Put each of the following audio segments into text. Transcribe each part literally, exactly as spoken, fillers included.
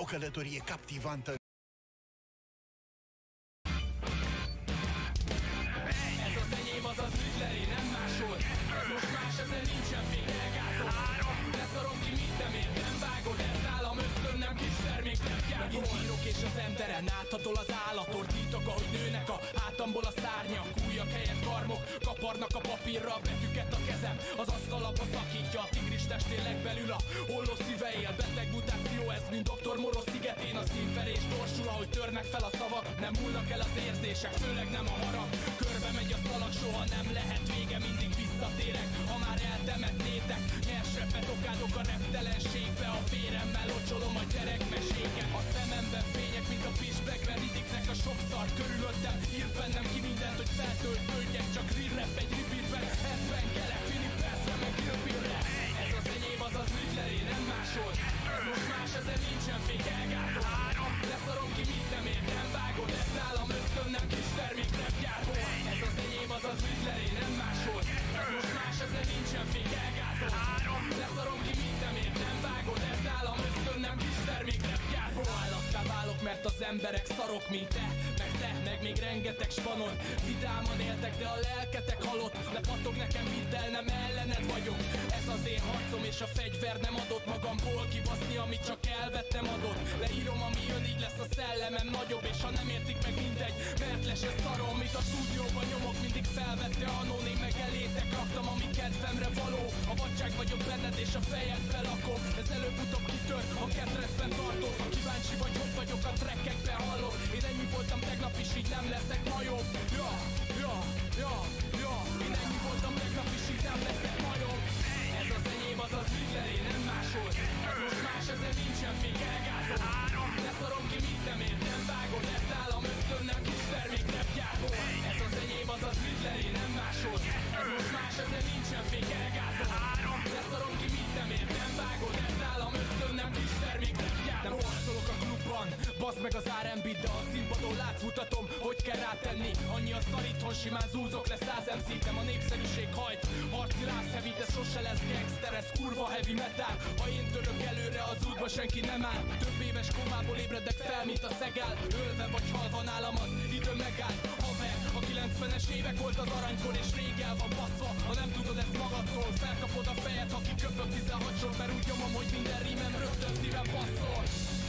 O călătorie captivantă. Ez az enyém, az az ügyleri, nem másod. Ez most más, ezen nincsen fék, elgázol. Leszarom ki, mit nem ér, nem vágod. Ez nálam ösztön, nem kis termék, nem gyárból. Megint írok és az emberen áthatol az állatordítok, ahogy nőnek a hátamból a szárnyak. Újak helyett karmok, kaparnak a papírra a betűket a kezem. Az asztalapba szakítja a tigris testén legbelül a holló szíve él. Beteg mutáció ez, mint doktor Moros szigetén. A szívverés torsul, ahogy törnek fel a szavak. Nem múlnak el az érzések, főleg nem a harag. Körbe megy a szalag, soha nem lehet vége, mindig visszatérek. Ha már eltemetnétek, nyersebbet okádok a reptelenségbe. A véremmel locsolom a gyerekmeséket. A szememben fények, mint a Pittsburghben ridiknek a sok szar körülöttem. Ír bennem ki mindent, hogy feltöltődjek. Csak re-rap egy repeatben, ebben kelek Philip Persze meg Gilbillre. Ez az enyém, az az ügyleré, nem másod. Ez most más, ezen nincsen fék, elgázol. Leszarom ki, mit nem ér, nem vágod. Ez nálam ösztön, nem kis termék, rap gyárból. Ez az enyém, az az ügyleré, nem másod. Ez most más, ezen nincsen fék, elgázol. Leszarom ki, mit nem ér, nem vágod. Ez nálam ösztön, nem kis termék, rap gyárból. Állattá válok, mert az emberek szarok, mint te. Meg te, meg még rengeteg spanon. Vidáman éltek, de a lelketek halott. Ne pattog nekem, hidd el, nem ellened vagyok. Ez az én harcom, és a fegyver nem adott magamból kibaszni, amit csak elvettem adott. Leírom, ami jön, így lesz a szellemem nagyobb. És ha nem értik meg, mindegy, mert les ez szarom. Amit a stúdióban nyomok, mindig felvette anón. Én meg elétek raktam, ami kedvemre való. A vadság vagyok benned, és a fejedbe lakom. Ez előbb-utóbb kitör, a ketrecben tartok. Ha kíváncsi vagy, hogy vagyok a trekkekben, hallod. Én ennyi voltam tegnap is, így nem leszek ma jobb. Ja, ja, ja, ja. Én ennyi voltam tegnap is, így nem leszek ma jobb. Ez az enyém, az az ügyleré, nem másod. Ez most más, ezen nincsen fék, elgázol. Leszarom ki, mit nem ér, nem vágod. Ez nálam ösztön, nem kis termék, rap gyárból. Ez az enyém, az az ügyleré, nem másod. Ez most más, ezen nincsen fék, elgázol. Leszarom ki, mit nem ér, nem vágod. Ez nálam ösztön, nem kis termék, rap gyárból. Nem harcolok a klubban, bazd meg az er and bé, de a színpadon látsz, mutatom, hogy kell rátenni. Annyi a szar, itthon simán zúzok le száz em cé-tem, a népszerűség hajt. Harci rász heavy, de sose lesz gangster, ez kurva heavy metal. Ha én török előre az útba, senki nem áll. Több éves komából ébredek fel, mint a szegál. Ölve vagy halva nálam az idő megáll. Haver, a kilencvenes évek volt az aranykor, és rég el van baszva. Ha nem tudod ezt magadtól, felkapod a fejed, ha kiköpök tizenhat sor, mert úgy nyomom, hogy minden rímem rögtön szívem passzol.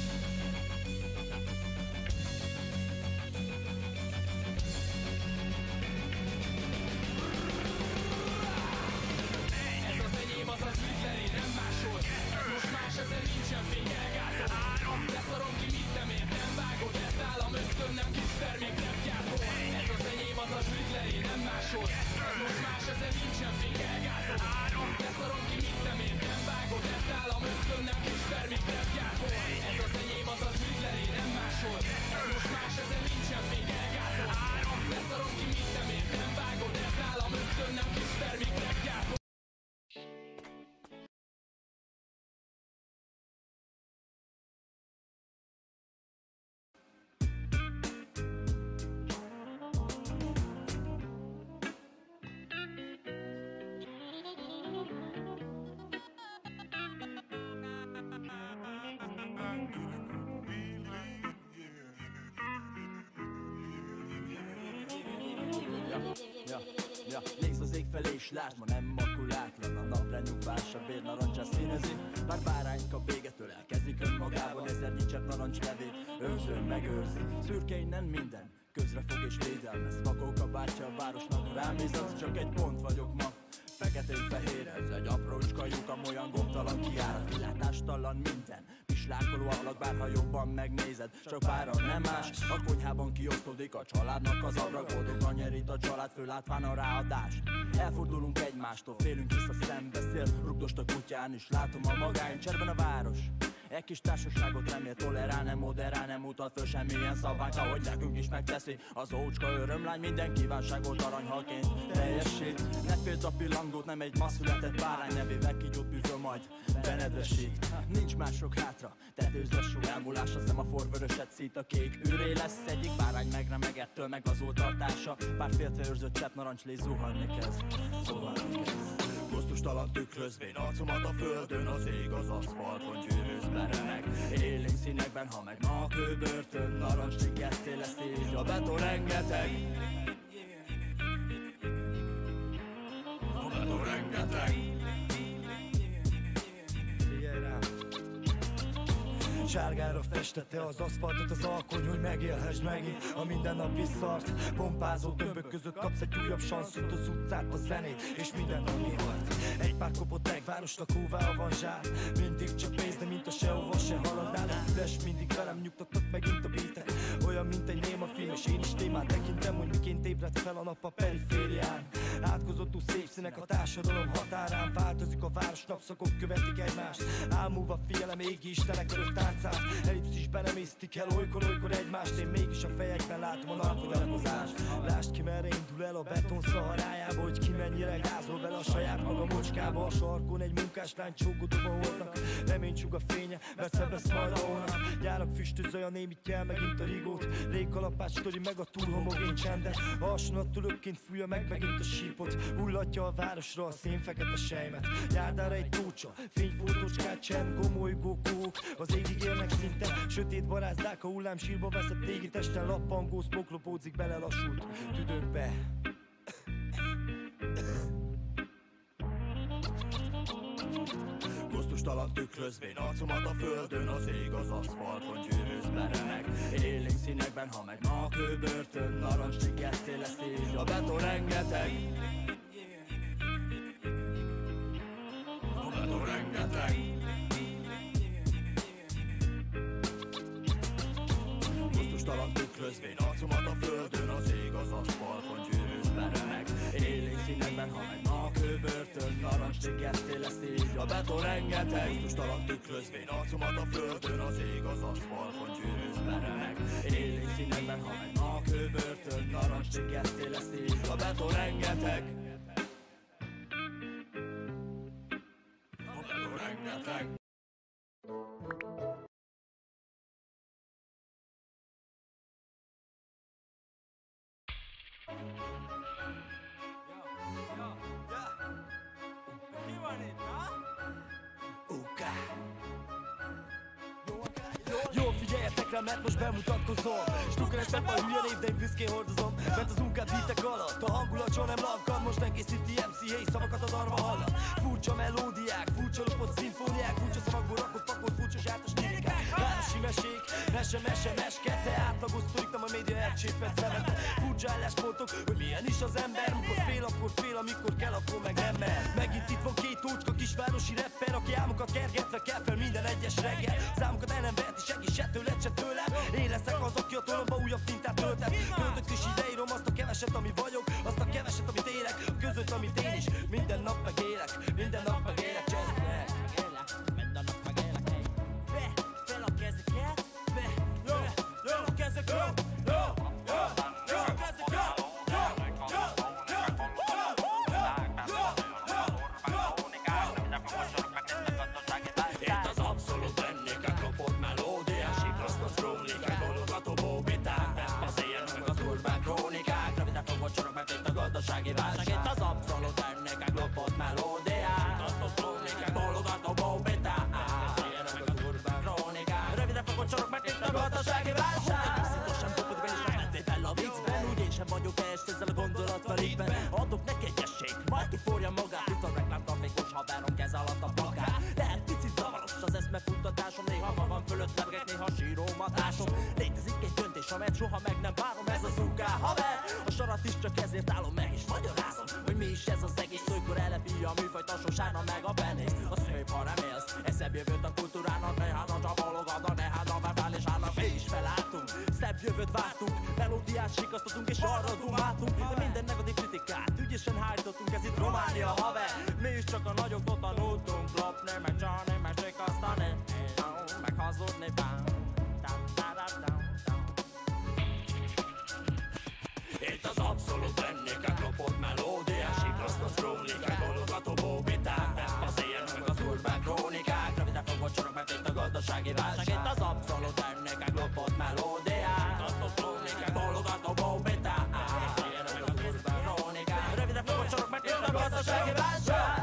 Az az ügyleré, nem másod. Ez most más, ezen nincsen fék, elgázol. Leszarom ki, mit nem ér, nem vágod. Ez nálam ösztön, nem kis termék, rap gyárból. Ez az enyém, az az ügyleré, nem másod. Ez most más, ezen nincsen fék, elgázol. Leszarom ki, mit nem ér, nem vágod. Ez nálam ösztön, nem kis termék, rap gyárból. Ez az enyém, az az ügyleré, nem másod. Ez most más, ezen nincsen fék, elgázol. Leszarom ki, mit nem ér, nem vágod. Ez nálam ösztön, nem kis termék, rap gyárból. Ja, nézd az ég felé és lásd, ma nem makulátlan. A nap lenyugvás, a vér narancsás színezi. Bár bárányka bégetől elkezdik önmagában. Ezernyi csepp narancslevél, őrző megőrzi. Szürke innen minden, közre fog és védelmez. Fakóka bácsa a városnak rám nézett, csak egy pont vagyok ma. Feketén-fehér, ez egy aprócska lyukam, olyan gomtalan kiárat, kilátástalan minden. Pislákoló ablak, bárha jobban megnézed, csak pára nem más. A konyhában kiosztódik a családnak az ablak, boldog nyerít a család, főlátván a ráadást. Elfordulunk egymástól, félünk vissza szembeszél, rugdost a kutyán is látom a magány cserben a város. Egy kis társaságot remél, tolerál, nem moderál, nem mutat föl semmilyen szabályt, ahogy nekünk is megteszi az ócska örömlány, minden kívánságot aranyhalként teljesít. Ne féld a pillangót, nem egy ma született bárány, nevével kigyújt bűvöl majd benedvesít. Nincs mások hátra, tetőzd lassú elmúlás, a szemafor vöröset szít, a kék űré lesz. Egyik bárány megremeg ettől, meg az tartása, pár féltve őrzött csepp narancslé zuhanni kezd, zuhanni kezd. Gusztustalan tükrözvén arcomat a földön, az ég az aszfalton gyűrűz beremeg. Élénk színekben, ha megy ma a kőbörtön, narancsligetté lesz így a beton rengeteg. A beton rengeteg. Sárgára festette az aszfaltot az alkony, hogy megélhess megint a mindennapi szart. Pompázó többök között kapsz egy újabb sanszot, az utcát, a zenét, és minden ami volt. Egy pár kopott egy városlakóvá van zsár. Mindig csak pénz, de mint a sehova se haladnál. A füles mindig velem nyugtattak megint a beatek. Olyan, mint egy néma film, és én is témán tekintem, hogy miként ébredt fel a nap a periférián. Átkozottú szép színek a társadalom határán. Változik a város, napszakok követik egymást. Ámulva figyelem égi istenek örök táncát. Ellipszisben emésztik el olykor-olykor egymást. Én mégis a fejekben látom a napfogyatkozást. Lásd ki merre indul el a beton szaharájába, hogy ki mennyire gázol vele a saját maga mocskába. A sarkon egy munkáslány csókodóban hordnak. Reménycsug a fénye, mert szebb lesz majd a hónap. Gyárak füstözöl a némítjel megint a rigót. Légkalapács töri meg a túl homogén csendet. A hasonlattól ökként fújja meg megint a sípot. Hullatja a városra a szénfekete sejmet. Járdára egy tócsa, fényfótócskát csend, gomolygó kók. Az égig érnek szinte, sötét barázdák, a hullám sírba veszett égi testen. Lappangó szmok lopódzik bele lassult tüdőkbe. Gusztustalan tükrözvén arcomat a földön, az ég az aszfalton gyűrűzbe remeg. Élénk színekben, ha megy ma a kőbörtön, narancsligetté lesz így a beton rengeteg. A beton rengeteg. Gusztustalan tükrözvén arcomat a földön, az ég az aszfalton gyűrűzbe remeg. Élénk színekben, ha megy ma a kőbörtön, narancsligetté lesz így a beton rengeteg. Gusztustalan tükrözvén arcomat a földön, az ég az aszfalton gyűrűzbe remeg. Élénk színekben, ha megy ma a kőbörtön, narancsligetté lesz így a beton rengeteg. A beton rengeteg. Jól figyeljetek rám, mert most bemutatkozom. Stukeres nem a hülye név, de én büszkén hordozom. Mert az munkát beatek alatt a hangulat soha nem lankad. Most egészíti em cé, hey, szavakat a darma hallat. Furcsa melódiák, furcsa lopott szimfóniák, furcsa szavakból rakott pakolt, furcsa zsártos lirikák. Városi mesék, mese, mese, meskete. Átlagos sztorik, nem a média elcsépett szemete. Furcsa álláspontok, hogy milyen is az ember. Mikor fél, akkor fél, amikor kell, akkor meg nem mer. Megint itt van két tócska kisvárosi rapper, aki álmokat kergetve kell fel minden egyes reggel. Számokat el nem vert, és egész se tőled, se tőlem. Én leszek az, aki a tolomba újabb tintát töltem. Töltök és ideírom azt a keveset, ami vagyok, azt a keveset, amit élek, között, amit én is. Minden nap megélek, minden nap megélek, csak meg. Minden nap megélek, hey. Fe, fel a kezeket, fe, jó, jó, a kezeket, jó, jó, jó, a kezeket, jó, jó, itt az abszolút ennékek lopott melódiás, siklasztos rumlikák, bologató bóbiták. Nem beszéljenek meg az urbán krónikák, röviden fogott sorok, mert itt a gazdasági válság. Itt az abszolút ennékek lopott melódiás, siklasztos rumlikák, bologató bóbiták. Nem beszéljenek meg az urbán krónikák, röviden fogott sorok, mert itt a gazdasági válság. Szintosem dobod be, és megmentél fel a viccben. Úgy én sem vagyok est ezzel a gondolattal ígyben. Adok neki egy esélyt, majd kiforja magát. Itt a reklámtrafikus haverom kez alatt a plakát. Lehet picit zavaros az eszmefuttatásom, néha magam fölött lebegek, néha sírómatásom. Létezik egy döntés, amelyet soha meg nem várom, ez az u ká haver. A sarat is csak ezért állom meg, és magyarázom, hogy mi is ez az egész. Olykor elepi a műfajt, a sosárna meg a penész. A szép, ha nem élsz, eszebb jövőt a kultúrának. Néhány a csapologad, a néhány a megfáll, és állnak. Mi is felálltunk, szebb jövőt vártunk. Melódiát sikasztottunk, és arra dumáltunk. De minden negatív kritikát ügyesen hárítottunk, ez itt Románia haver. Mi is csak a nagyoktól tanultunk, lopni, meg csalni, meg sikasztani, meg hazudni, bám. Itt az abszolút ennékek lopott melódiás, sikasztos rumlikák, bologató bóbiták. Nem beszéljenek meg az urbán krónikák, röviden fogott sorok, mert itt a gazdasági válság. Itt az abszolút ennékek lopott melódiás, sikasztos rumlikák, bologató bóbiták. Nem beszéljenek meg az urbán krónikák, röviden fogott sorok, mert itt a gazdasági válság.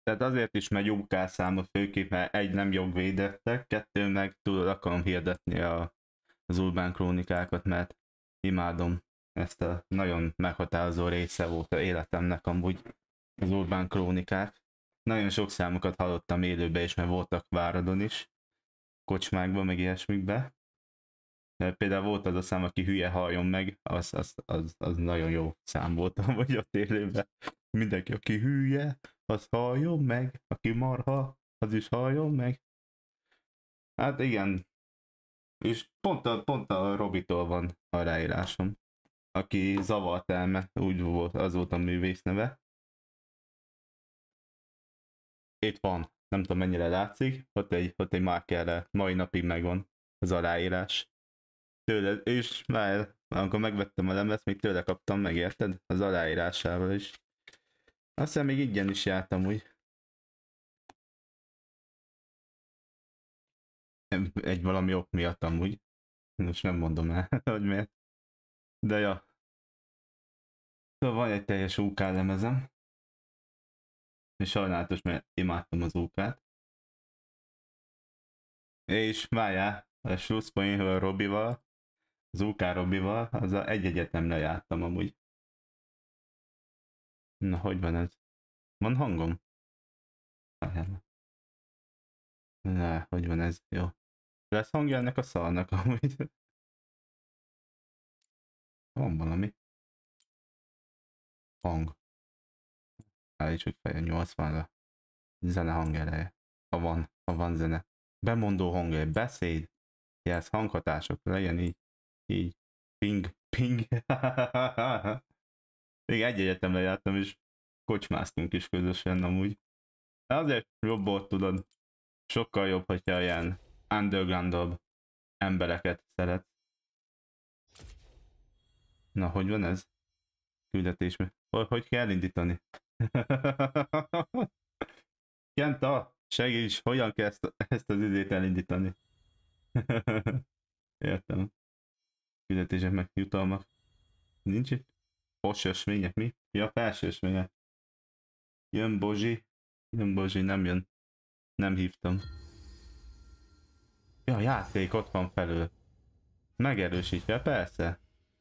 Tehát azért is megy U K számot főképp, mert egy nem jogvédettek, kettő meg tudod akarom hirdetni a, az Urbán Krónikákat, mert imádom ezt a nagyon meghatározó része volt a életemnek amúgy az Urbán Krónikák. Nagyon sok számokat hallottam élőbe is, mert voltak Váradon is, kocsmákban, meg ilyesmikbe. Például volt az a szám, aki hülye halljon meg, az, az, az, az nagyon jó szám volt amúgy ott élőben. Mindenki, aki hülye, az halljon meg, aki marha, az is halljon meg. Hát igen, és pont a, pont a Robitól van a ráírásom, aki zavart elme, úgy volt, az volt a művész neve. Itt van, nem tudom mennyire látszik, ott egy, ott egy markerre, mai napig megvan az aláírás. Tőle, és már amikor megvettem a lemezt, még tőle kaptam meg, érted? Az aláírásával is. Aztán még ingyen is jártam úgy. Egy valami ok miatt amúgy. Most nem mondom el, hogy miért. De ja. Szóval van egy teljes U K lemezem. És sajnálatos, mert imádtam az U K-t. És várjál, a Slusszpoint a Robival, az U K Robival, az a egy egyetemre jártam amúgy. Na, hogy van ez? Van hangom? Várjál. Ne, hogy van ez? Jó. Lesz hangja ennek a szarnak amúgy. Van valami. Hang. Állítsuk fel nyolcvanra. Zene hangereje. Ha van, ha van zene. Bemondó hangja, beszéd. Jelsz hanghatások, legyen így. Így. Ping, ping. Még egy egyetemre jártam, és kocsmáztunk is közösen amúgy. De azért jobb volt, tudod. Sokkal jobb, hogyha ilyen undergroundabb embereket szeret. Na, hogy van ez? Küldetés. Hogy, hogy kell indítani? Kenta, segíts, hogyan kell ezt, ezt az üzét elindítani? Értem. Küldetések meg jutalmak. Nincs itt? Fos ösvények, mi? Ja, felső ösvények. Jön Bozsi. Jön Bozsi, nem jön. Nem hívtam. Ja, a játék ott van felül. Megerősítve, persze.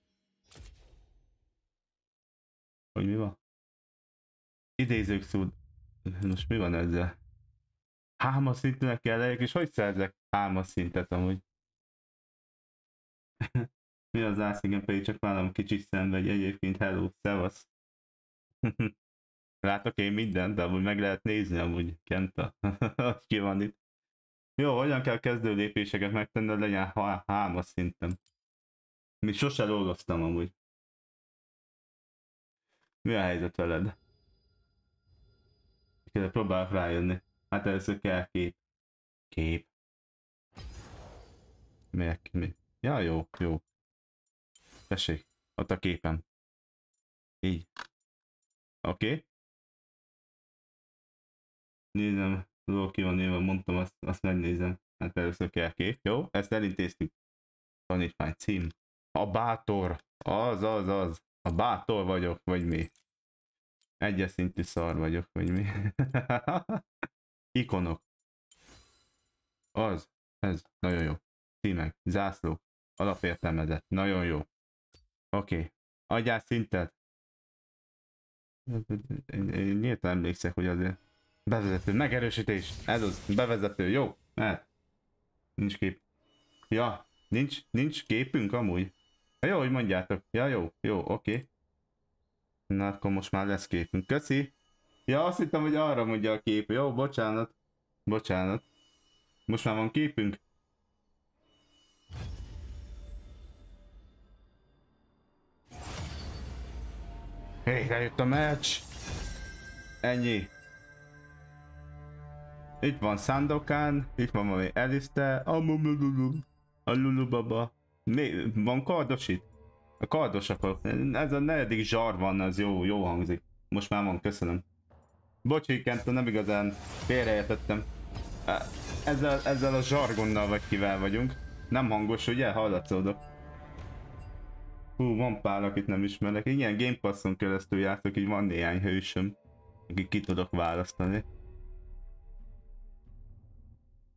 Hogy mi van? Idézők szó. Most mi van ezzel? Hármas szintűnek kell legyek, és hogy szerzek hármas szintet amúgy? Mi az ász, igen, pedig csak vállam kicsi szenvegy, egyébként hello, szevasz. Látok én mindent, de amúgy meg lehet nézni amúgy, Kenta. Ki van itt. Jó, hogyan kell kezdő lépéseket megtenni, hogy legyen hármas szinten. Még sose dolgoztam amúgy. Mi a helyzet veled? Kell próbálok rájönni. Hát először kell kép. Kép. Miért? Mi? Ja, jó, jó. Tessék, ott a képem. Így. Oké. Okay. Nézem, tudok ki van néve, mondtam, azt, azt megnézem. Hát először kell kép. Jó, ezt elintéztük. Tanítvány cím. A bátor. Az, az, az. A bátor vagyok, vagy mi? Egyes szintű szar vagyok, vagy mi? Ikonok. Az. Ez. Nagyon jó. Címek. Zászló. Alapértelmezett. Nagyon jó. Oké. Okay. Adjál szintet. Én, én miért emlékszek, hogy azért... Bevezető. Megerősítés. Ez az. Bevezető. Jó. Mert. Nincs kép. Ja. Nincs, nincs képünk amúgy. Jó, hogy mondjátok. Ja, jó. Jó. Oké. Okay. Na, akkor most már lesz képünk. Köszi. Ja, azt hittem, hogy arra mondja a kép. Jó, bocsánat. Bocsánat. Most már van képünk. Hé, lejött a meccs. Ennyi. Itt van Sandokan, itt van valami Alistair. A Lulubaba. Van kardos itt? A kardos akkor. Ez a negyedik zsar van, az jó, jó hangzik. Most már van, köszönöm. Bocsi, Kenta, nem igazán félreértettem. Ezzel, ezzel a zsargonnal vagy kivel vagyunk. Nem hangos, ugye? Hallatszódok. Hú, van pár, akit nem ismerek. Ilyen Game Passon keresztül jártok, így van néhány hősöm, akik ki tudok választani.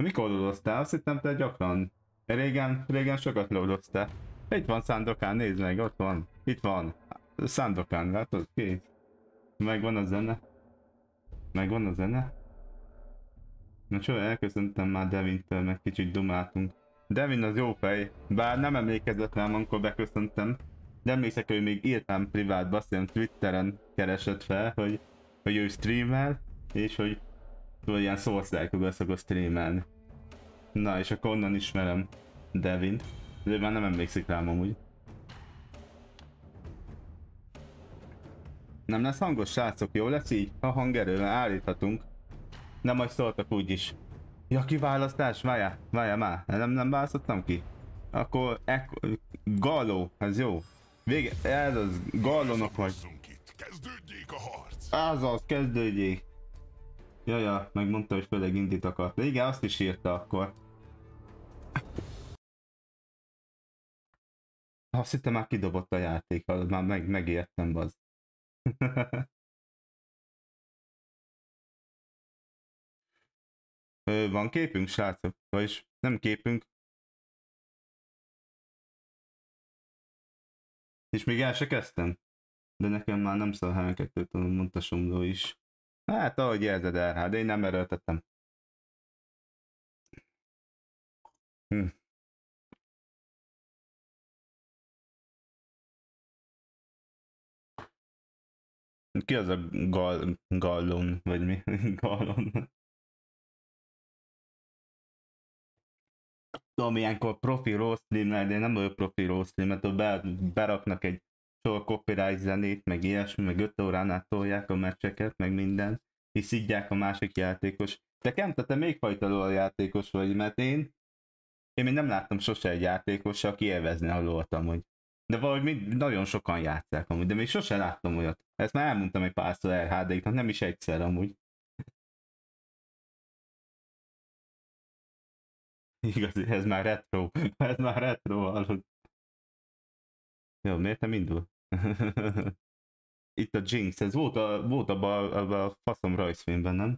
Mikor lódoztál? Azt hittem te gyakran. Régen, régen sokat lódoztál. Itt van Sandokan, nézd meg, ott van. Itt van. Sandokan, látod? Kész. Megvan a zene. Megvan a zene. Na csó, elköszöntem már Devintől, meg kicsit dumáltunk. Devin az jó fej, bár nem emlékezett rám, amikor beköszöntem. De emlékszek, hogy még írtam privátba, azt hiszem Twitteren keresett fel, hogy, hogy ő streamel, és hogy tudod, ilyen Soulstrike-ból szokott streamelni. Na, és akkor onnan ismerem Devint, de már nem emlékszik rám amúgy. Nem lesz hangos, srácok? Jó lesz így? A hangerővel állíthatunk. Nem, majd szóltak úgyis. Ja, kiválasztás? Várjál, várjál már. Nem, nem választottam ki? Akkor ekkor... Galló, ez jó. Vége, ez az, Gallónok vagy. Kezdődjék a harc! Azaz, kezdődjék. Jaja, megmondta, hogy főleg indít akart. De igen, azt is írta akkor. Azt hittem már kidobott a játék, már meg, megértem, bazd. Ö, van képünk, srácok? Vagyis nem képünk. És még el se kezdtem. De nekem már nem szól há kettő, tudom, mondta Somló is. Hát ahogy érzed el, hát én nem erőltettem. Hm. Ki az a gal gallon, vagy mi? Gallon. Tudom, ilyenkor profi rossz streamer, de nem olyan profi rossz streamer, mert be, beraknak egy sor copyright zenét, meg ilyesmi, meg öt óránál tolják a meccseket, meg minden, és szidják a másik játékos. De Kenta, te még fajta játékos vagy, mert én, én még nem láttam sose egy játékos, aki élvezni a lolt amúgy. De valahogy mind, nagyon sokan játszák amúgy, de még sose láttam olyat. Ezt már elmondtam egy párszor er há dé-knak, nem is egyszer amúgy. Igazi, ez már retro, ez már retro hallod. Jó, miért nem indul? Itt a Jinx, ez volt, a, volt abban a, a faszom rajzfilmben, nem?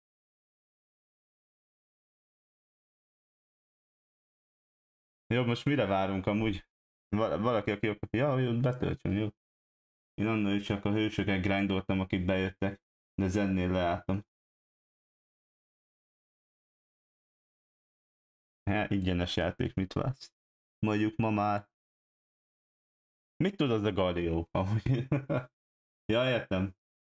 Jó, most mire várunk amúgy? Val valaki, aki akkor, ja, jó, betöltsön, jó. Én annól is csak a hősöket grindoltam, akik bejöttek, de zennél leálltam. Hát, ingyenes játék, mit vársz? Mondjuk ma már. Mit tud az a Galio? Ja, értem.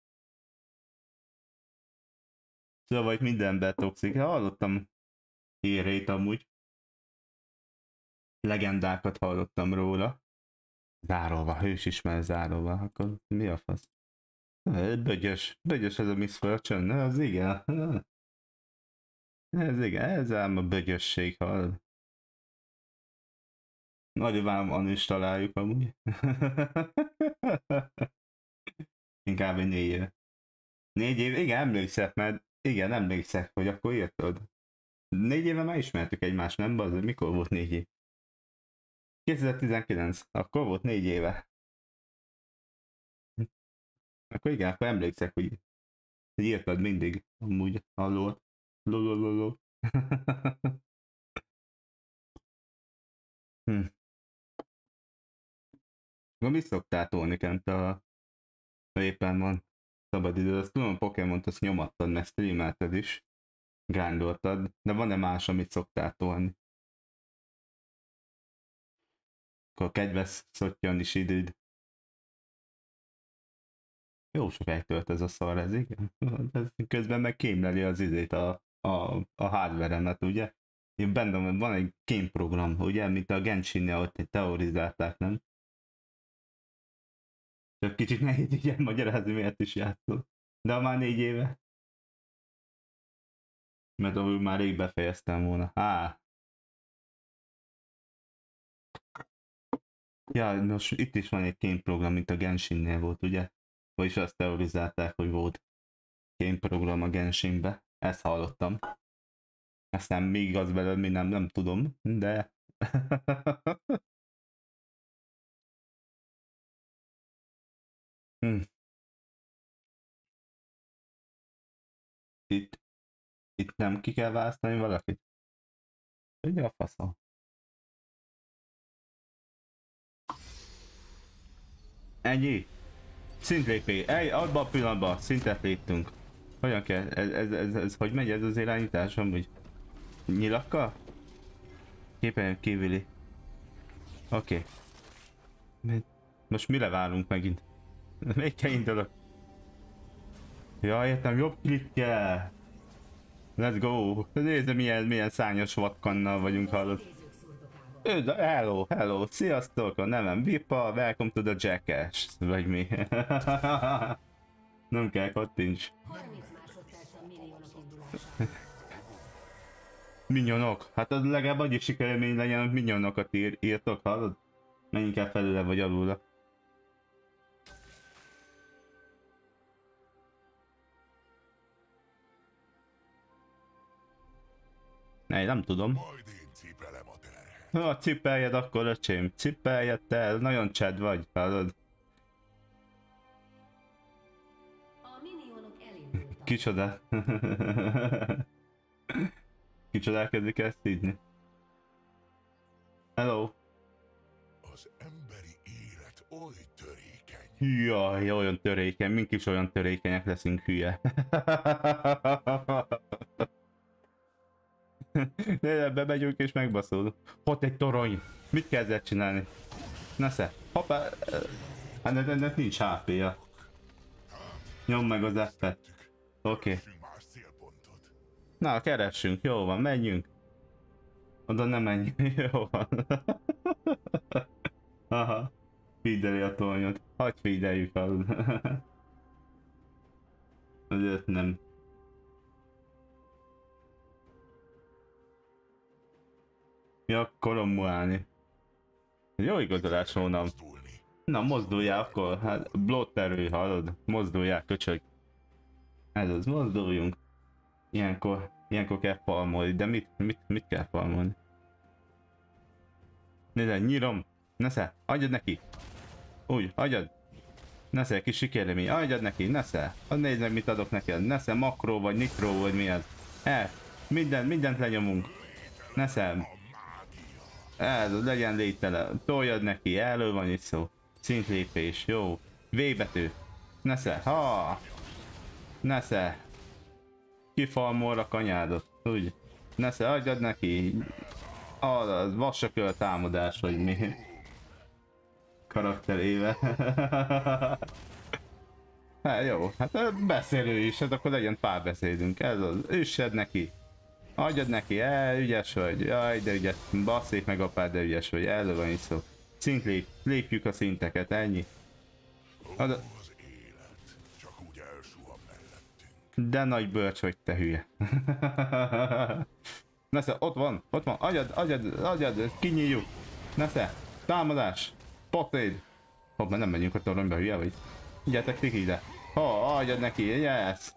Szóval itt minden betoxik. Hallottam hírét amúgy. Legendákat hallottam róla. Záróva, hős ismer záróva. Akkor mi a fasz? Bögyös. Bögyös ez a Miss Fortune, az igen. Ez igen, ez ám a bögyösség, hall. Nagyobámon is találjuk amúgy. Inkább egy négy év. Négy év, igen, emlékszek, mert igen, emlékszek, hogy akkor írtad. Négy éve már ismertük egymást, nem? Az, mikor volt négy év? kétezer-tizenkilenc, akkor volt négy éve. Akkor igen, akkor emlékszek, hogy írtad mindig, amúgy hallott. Lolololol. hm. Na, mit szoktál tolni, Kent, a... ha éppen van szabad idő? Azt tudom, a Pokémont azt nyomattad, meg streamelted is. Grindoltad, de van-e más, amit szoktál tolni? Akkor kedves szottyan is időd. Jó sokáig tölt ez a szar, ez igen. Ez közben meg kémleli az izét, a, a, a hardware-emet, ugye? Én bennem van egy kémprogram, ugye, mint a Genshin-nél ott teorizálták, nem? Csak kicsit nehéz így elmagyarázni, miért is játszol. De már négy éve. Mert ahol már rég befejeztem volna. Á. Ja, most itt is van egy kémprogram, mint a Genshin-nél volt, ugye? Vagyis azt teorizálták, hogy volt kémprogram a Genshinbe. Ezt hallottam. Aztán még igaz belőle, mi nem, nem tudom, de... hm. Itt, itt nem ki kell választani valakit? Ugye a faszom. Ennyi. Szintlépé. Ej, abban a pillanatban szintet léptünk. Hogyan kell? Ez, ez, ez, ez hogy megy ez az irányítás amúgy? Nyilakkal? Képen kívüli. Oké. Okay. Most mire várunk megint? Még kell indulok. Ja, értem, jobb klikkel. Let's go. Nézd, milyen, milyen szányos vatkannal vagyunk, hallod. Öd, hello, hello, sziasztok, a nevem Vipa, welcome to the Jackass, vagy mi? Nem kell, kattints. Minyonok? Hát az legalább annyi sikerélmény legyen, hogy minyonokat ír, írtok, hallod? Menjünk kell felőle vagy alulra. Ne, nem tudom. Majd én cipelem a terhet. Ha cipeljed akkor, öcsém, cipeljed te, nagyon csed vagy, hallod? Kicsoda? Kicsodálkozik ezt így? Hello? Az emberi élet oly törékeny. Jaj, olyan törékeny, mink is olyan törékenyek leszünk, hülye. De ebbe megyünk és megbaszol. Ott egy torony. Mit kell ezzel csinálni? Nesze. Hoppá. Hát ennek nincs há pé-ja. Nyomd meg az F-et. Oké. Okay. Más célpontot. Na, keressünk. Jó van, menjünk. Oda nem menjünk. Jó van. Aha. Feedeli a tornyot. Hagyj feedeljük alul. Azért nem. Ja, kolomuálni. Jó igazolás volna. Na, mozduljál akkor. Hát, blotterő, hallod? Mozduljál, köcsög. Ez az, mozduljunk. Ilyenkor, ilyenkor kell farmolni, de mit, mit, mit kell farmolni? Nézd, nyírom. Nesze, adjad neki. Úgy, adjad. Nesze, kis sikerélmény, adjad neki, nesze. Hadd nézd meg, mit adok neked. Nesze, makró vagy nitró vagy mi ez. El, minden, mindent lenyomunk. Nesze. Ez, legyen létele. Toljad neki, elő van itt szó. Szintlépés, jó. V betű. Nesze, ha. Nesze. Kifalmol a kanyádot, úgy. Nesze, adjad neki. Az vassaköl támadás, vagy mi. Karakteréve. Hát jó, hát beszélő is, hát akkor legyen párbeszédünk. Ez az, üssed neki. Adjad neki, el, ügyes vagy. Jaj, de ügyes. Basszék meg apád, de ügyes vagy. Erről van is szó. Szintlép, lépjük a szinteket, ennyi. Ad... Az élet csak úgy elsuhan mellettünk. De nagy bölcs vagy, te hülye. Nesze, ott van, ott van, agyad, agyad, agyad, kinyíljuk. Nesze, támadás, potéd. Hopp, mert nem megyünk a toronyba, hülye vagy. Gyertek ti ide. Ha, agyad neki, yes.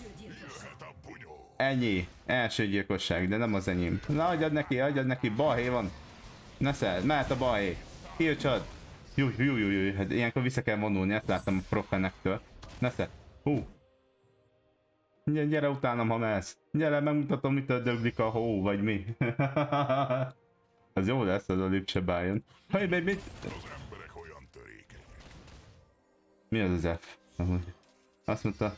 Ennyi, első gyilkosság, de nem az enyém. Na, adjad neki, adjad neki, balhé van. Nesze, mehet a balhé. Írtsad. Júj, júj, júj, júj, hát ilyenkor vissza kell vonulni, ezt láttam a profenektől. Nesze, hú. Gyere utánam, ha mehetsz. Gyere, megmutatom, mitől döglik a hó, vagy mi. Az jó lesz, az a lipsebájon. Hey, baby, mit? Az emberek olyan törékenyek. Mi az az F? Azt mondta.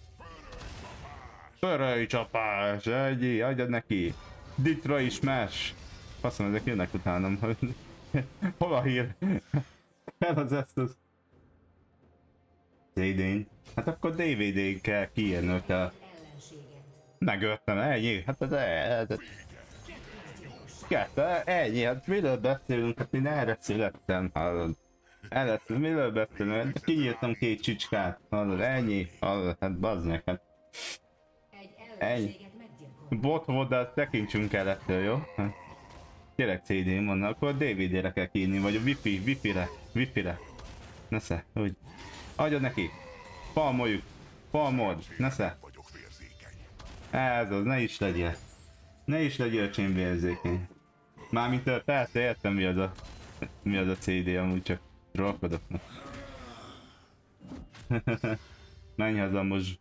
Pöröly csapás, ennyi, adjad neki. Detroit Smash. Faszom, ezek jönnek utánam. Hol a hír? El az ezt az. cé dén. Hát akkor dé vé dén kell kiírni, hogyha megöltem, ennyi. Hát ez... ez kettő, ennyi, hát miről beszélünk? Hát én erre születtem, hallod. Erre miről beszélünk? Kinyírtam két csicskát, hallod, ennyi. Hallod, hát bazd meg, hát. Ennyi. Bot volt, de azt tekintsünk el ettől, jó? Kérek cé dén van, akkor dé vé dére kell kiírni, vagy a wifi, wifi-re, wifi-re. Nesze, úgy. Adjad neki. Palmoljuk. Palmold. Nesze. Ez az, ne is legyél. Ne is legyél csémvérzékeny. Mármint persze értem mi az a... mi az a cé dé, amúgy csak trollkodok. Menj haza most.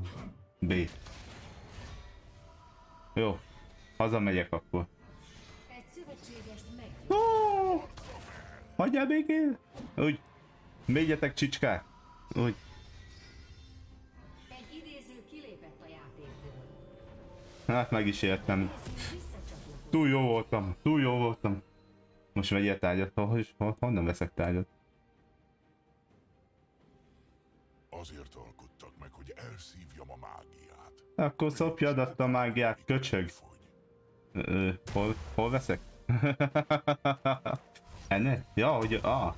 B. Jó. Hazamegyek akkor. Oh! Hagyjál békén! Úgy. Vigyetek csicskák! Úgy. Egy idéző kilépett a játékból. Hát meg is értem. Túl jó voltam, túl jó voltam. Most vegyél tárgyat, hol is, hol, honnan veszek tárgyat? Azért alkottak meg, hogy elszívjam a mágiát. Akkor szopjad azt a mágiát, köcsög. Fogy. Ö, hol, hol veszek? Ennél? Ja, hogy ah.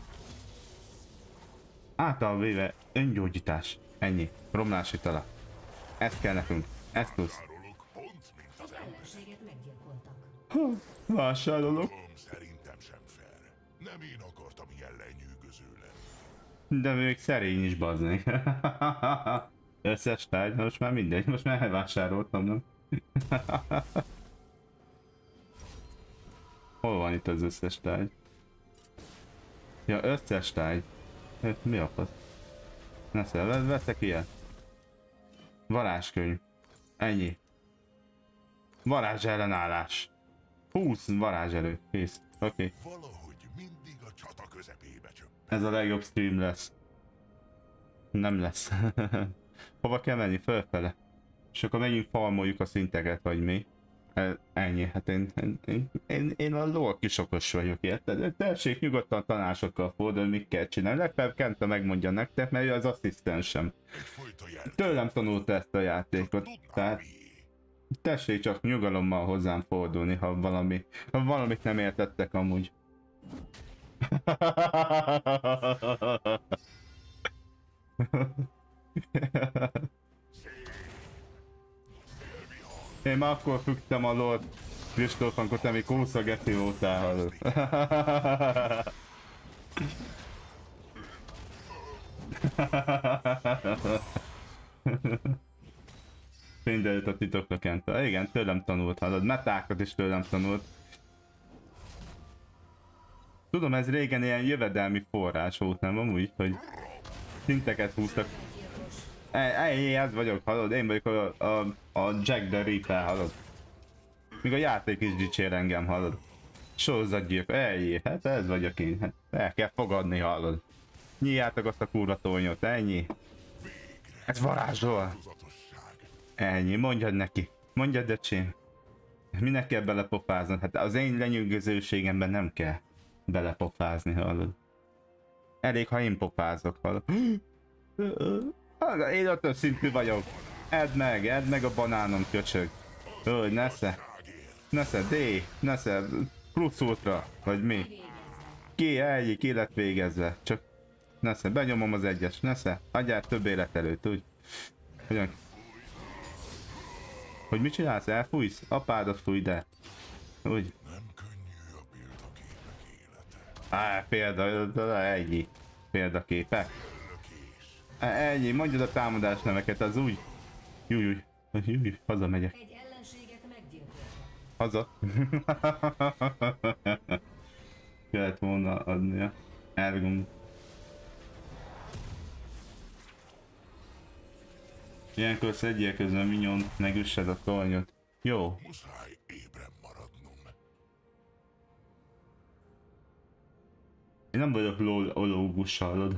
Általában véve öngyógyítás. Ennyi. Romlási tala. Ez kell nekünk. Ez plusz. Vásárolok pont, mint az ember. Ellenséget meggyilkoltak. Vásárolok. Tom, szerintem sem fair. Nem én akartam ilyen lenyűgöző lenni. De még szerény is, bazni. Összes tárgy, most már mindegy, most már elvásároltam, nem? Hol van itt az összes tárgy? Ja, összes tárgy. Hát, mi a fasz? Neszel, veszek ilyet. Varázskönyv. Ennyi. Varázs ellenállás. húsz varázserő. Kész. Oké. Okay. Valahogy mindig a csata közepébe csöpp. Ez a legjobb stream lesz. Nem lesz. Hova kell menni? Fölfele. És akkor menjünk farmoljuk a szinteket, vagy mi? Ennyi, hát én, én, én, én, én a lol kisokos vagyok, érted? Tessék nyugodtan tanácsokkal fordulni, mit kell csinálni. Legfeljebb Kenta megmondja nektek, mert ő az asszisztensem. Egyfajta jel. Tőlem tanulta ezt a játékot, Tudnám tehát mi? tessék csak nyugalommal hozzám fordulni, ha valami, ha valamit nem értettek amúgy. Én már akkor fügtem a Lord Kristófankot, ami kósza geci voltál, hallod. Mindenütt a titokra Kenta. Igen, tőlem tanult, hallod. Metákat is tőlem tanult. Tudom, ez régen ilyen jövedelmi forrás volt, nem amúgy, hogy szinteket húztak. Ej, ez vagyok, hallod, én vagyok a, a, a Jack the Ripper, hallod. Míg a játék is dicsér engem, hallod. Sorozatgyilkos, ej, hát ez vagyok én, hát el kell fogadni, hallod. Nyíljátok azt a kurva tornyot, ennyi. Ez varázsol. Tudatosság. Ennyi, mondjad neki. Mondjad, öcsém. Minek kell belepofáznod? Hát az én lenyűgözőségemben nem kell belepofázni, hallod. Elég, ha én pofázok, hallod. Én ötös szintű vagyok. Edd meg, edd meg a banánom, köcsög. Hogy nesze. Nesze, D. Nesze. Plusz ultra. Vagy mi? Ki, ennyi, ki lett végezve. Csak nesze, benyomom az egyes. Nesze. Hagyjál több élet előtt, úgy. Hogyan? Hogy mit csinálsz? Elfújsz? Apádat fúj, de. Úgy. Nem könnyű a példaképek élete. Á, példa, ennyi. Példaképek. Ennyi, mondjad a támadás neveket, az úgy. Júj, júj, júj, hazamegyek. Egy ellenséget meggyilkoltak. Haza. Kellett volna adnia. Ergum. Ilyenkor szedjél közben minyon, megüssed a tornyot. Jó. Muszáj ébren maradnom. Én nem vagyok lolológus, hallod.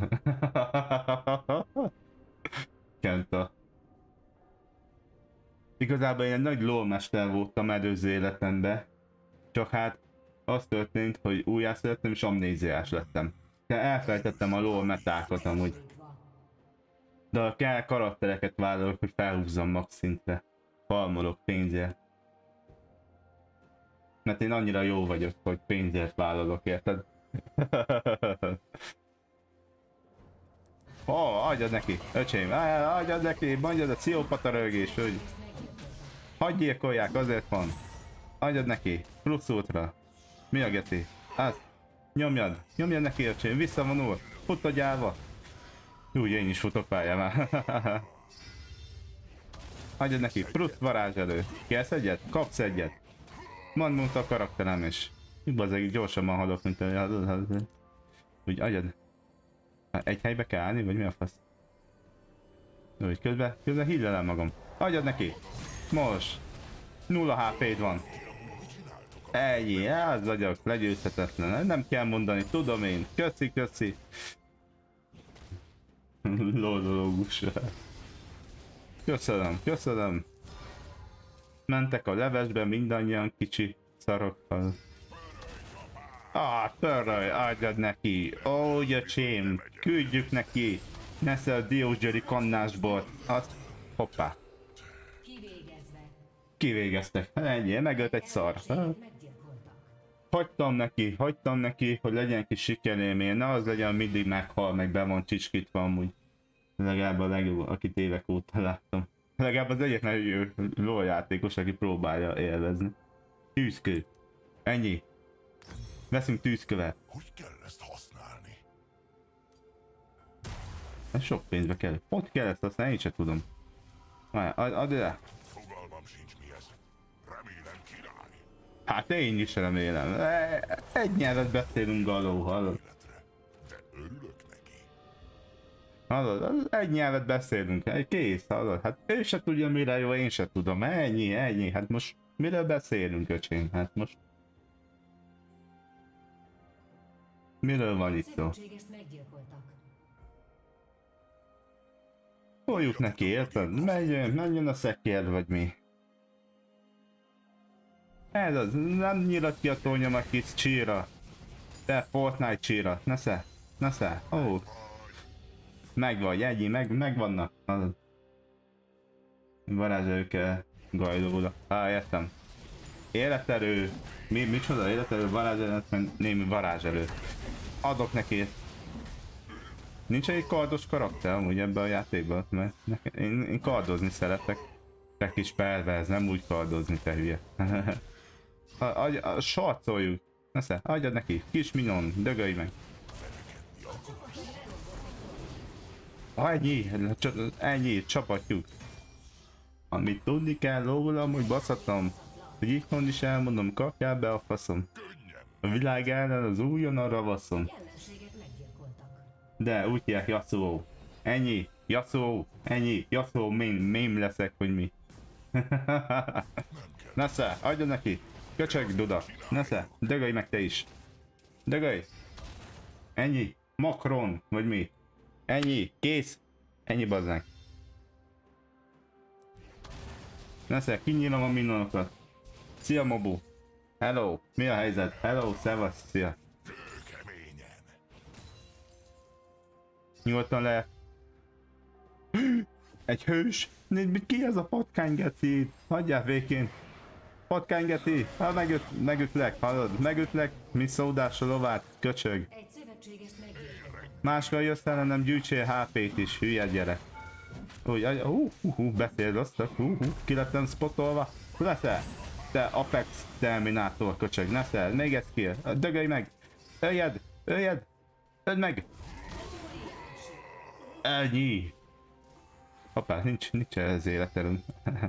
Kenta. Igazából én egy nagy lolmester voltam előző életemben. Csak hát az történt, hogy újjászülettem és amnéziás lettem. De elfelejtettem a lol metákat amúgy. De kell karaktereket vállalok, hogy felhúzzam max szintre. Farmolok pénzért. Mert én annyira jó vagyok, hogy pénzért vállalok, érted? Ó, oh, adjad neki, öcsém, adjad neki, mondjad a pszichopata rögés, hogy hagyj gyilkolják, azért van. Adjad neki, plusz útra. Mi a geci? Hát, nyomjad, nyomjad neki, öcsém, visszavonul, fut a gyáva. Úgy, én is futok pályán már. Adjad neki, plusz varázselő. Kérsz egyet? Kapsz egyet. Mondd, mondta a karakterem is. Bazzeg, gyorsabban halok, mint a... Úgy, adjad. Egy helybe kell állni, vagy mi a fasz? Úgy, közben, közben hílelem magam. Adjad neki! Most! Nulla há pé-d van. Ennyi, ez vagyok, legyőzhetetlen. Nem kell mondani, tudom én. Köszi, köszi. Lordológus. Köszönöm, köszönöm. Mentek a levesbe mindannyian kicsi szarokkal. Ah, törölj, adjad neki. Ó, jöcsém, küldjük neki. Neszel Diógyőri kannásbort. Azt, hoppá. Kivégezve. Kivégeztek. Ennyi, megölt egy szar. Ellenségek meggyilkoltak. Hagytam neki, hagytam neki, hogy legyen kis sikerélmény. Ne az legyen, mindig meghal, meg be van csicskítva amúgy. Legalább a legjobb, akit évek óta láttam. Legalább az egyetlen jó LOL játékos, aki próbálja élvezni. Tűzkő. Ennyi. Veszünk tűzkövet. Hogy kell ezt használni? Ez sok pénzbe kell. Hogy kell ezt használni? Én sem tudom. Várj, ad, add le. Fogalmam sincs mi ez. Remélem király. Hát én is remélem. E- Egy nyelvet beszélünk galó, hallod? Életre. De örülök neki. Hallod? Egy nyelvet beszélünk. Egy kész, hallod? Hát ő se tudja mire jó, én se tudom. Ennyi, ennyi. Hát most miről beszélünk, öcsém? Hát most... Miről van itt szó? Szövetségest meggyilkoltak. Toljuk neki, érted? Menjön, menjön a szekér, vagy mi? Ez az, nem nyírat ki a tornyom a kis csíra. Te Fortnite csíra, nesze, nesze, ó. Oh. Megvan, jegyi, meg, megvannak. Varázselő kell gajdóra. Á, értem. Életerő, mi, micsoda életerő, varázselő, némi varázselő. Adok neki. Nincs egy kardos karakter amúgy ebben a játékban, mert nekem, én, én kardozni szeretek. Te kis perverz, nem úgy kardozni, te hülye. a, a, a, sarcoljuk. Nesze, adjad neki, kis minon, dögölj meg. Ha ennyi, ennyi, csapatjuk. Amit tudni kell rólam, hogy baszatom, hogy itthon is elmondom, kapjál be a faszom. A világ ellen az újon a ravaszom. Ellenségek meggyilkoltak. De úgy hívják Yasuo. Ennyi, Yasuo, ennyi, Yasuo mém, mém leszek, hogy mi. Nesze, adja neki. Köcsög, Duda. Nesze, dögölj meg te is. Dögölj. Ennyi, Macron, vagy mi. Ennyi, kész. Ennyi bazzánk. Nesze, kinyílom a minonokat. Szia Mobu. Hello, mi a helyzet? Hello, szevasz, szia. Keményen. Nyugodtan lehet. Egy hős? Nézd, ki ez a patkánygeci? Hagyjál végén. Patkánygeci, ha megüt, megütlek, hallod? Megütlek, mi szódás a lovát, köcsög. Egy szövetségest meggyilkoltak. Máskor jössz ellenem, gyűjtsél há pét is, hülye gyerek. Úgy, hú, hú, hú, beszél rosszak, hú, hú, ki lettem spotolva. Leszel? Te Apex Terminátor köcsög, neszel, még egy skill, dögölj meg! Öljed! Öljed! Öld meg! Ennyi! Hoppá, nincs, nincs ez életerünk.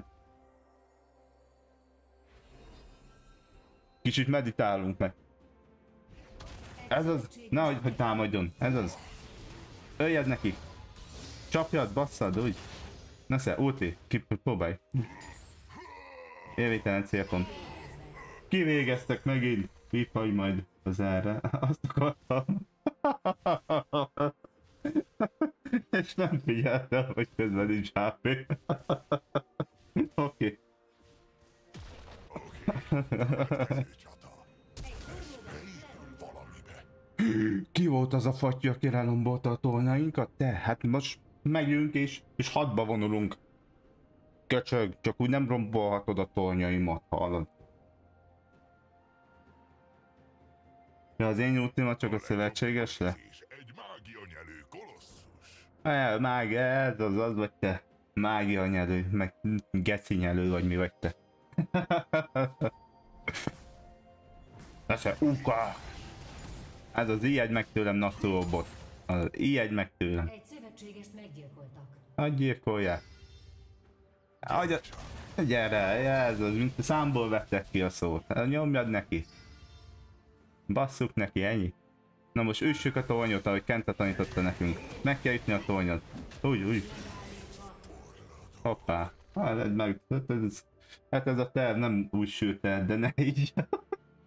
Kicsit meditálunk meg. Ez az, nehogy, hogy támadjon, ez az. Öljed neki! Csapjad, basszad, úgy! Nesze, ulti, próbálj! Érvételen célpont. Kivégeztek megint. Pipaj majd az erre. Azt akartam. És nem figyeltem, hogy közben nincs há pé. Oké. Ki volt az a fatty, aki relombolta a tornainkat? Te, hát most megyünk és, és hadba vonulunk. Köcsög, csak úgy nem rombolhatod a tornyaimat, hallod? Ja, az én ultimat csak a szövetséges le? Egy mágia nyelő kolosszus. El, mág, ez az az vagy te. Mágia nyelő, meg geci nyelő vagy mi vagy te. Lese, uka! Ez az ijedj meg tőlem, Natsuo bot. Az ijedj meg tőlem. Egy szövetségest meggyilkoltak. Hadd gyilkolják. Adja... Gyere, ez az, mint számból vettek ki a szót. Nyomjad neki. Basszuk neki, ennyi. Na most üssük a tornyot, ahogy Kenta tanította nekünk. Meg kell ütni a tornyot. Úgy, úgy. Hoppá. Hát ez meg... Hát ez, hát ez a terv nem úgy sült el, de ne így.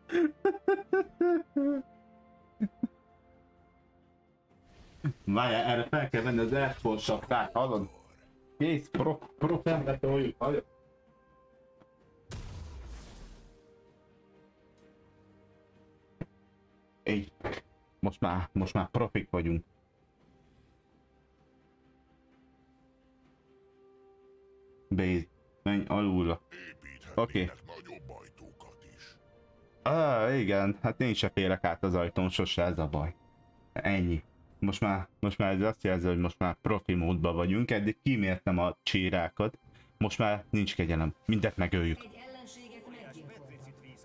Várjál, erre fel kell venni az e-sport sapkát, hallod? Kész, pro, pro szembe toljuk, hallod? Így. Most már, most már profik vagyunk. Base. Menj alulra. Oké. Építhetnének nagyobb ajtókat is. Ah, igen, hát én se férek át az ajtón, sose ez a baj. Ennyi. Most már, most már ez azt jelzi, hogy most már profi módban vagyunk, eddig kimértem a csírákat, most már nincs kegyelem, mindet megöljük. Egy ellenséget meggyilkoltak.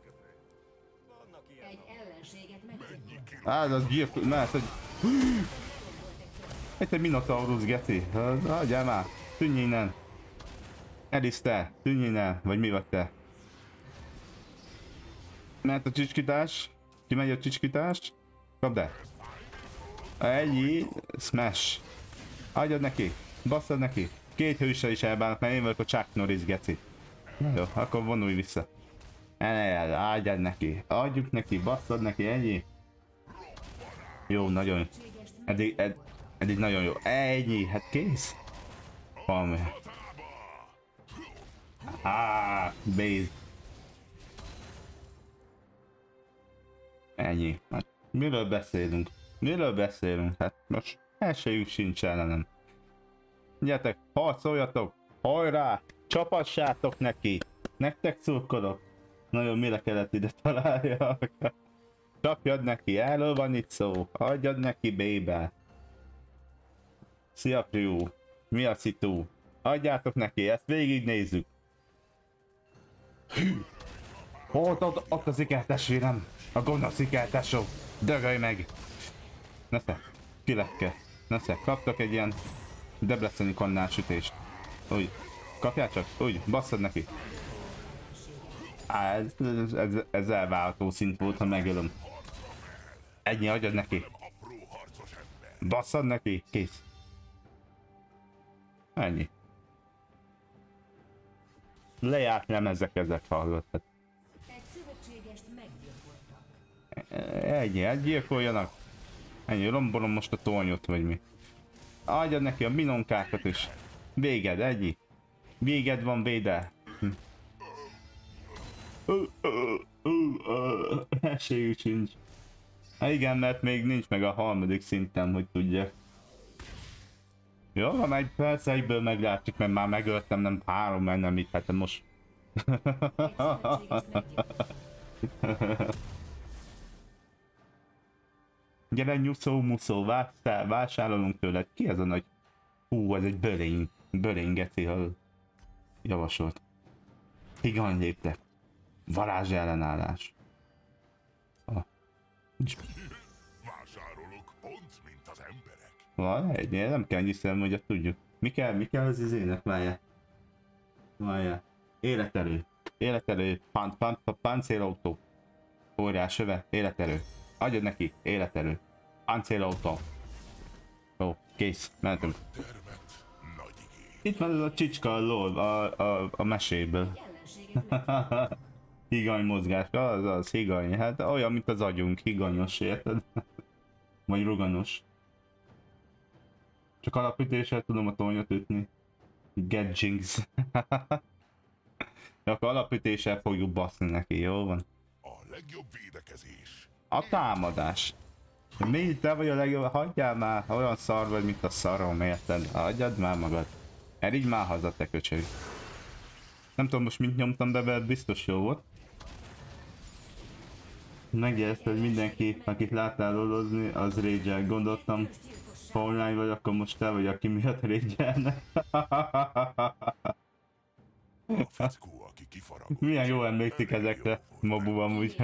Egy ellenséget meggyilkoltak. Á, az gyilkol... Na, ez egy... Itt egy Minotaurus, geci. Hagyjál már, tűnj innen. Eliszte, tűnj innen, vagy mi vagy te? Mert a csicskítás, kimegy a csicskítás, kapd el. Ennyi, smash. Adjad neki, basszad neki. Két hőssel is elbánok, mert én vagyok a Chuck Norris, geci. Jó, akkor vonulj vissza. El, adjad neki, adjuk neki, basszad neki, ennyi. Jó, nagyon. Eddig, ed, eddig nagyon jó. Ennyi, hát kész. Valami. Ah, base. Ennyi. Hát, miről beszélünk? Miről beszélünk? Hát most esélyük sincs ellenem. Gyertek, harcoljatok! Hajrá! Csapassátok neki! Nektek szurkolok! Nagyon mire kellett ide találjak. Csapjad neki, erről van itt szó. Adjad neki, bébe. Szia, fiú! Mi a szitu? Adjátok neki, ezt végignézzük. Ott, ott, ott az ikertestvérem! A gonosz ikertesó! Dögölj meg! Nesze, kilekke. Nesze, kaptak egy ilyen debreceni kannásütést. Úgy, kapjál csak, úgy, basszad neki. Á, ez, ez, ez, ez elváltó szint volt, ha megölöm. Ennyi, adjad neki. Basszad neki, kész. Ennyi. Lejárt lemezek ezek, hallott. Egy szövetségest meggyilkoltak. Ennyi, hát gyilkoljanak. Ennyi, rombolom most a tornyot, vagy mi. Adjad neki a minonkákat is. Véged, ennyi. Véged van, véde. Hm. Esélyük sincs. Hát igen, mert még nincs meg a harmadik szinten, hogy tudja. Jó, van egy perc, egyből meglátjuk, mert már megöltem, nem három, mert nem itt, hát most... Egy szövetségest meggyilkoltak. Gyere, nyuszó, muszó, vásár, vásárolunk tőled. Ki ez a nagy... Hú, ez egy bölény. Bölény, geci, ha javasolt. Higany léptek. Varázs ellenállás. Ah. Vásárolok pont, mint az emberek. Van egy, nem kell nyiszem, hogy azt tudjuk. Mi kell, mi kell az izének, várjál. Várjál. Életerő. Életerő. Pán, pán, pán, páncélautó. Óriás söve. Életerő. Adjad neki. Életerő. Páncélautó. Ó, kész. Mentünk. Termet, nagy igény. Itt van ez a csicska a lol, a, a, a meséből. Egy ellenséget meggyilkoltak. Higany mozgás, az az, higany. Hát olyan, mint az agyunk, higanyos, érted? Vagy ruganos. Csak alapütéssel tudom a tornyot ütni. Get jinx. Akkor alapütéssel fogjuk baszni neki, jó van? A legjobb védekezés. A támadás. Mi, te vagy a legjobb? Hagyjál már, olyan szar vagy, mint a szarom, érted? Hagyjad már magad. Erigy már haza, te köcsög. Nem tudom most mint nyomtam be, mert biztos jó volt. Megjelzte, hogy mindenki, akit láttál lolozni, az rage-el. Gondoltam, ha online vagy, akkor most te vagy, aki miatt rage-elne. A fickó, aki kifaragott. Milyen jó emlékszik ezekre, Mobu amúgy.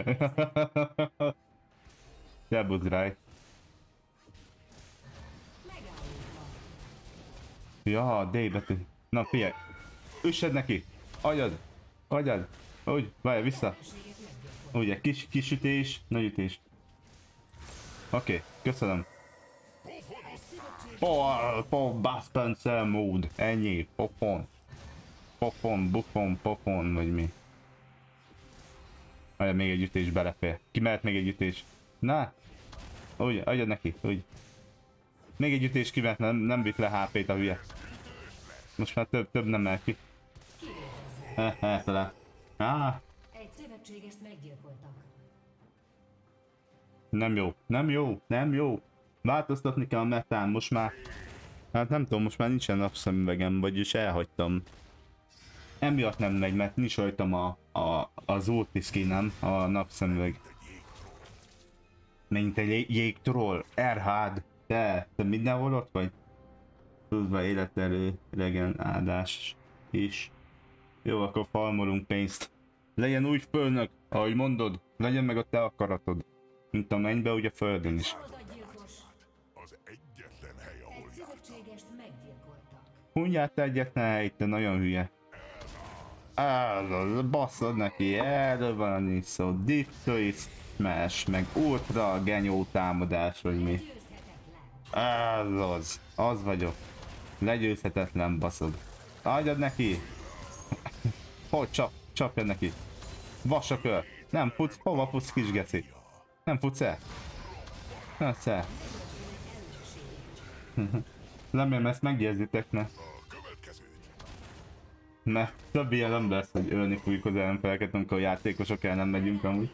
Szerbusz, Ráj. Megállítva. Ja, D betű. Na, figyelj. Üssed neki. Agyad. Agyad. Úgy, várj, vissza. Ellenséget meggyilkoltak. Ugye, kis, kis ütés, nagy ütés. Oké, okay, köszönöm. Pol, pol, Bud Spencer mód. Ennyi, pofon. Pofon, bufon, pofon, vagy mi. Adja még egy ütés, belefér. Ki mehet még egy ütés? Na! Úgy, adjad neki, úgy. Még egy ütés ki, mert nem, nem vitt le há pét a hülye. Most már több, több nem mehet ki. Elfele. Ah, Egy szövetségest meggyilkoltak. nem jó, nem jó, nem jó. Változtatni kell a metán, most már... Hát nem tudom, most már nincsen napszemüvegem, vagyis elhagytam. Emiatt nem megy, mert nincs rajtam a, a, az ulti skinem, a napszemüveg. Mint egy jégtroll, er há dé. Te, te mindenhol ott vagy? Tudva életerő, regenerálás is. Jó, akkor farmolunk pénzt. Legyen úgy fölnök, ahogy mondod, legyen meg a te akaratod. Mint a mennybe, úgy a földön is. Sorozatgyilkos. Az egyetlen hely, ahol Egy szövetségest meggyilkoltak. Hunját egyetlen hely, te nagyon hülye. Erről, basszod neki, erről van annyi szó. Deep twist, smash, meg ultra genyó támadás, vagy mi. Ez az, az vagyok. Legyőzhetetlen, baszod. Adjad neki! Hogy csap, csapjad neki. Vasakör! Nem futsz, hova futsz, kis geci? Nem futsz el? Nem futsz el. Remélem ezt megérzitek, ne? Mert több ilyen nem lesz, hogy ölni fogjuk az ellenfeleket, amikor a játékosok el nem megyünk amúgy.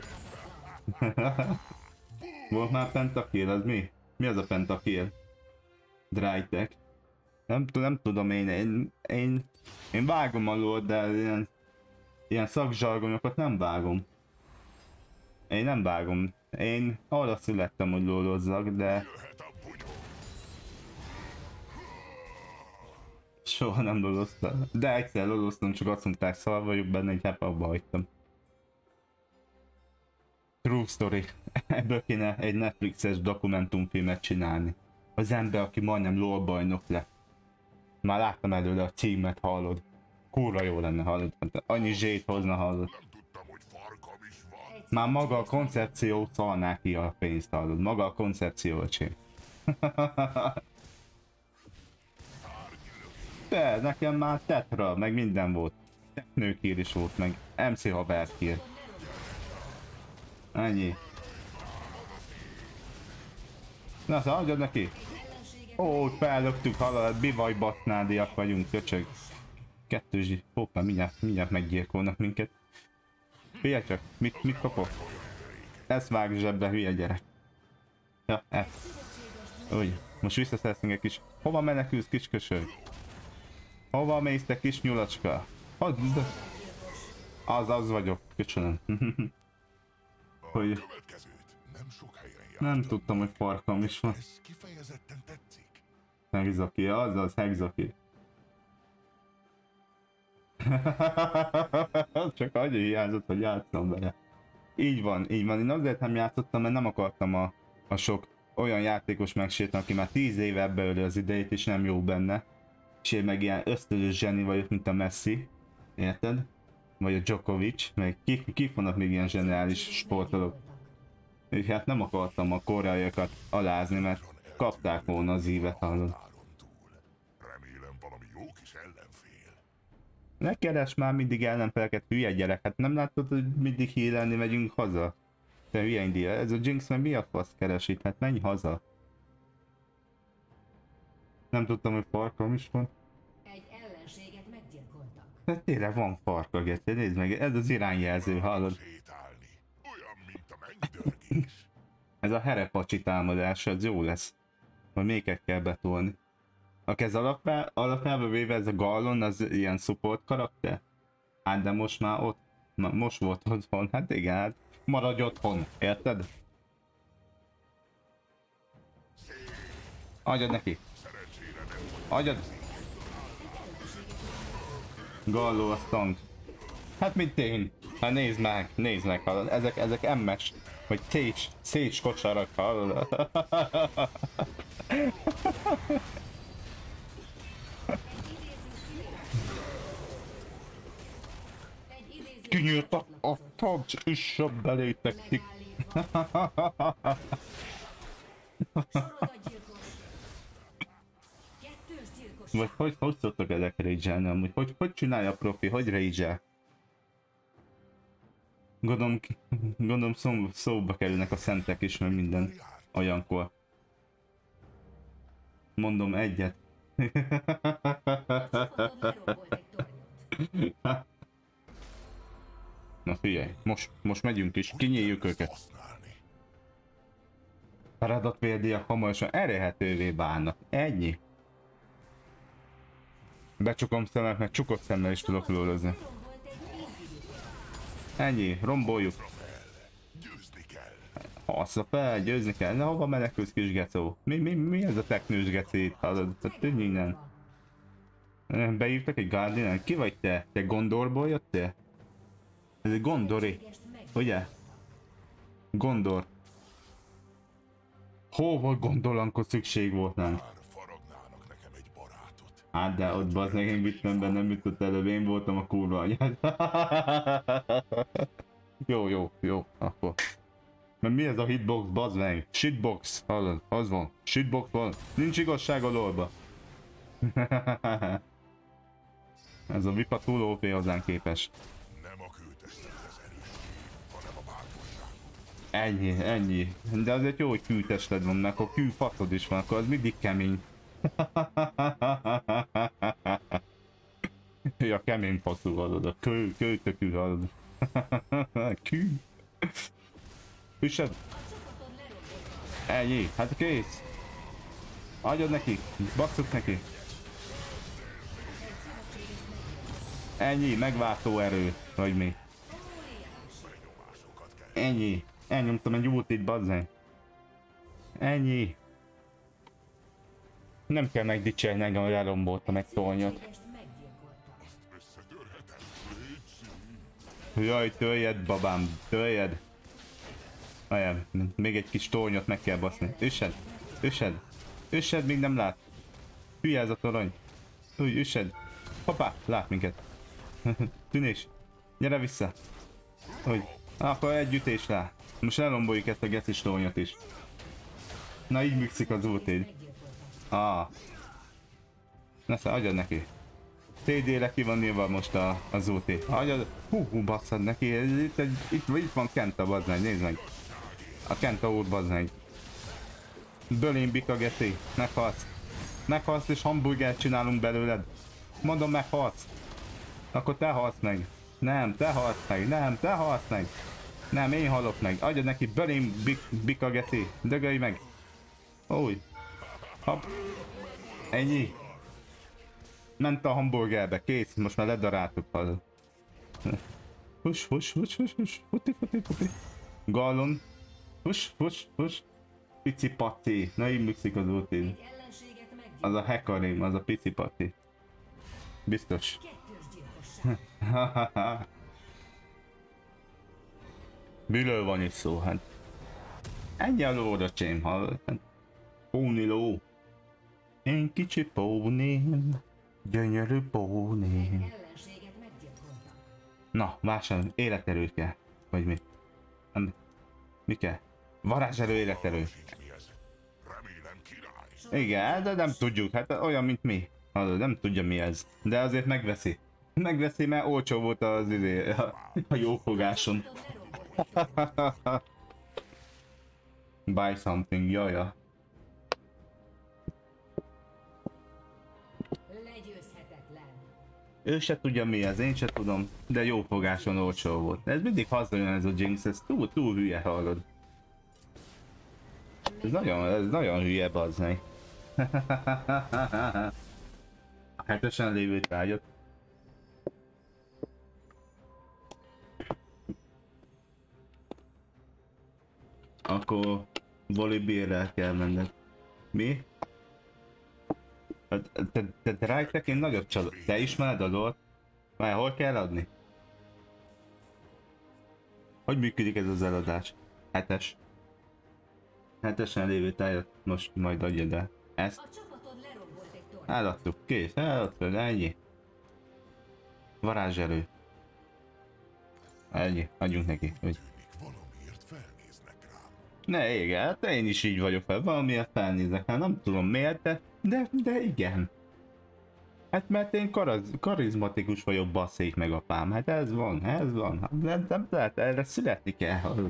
Volt már pentakill, az mi? Mi az a pentakill? Drytech. Nem, nem tudom én, én, én, én vágom alól, de ilyen, ilyen szakzsargonyokat nem vágom. Én nem vágom. Én arra születtem, hogy lólozzak, de... Soha nem loloztam. De egyszer loloztam, csak azt mondták, szar vagyok benne, egy hepp abba hagytam. True story. Ebből kéne egy Netflixes dokumentumfilmet csinálni. Az ember, aki majdnem LOL bajnok lett. Már láttam előle a címet, hallod. Kurva jó lenne, hallod. Annyi zsét hozna, hallod. nem tudtam, hogy farkam is van. Már maga a koncepció szalná ki a pénzt, hallod. Maga a koncepció, öcsém. De nekem már tetra, meg minden volt. Teknőkír is volt, meg em cé haverkír. Ennyi. Na, szóval adjad neki. Ó, fellöktük, hallod, bivajbatnádiak vagyunk, köcsög. Kettős, hoppá, mindjárt, mindjárt meggyilkolnak minket. Figyelj csak, mit, mit kapok? Ezt vág zsebbe, hülye gyerek. Ja, F. Úgy, most visszaszerzünk egy kis... Hova menekülsz, kis kösög? Hova mész, te kis nyulacska? Hadd... Az, az vagyok, köszönöm. Hogy... Nem sok helyen jár. Nem tudtam, hogy farkam is van. Ez kifejezetten tetszik. Hexaki, az az, Hexaki. Csak annyi hiányzott, hogy játszom vele. Így van, így van. Én azért nem játszottam, mert nem akartam a, a sok olyan játékos megsérteni, aki már tíz éve ebbe öli az idejét, és nem jó benne. És én meg ilyen ösztönös zseni vagyok, mint a Messi. Érted? Vagy a Djokovic, meg kik, kik vannak még ilyen zseniális sportolók. És hát nem akartam a koreaiakat alázni, mert kapták volna az ívet, hallod. Áron túl. Remélem valami jó kis ellenfél. Ne keres már mindig ellenfeleket, hülye gyerek, hát nem látod, hogy mindig hírelni megyünk haza? Te hülye India, ez a Jinx meg mi a fasz keres itt, hát menj haza. Nem tudtam, hogy farkam is van. Egy ellenséget meggyilkoltak. Hát tényleg van farka, Geci, nézd meg, ez az irányjelző, hallod? Sétálni. Olyan, mint a mennydörgés. Ez a herepacsi támadás, az jó lesz. Majd méket kell betolni. A kez alapjá, alapjában véve ez a Gallon, az ilyen support karakter? Hát de most már ott, na, most volt otthon, hát igen, hát maradj otthon, érted? Adjad neki! Adjad! Galló a tank. Hát mint én? Hát nézd meg, nézd meg, hallod. Ezek, ezek em es, vagy Szécs, Szécs kocsarak, hallod. Kinyíltak a taps, és a belétek ki. Vagy hogy, hogy szoktak ezek rage-elni amúgy? Hogy, hogy csinálja a profi? Hogy rage-el? Gondolom, gondolom szó, szóba kerülnek a szentek is, mert minden Járt. olyankor. Mondom egyet. Csapatod lerombolt egy tornyot. Na figyelj, most, most megyünk is, kinyíljük őket. Használni. Feladatvédiek hamarosan elérhetővé válnak. Ennyi. Becsukom szemet, meg csukott szemmel is tudok lőlözni. Lerombolt egy inhibitort. Ennyi, romboljuk. Győzni kell. Harcra fel, győzni kell. Na, hova menekülsz, kis gecó? Mi, mi, mi ez a teknős geci itt? Hallod? Tűnj innen. Beírtak egy Guardian? Ki vagy te? Te Gondorból jöttél? Ez egy Gondori, Szövetségest meggyilkolta. ugye? Gondor. Hova Gondolankor szükség volt nem? Már faragnának nekem egy barátot. Hát de ott bazd meg, én vittem be, nem jutott előbb, én voltam a kurva anyád. Jó, jó, jó, akkor. Mert mi ez a hitbox, bazd meg? Shitbox, hallod, az van. Shitbox van, nincs igazság a lorba. Ez a vipa túl ó pé hozzánk képes. Nem a kőtestet az erős, hanem a bátorság. Ennyi, ennyi. De azért jó, hogy kőtested van, mert akkor kőfaszod is van, akkor az mindig kemény. Ja, kemény faszú hallod, a kő, kőtökű hallod. Kő. Üssed. Csapatod lerombolt. Ennyi, hát kész. Adjad neki, basszuk neki. Ennyi, megváltó erő, vagy mi. Ennyi, elnyomtam egy ultit, bazzeg. Ennyi. Nem kell megdicsérni engem, hogy elromboltam egy tornyot. Szövetségest meggyilkolta. Összetörhetem. Légy Jaj, töljed, babám, töljed. Olyan, még egy kis tornyot meg kell baszni. Üssed, üssed, üssed, még nem lát. Hülye ez a torony. Úgy, üssed. Hoppá, lát minket. Tűnés, gyere vissza. Úgy, akkor egy ütés rá. Most elromboljuk ezt a gecis tornyot is. Na így műkszik az ultéd. Meggyilkolta. Ah. Nesze, adjad neki. té dére ki van írva most a, az ulti. Adjad. Hú, hú, basszad neki. Itt, egy, itt, itt van Kenta, bazd meg, nézd meg. A Kenta úr, bazd meg. Bölén bika geci. Meghalsz. Meghalsz és hamburgert csinálunk belőled. Mondom, meghalsz. Akkor te halsz meg. Nem, te halsz meg. Nem, te halsz meg. Nem, én halok meg. Adjad neki bölén bik, bika geci. Dögölj meg. Új. Hopp. Ennyi. Ment a hamburgerbe, kész, most már ledaráltuk, hallod. Hus, hus, hus, hus, hus, futi, futi, futi. Gallon. Hus, hus, hus. Pici paci. Na így műkszik az ulti. Egy ellenséget meggyilkolt. Az a hekarim, az a pici paci. Biztos. Kettős gyilkosság. Miről van itt szó, hát? Ennyi a lóracsém, hallod? Hát, Póni ló. Én kicsi póném. Gyönyörű póném. Egy ellenséget meggyilkolta. Na, vásárolj, életerőt kell. Vagy mi? Nem. Mi kell? Varázserő, életerő. sincs mi ez. Remélem király. Igen, de nem tudjuk, hát olyan, mint mi. Hallod, nem tudja mi ez. De azért megveszi. Megveszi, mert olcsó volt az izé, a, a jófogáson. Csapatod lerombolt egy tornyot. Buy something, jaja. Legyőzhetetlen. Ő se tudja mi ez, én se tudom, de jó fogáson olcsó volt. Ez mindig hazajön ez a Jinx, ez túl, túl hülye, hallod. Ez nagyon, ez nagyon hülye, bazzeg. A hetesen lévő tárgyat. Akkor volibérrel kell menned. Mi? Te, te, te Drake-nek én nagyot csalod. Te ismered a lore? Már hol kell adni? Hogy működik ez az eladás? Hetes. Hetesen lévő tájat most majd adjad el. Ezt A csapatod lerombolt egy tornyot. eladtuk. Kész, eladtuk, ennyi. Varázserő. Ennyi, adjunk neki. Úgy. Tűnik, valamiért felnéznek rám. Ne, igen, hát én is így vagyok fel, valamiért felnézek, hát nem tudom miért, de, de, de igen. Hát mert én karaz, karizmatikus vagyok, basszék meg apám. Hát ez van, ez van. Hát nem, nem lehet, erre születni kell.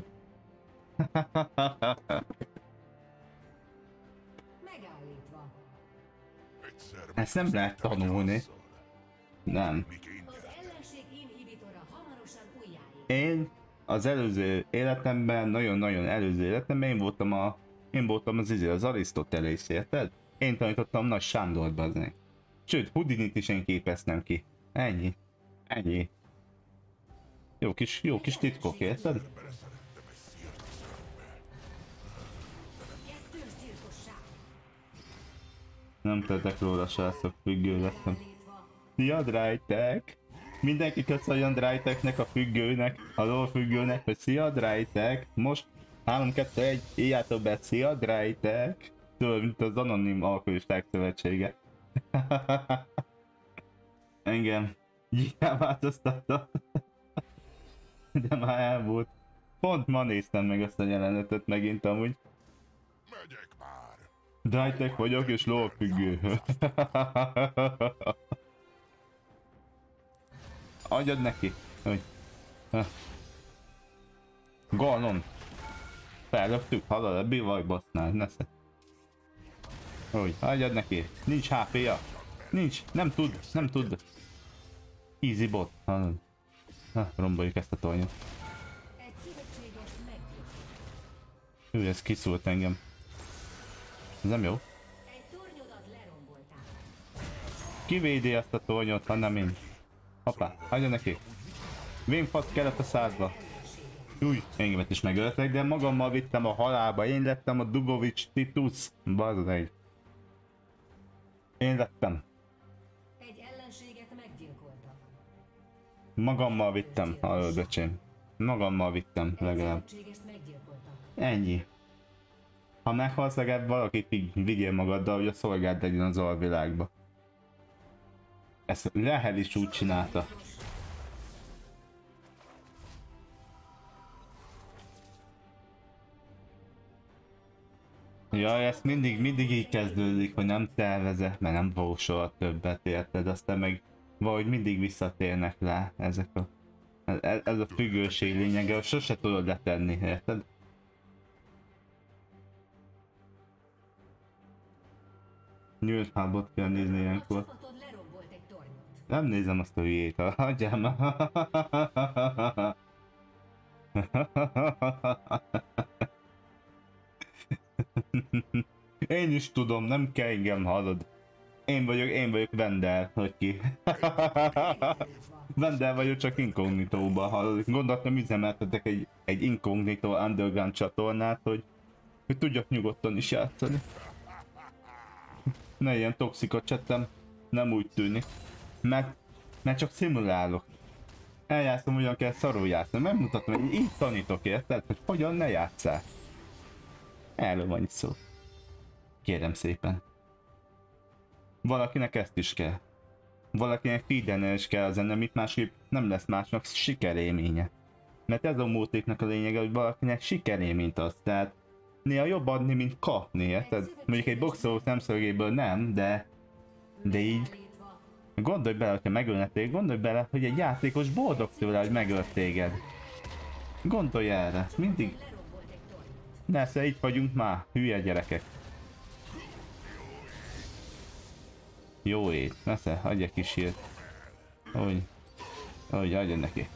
Megállítva. Egyszer Ezt nem lehet tanulni. Nem. Az ellenség inhibitora hamarosan újjáél. Én az előző életemben, nagyon-nagyon előző életemben én voltam a... Én voltam az izé, az Arisztotelész, érted? Én tanítottam Nagy Sándort, bazdmeg. Sőt, Houdinit is én képeztem ki. Ennyi. Ennyi. Jó kis, jó kis titkok, érted? Kettős gyilkosság. Nem tettek róla, srácok, függő lettem. Megállítva. Szia, Drájtek! Mindenki köszönjön Drájteknek, a függőnek, a LOL függőnek, hogy szia, Drájtek! Most három kettő egy, írjátok be, szia, Drájtek! Tudod, mint az anonim alkoholisták szövetsége. Engem gyíkán változtatta. De már elmúlt. Pont ma néztem meg azt a jelenetet megint amúgy. Megyek már. Drájtek vagyok és LOL függő. Adjad neki, hogy... Galon! Fellöptük, hallod, a bivaj basznál, nesze. Hogy, adjad neki, nincs há pé-ja. Nincs, nem tud, nem tud. Easy bot, hallod. Na, romboljuk ezt a tornyot. Egy szövetséges meggyőzött. Ő, ez kiszúrt engem. Ez nem jó. Egy tornyodat lerombolták. Kivédi ezt a tornyot, ha nem én. Hoppá, adja neki. Vénfasz kellett a százba. Új, engemet is megöltek, de magammal vittem a halálba. Én lettem a Dubovics Titus. Bazdmeg. Én lettem. Egy ellenséget meggyilkoltak. Magammal vittem, hallod, böcsém. Magammal vittem, Egy legalább. szövetségest meggyilkoltak. Ennyi. Ha meghalsz, legalább valakit így vigyél magaddal, hogy a szolgád legyen az alvilágba. Ezt Lehel is úgy csinálta. Jaj, ezt mindig, mindig így kezdődik, hogy nem tervezek, mert nem fogok soha többet, érted? Aztán meg valahogy mindig visszatérnek rá ezek a... Ez, ez a függőség lényege, hogy sose tudod letenni, érted? Nyílt hábot kell nézni A ilyenkor. csapatod lerombolt egy tornyot. Nem nézem azt a hülyét, hagyjál már. Én is tudom, nem kell engem hallod. Én vagyok, én vagyok Vendel, hogy ki. Vendel vagyok, csak inkognitóba hallod. Gondoltam, üzemeltetek egy, egy inkognitó underground csatornát, hogy, hogy tudjak nyugodtan is játszani. Ne ilyen toxikot csettem, nem úgy tűnik. Mert, mert csak szimulálok. Eljátszom, hogyan kell szarul játszani. Megmutatom, hogy így tanítok, érted? Hogy hogyan ne játsszál. Erről van itt szó. Kérem szépen. Valakinek ezt is kell. Valakinek feedelne is kell a zene, mit másképp nem lesz másnak sikerélménye. Mert ez a multiknak a lényege, hogy valakinek sikerélményt az. Tehát néha jobb adni, mint kapni, érted? Mondjuk egy boxoló szemszögéből nem, de... De így... Megállítva. Gondolj bele, hogyha megölnek, gondolj bele, hogy egy játékos boldog tőle, hogy megölt téged. Gondolj erre, mindig... Lerombolt egy tornyot. Nesze, így vagyunk már, hülye gyerekek. Jó ét, nesze, adja kis hírt. Hogy... Hogy, adja neki.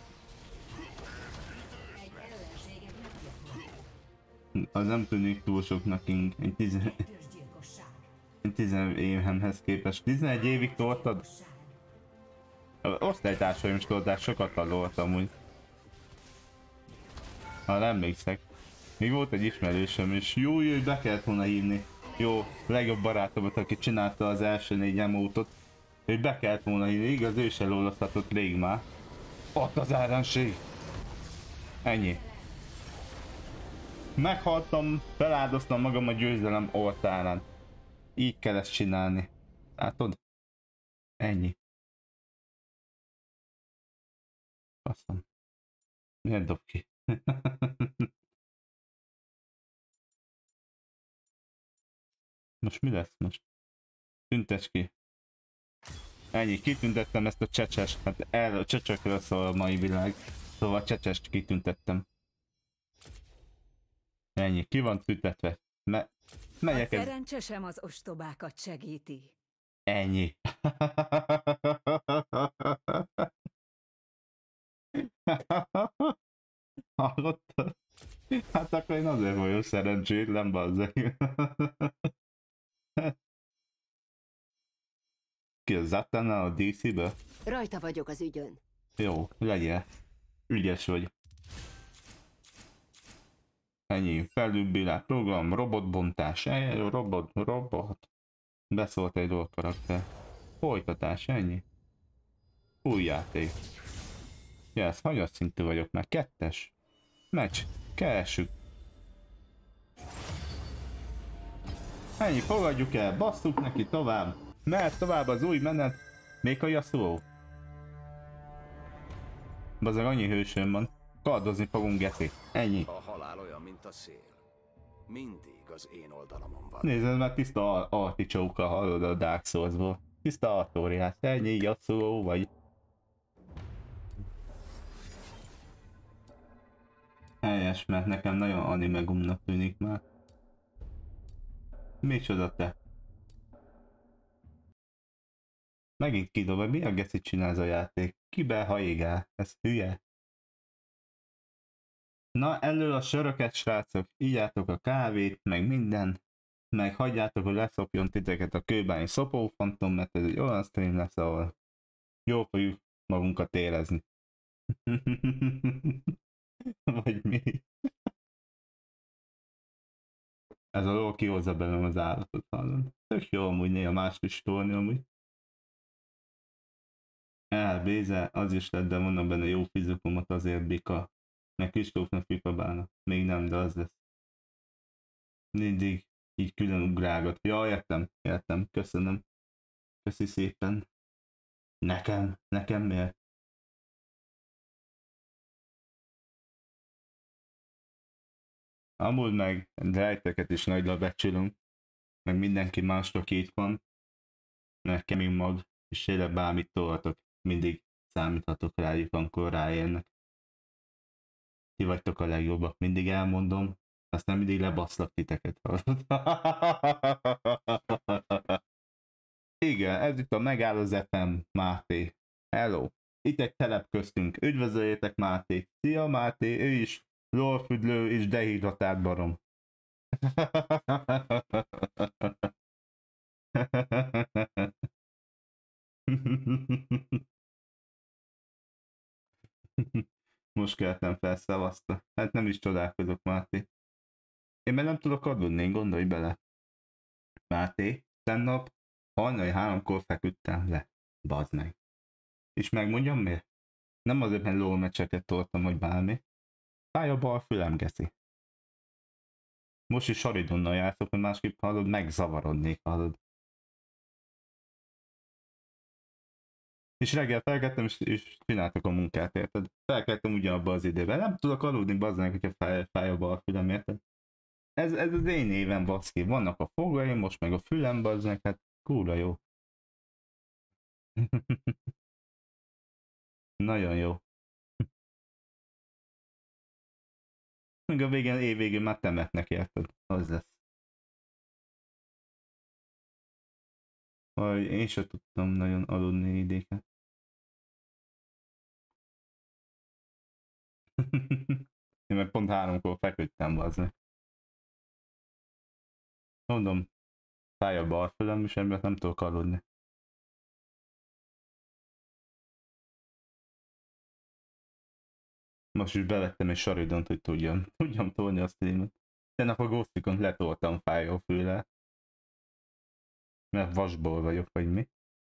Egy ellenséget meggyilkoltak. Az nem tűnik túl soknak, ing. Egy tizen... Kettős gyilkosság. tizen évemhez képest. tizenegy évig toltad? Gyilkosság. Osztálytársaim is tolták, sokat tanultam úgy. Ha nem emlékszek. Még volt egy ismerősöm is. Jó, jó, hogy be kellett volna hívni. Jó, legjobb barátomat, aki csinálta az első négy emótot. Hogy be kellett volna hívni, igaz, ő se lólozhatott rég már. Ott az ellenség. Ennyi. Meghaltam, feláldoztam magam a győzelem oltárán. Így kell ezt csinálni. Látod? Ennyi. Faszom. Miért dob ki? Most mi lesz most? Tüntes ki. Ennyi, kitüntettem ezt a csecses, hát erről a csecsekről szól a mai világ. Szóval a csecsest kitüntettem. Ennyi, ki van tüntetve. Me A megyek ez... szerencse sem az ostobákat segíti. Ennyi. Hallottad? Hát akkor én azért vagyok szerencsétlen, bazzeg. Ki az Zatanna a dé cé-ből? Rajta vagyok az ügyön. Jó, legyél. Ügyes vagy. Ennyi, felülbírás, program, robotbontás, eh, robot, robot. Beszólt egy dolog karakter. Folytatás, ennyi. Új játék. Yes, hanyas szintű vagyok már, kettes. Meccs, keressük. Ennyi, fogadjuk el, basszuk neki tovább. Mert tovább az új menet. Még a Yasuo. Bazzeg annyi hősön van. Kardozni fogunk, geci. Ennyi. A halál olyan, mint a szél. Mindig az én oldalamon van. Nézd, már tiszta articsóka hallod a Dark Souls-ból. Tiszta artóriás. Ennyi, Yasuo vagy. Helyes, mert nekem nagyon animegumnak tűnik már. Micsoda te? Megint kidob, mi a gecit csinál ez a játék? Kibe haigál? Ez hülye. Na, elő a söröket, srácok, ígyátok a kávét, meg minden, meg hagyjátok, hogy leszopjon titeket a kőbányi szopófantom, mert ez egy olyan stream lesz, ahol jól fogjuk magunkat érezni. Vagy mi? Ez a ló kihozza belőlem az állatot, hallod? Tök jó amúgy néha mást is tolni amúgy. Elbéze, az is lett, de mondom benne jó fizikumot azért bika. Meg Kristófnak fikabálnak. Még nem, de az lesz. Mindig így külön ugrálgat. Ja, értem, értem, köszönöm. Köszi szépen. Nekem, nekem miért? Amúgy meg rejteket is nagyra becsülünk. Meg mindenki másra itt van. Mert kemény mag, és tényleg bármit tolhatok. Mindig számíthatok rájuk, amikor ráérnek. Ti vagytok a legjobbak, mindig elmondom, aztán mindig lebaszlak titeket. Igen, ez itt a Megáll az ef em, Máté. Hello. Itt egy telep köztünk. Üdvözöljétek Máté. Szia Máté, ő is lolfüdlő és dehidratált barom. Most kellettem fel, szavazta. Hát nem is csodálkozok, Máté. Én meg nem tudok aludni, gondolj bele. Máté, tennap hajnali háromkor feküdtem le. Bazd meg. És megmondjam miért? Nem azért, mert lol meccseket toltam, vagy bármi. Fáj a bal fülem, geszi. Most is Saridonnal játszok, mert másképp hallod, megzavarodnék, hallod. És reggel felkeltem, és, és csináltak a munkát, érted? Felkeltem ugyanabban az időben. Nem tudok aludni, bazdmeg, hogyha fáj, fáj a bal fülem, érted? Ez, ez az én éven, baszki. Vannak a fogaim, most meg a fülem, bazdmeg, hát kurva jó. Nagyon jó. Még a végén, év végén már temetnek, érted? Az lesz. Vagy én sem tudtam nagyon aludni idéket. Én meg pont háromkor feküdtem, bazdmeg. Mondom, fáj a bal fülem, és emiatt nem tudok aludni. Most is bevettem egy Saridont, hogy tudjam, tudjam tolni a streamet. Tegnap a Ghostikon letoltam fájó füle. Mert vasból vagyok, vagy mi?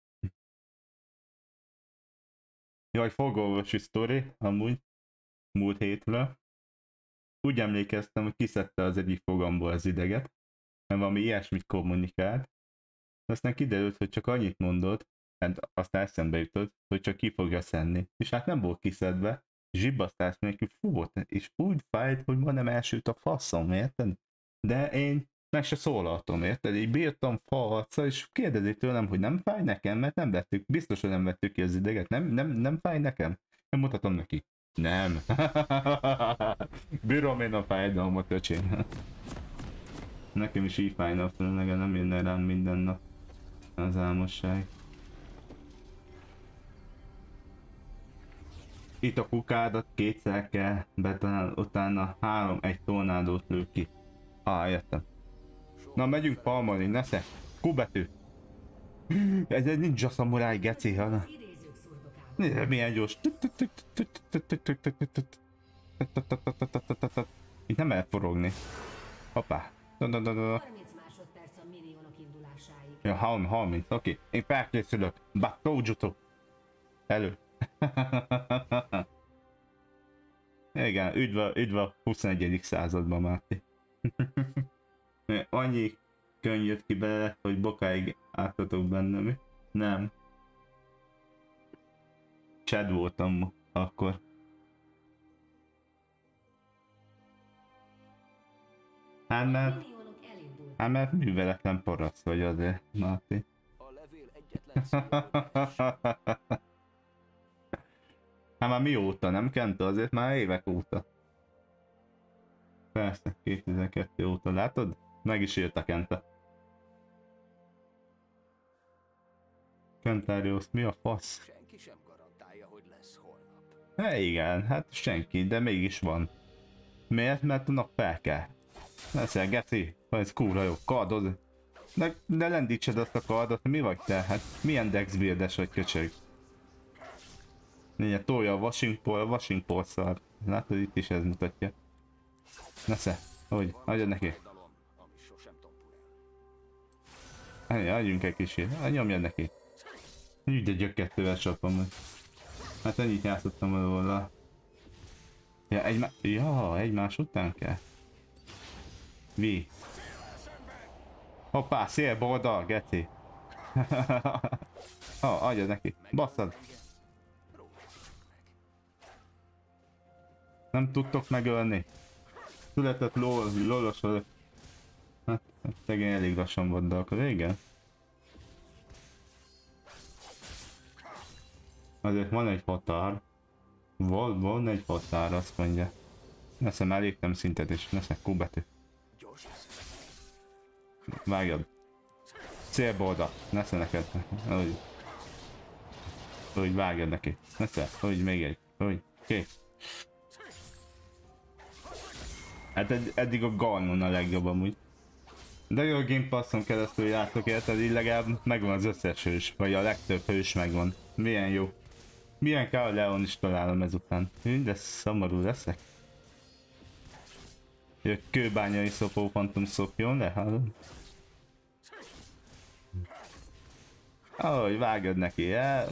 Jaj, fogorvosi sztori, amúgy. Múlt hétről. Úgy emlékeztem, hogy kiszedte az egyik fogamból az ideget, mert valami ilyesmit kommunikált. Aztán kiderült, hogy csak annyit mondott, hát aztán eszembe jutott, hogy csak ki fogja szedni. És hát nem volt kiszedve, zsibbasztás nélkül fúvott, és úgy fájt, hogy ma nem elsült a faszom, érted? De én meg se szólaltam, érted? Így bírtam falharccal, és kérdezi tőlem, hogy nem fáj nekem, mert nem vettük, biztos, hogy nem vettük ki az ideget, nem, nem, nem fáj nekem? Nem mutatom neki. Nem. Bírom én a fájdalmat, öcsém. Nekem is így fájna a főnege, nem jönne rám minden nap az álmosság. Itt a kukádat kétszer kell betalálni, utána három egy tornádót lő ki. Á, értem. Na, megyünk palmolni, nesze. Q-betű. Ez egy ninja szamuráj, geci, hanem. Nézd, milyen gyors. Itt nem lehet forogni. Hoppá. harminc másodperc a minionok indulásáig. Ja, harminc, oké. Én felkészülök. Batojutsu. Elő. Igen, üdv a, üdv a huszonegyedik században, Máté. Annyi könyv jött ki bele, hogy bokáig áttatok benne, mi? Nem. Chad voltam akkor. Hát mert... Hát mert műveletlen paraszt vagy azért, Máté. A levél egyetlen szó. Hát már mióta, nem Kenta? Azért már évek óta. Persze, kétezer-kettő óta, látod? Meg is írta Kenta. Kentárius, mi a fasz? Senki sem garantálja, hogy lesz holnap. Hát igen, hát senki, de mégis van. Miért? Mert a nap fel kell. Leszel, geci, ez kurva jó, kardoz. De, de lendítsed azt a kardot, mi vagy te? Hát milyen dexbuildes vagy, köcsög? Négy, tolja a Washington, Washington szar. Látod, itt is ez mutatja. Nesze, hogy, adjad neki. Ami sosem tompul el. Annyi, adjunk egy kicsit, nyomjad neki. Úgy de gyökkettővel csapom meg. Hát ennyit játszottam volna. Ja, egymá... ja, egymás után kell. Vi. Hoppá, szélbolda, geci. Ha, oh, adjad neki, basszad. Nem tudtok megölni. Született lol, lolos vagyok. Hát, szegény elég lassan volt, de akkor igen. Azért van egy határ. Vol, van egy határ, azt mondja. Neszem, elégtem szintet is, neszem, Q-betű. Vágjad. Célbolda, nesze neked. Úgy. Úgy vágjad neki. Nesze, úgy még egy. Úgy, kész. Hát ed eddig a Garnon a legjobb amúgy. De jó, a Game Passon keresztül jártok, érted? Így legalább megvan az összes hős, vagy a legtöbb hős megvan. Milyen jó. Milyen kell, a Leon is találom ezután. De szomorú leszek. Jö, kőbányai szopó fantom szopjon le, hallom. Ahogy vágod neki, el.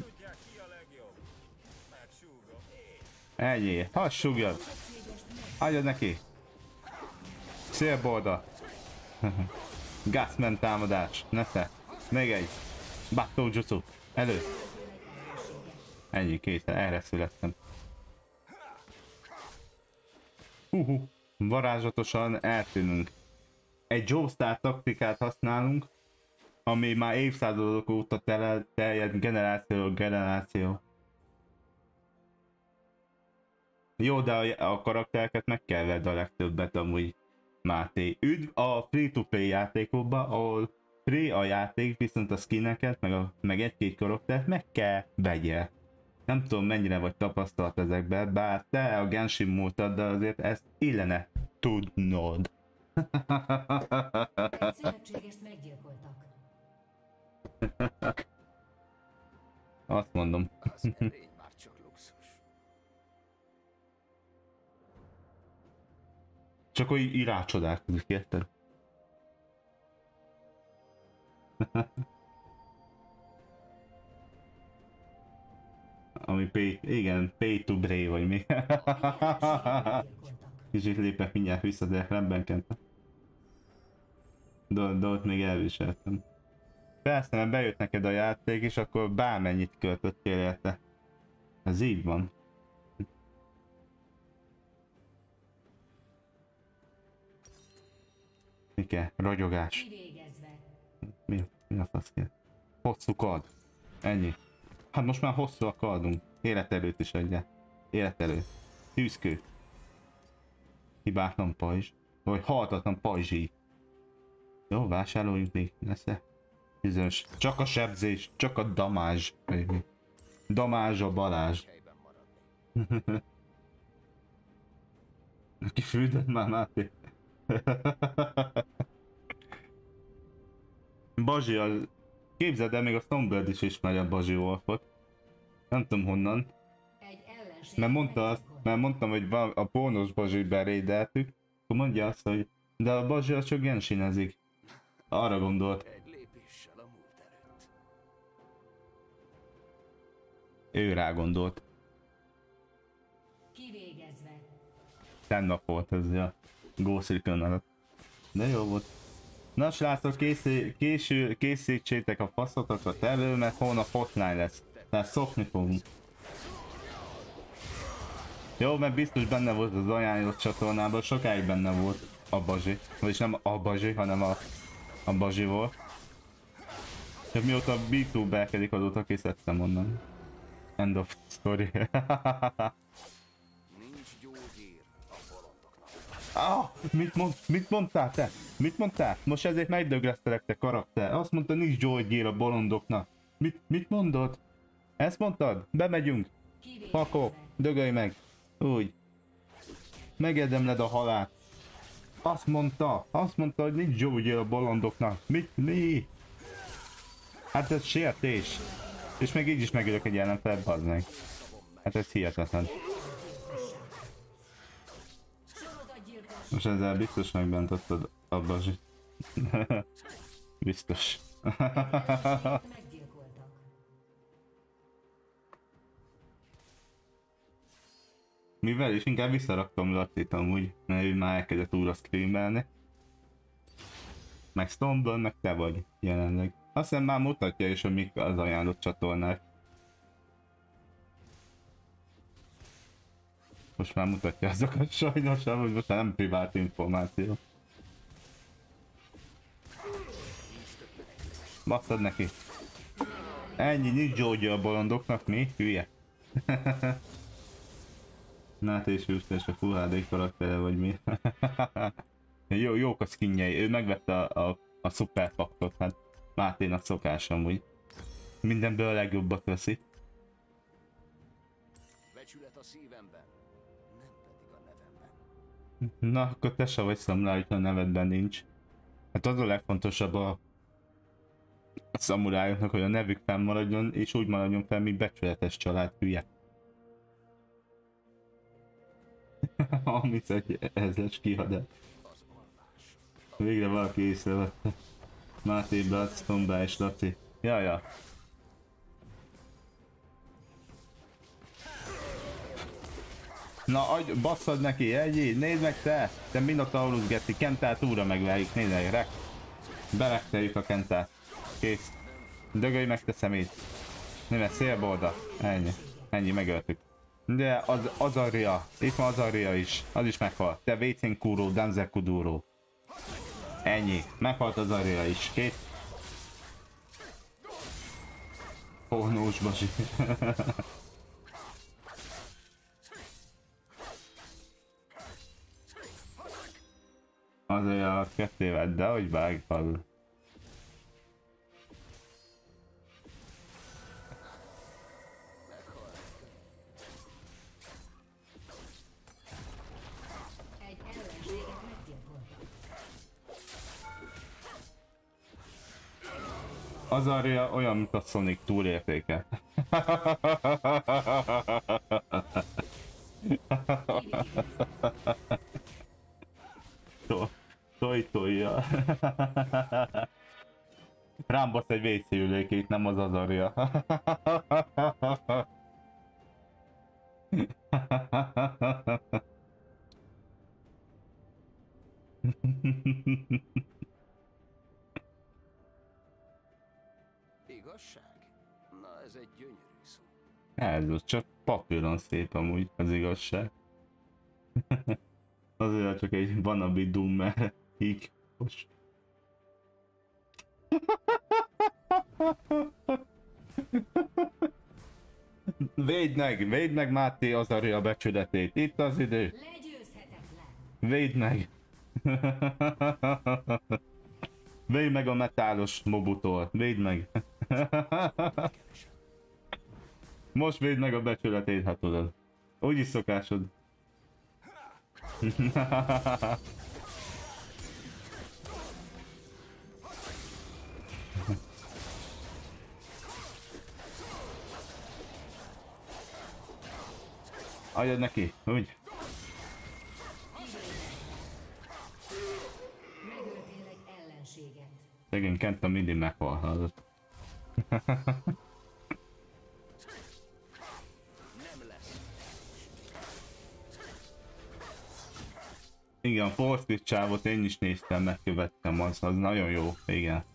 Ennyi, hassugjad. Adjad neki. Szélbolda. Gasman támadás, nesze. Még egy. Batojutsu. Elő. Ennyi, kész, erre születtem. Huhu. Varázslatosan eltűnünk. Egy Joestar taktikát használunk, ami már évszázadok óta terjed generáció generáció. Jó, de a, a karaktereket meg kell vedd a legtöbbet amúgy, Máté. Üdv a free-to-play játékokba, ahol free a játék, viszont a skineket, meg, a, meg egy-két karaktert meg kell vegye. Nem tudom, mennyire vagy tapasztalt ezekben, bár te a Genshin múltad, de azért ezt illene tudnod. Egy szövetségest meggyilkoltak. Azt mondom. Az erény már csak luxus. Csak hogy így rácsodálkozik, érted? Ami pay, igen, pay to brave vagy mi. Kicsit lépek mindjárt vissza, de rendben kentem. De, de ott még elviseltem. Persze, mert bejött neked a játék, és akkor bármennyit költöttél érte. Ez így van. Béke, ragyogás. Kivégezve. Mi, mi az azt kell? Hosszú kard. Ennyi. Hát most már hosszú a kardunk. Életerőt is adja. Életerő. Tűzkő. Hibátlan pajzs. Vagy haltatlan pajzsi. Jó, vásároljunk még. Lesz-e? Bizonyos. Csak a sebzés. Csak a damázs. Damázs a Balázs. Helyben maradni. Ki füldött már, Máté? Bazsi az... Képzeld el, még a Stonebird is ismeri a Bazsi Wolfot. Nem tudom honnan. Egy ellenség. Mert mondta azt, mert mondtam, hogy van a pornós Bazsit berédeltük. Akkor mondja azt, hogy de a Bazsi az csak gensinezik. Arra gondolt. Egy lépéssel a múlt előtt. Ő rá gondolt. Kivégezve. Tegnap volt ez a Ghost Recon alatt. De jó volt. Na srácok, készí, késő, készítsétek a faszotokat elő, mert holnap hotline lesz. Tehát szokni fogunk. Jó, mert biztos benne volt az ajánlott csatornában, sokáig benne volt a Bazsi. Vagyis nem a Bazsi, hanem a, a Bazsi volt. Csak mióta bé kettő belkedik, azóta készítettem onnan. End of story. Nincs gyógyír a bolondoknak. Ah, mit, mond, mit mondtál te? Mit mondtál? Most ezért megdögresztelek te karakter. Azt mondta, nincs gyógyír a bolondoknak. Mit, mit mondod? Ezt mondtad? Bemegyünk. Fakó, dögölj meg. Úgy. Megérdemled a halált. Azt mondta, azt mondta, hogy nincs gyógyír a bolondoknak. Mit, mi? Hát ez sértés. És meg így is megölök egy ellenfelet, bazd meg. Hát ez hihetetlen. Sorozatgyilkos. Most ezzel biztos megbántottad a Bazsit. Biztos. Meggyilkoltak. Mivel is inkább visszaraktam Lacit amúgy, mert ő már elkezdett újra streamelni. Meg Stonebird, meg te vagy jelenleg. Azt hiszem már mutatja is, hogy mik az ajánlott csatornák. Most már mutatja azokat sajnos, hogy most már nem privát információ. Basszad neki. Ennyi, nincs gyógya a bolondoknak, mi? Hülye. Máté és Őstes a Full há dé karaktere, vagy mi? Jó, jók a skinjei, ő megvette a, a, a szuperpaktot, hát Máténak szokás amúgy. Mindenből a legjobbat veszi. Becsület a szívemben, nem pedig a nevemben. Na, akkor te se vagy szamurái, ha a nevedben nincs. Hát az a legfontosabb a, a szamurájoknak, hogy a nevük fennmaradjon, és úgy maradjon fel, mint becsületes család, hülye. Amit egy ezres kiadás. Az alvás. Végre valaki észrevette. Máté, Blood, Stonebird és Laci. Ja, ja. Na, adj, basszad neki, egy, nézd meg te! Te Minotaurus Geti, Kentát újra megverjük, nézd meg, rek. Berekteljük a Kentát. Kész. Dögölj meg te szemét. Nézd meg, szélbolda. Ennyi. Ennyi, megöltük. De az Azaria, itt van Azaria is, az is meghalt. Te Vécén Kúró, Danzer Kudúró. Ennyi, meghalt Azaria is, két. Pornós Bazsi. Azaria kettével, de hogy vágfal. Egy ellenséget meggyilkoltak. Azaria olyan, mint a Sonic túlértéke. Toj-tojja. Rám basz egy vé cé ülékét, nem az Azaria. Igazság? Na, ez egy gyönyörű szó. Ez az csak papíron szép amúgy, az igazság. Azért csak egy wannabe Doom, mert így most Védd meg, védd meg Máté Azaria becsületét. Itt az idő. Legyőzhetetlen. Védd meg. Védd meg a metálos mobutól. Védd meg. Most védd meg a becsületét, hát tudod. Úgyis szokásod. Adjad neki, úgy. Megöltél egy ellenséget. Szegény Kenta mindig meghalhat. Igen, Force Twitch csávot én is néztem, megkövettem, az, az nagyon jó, igen.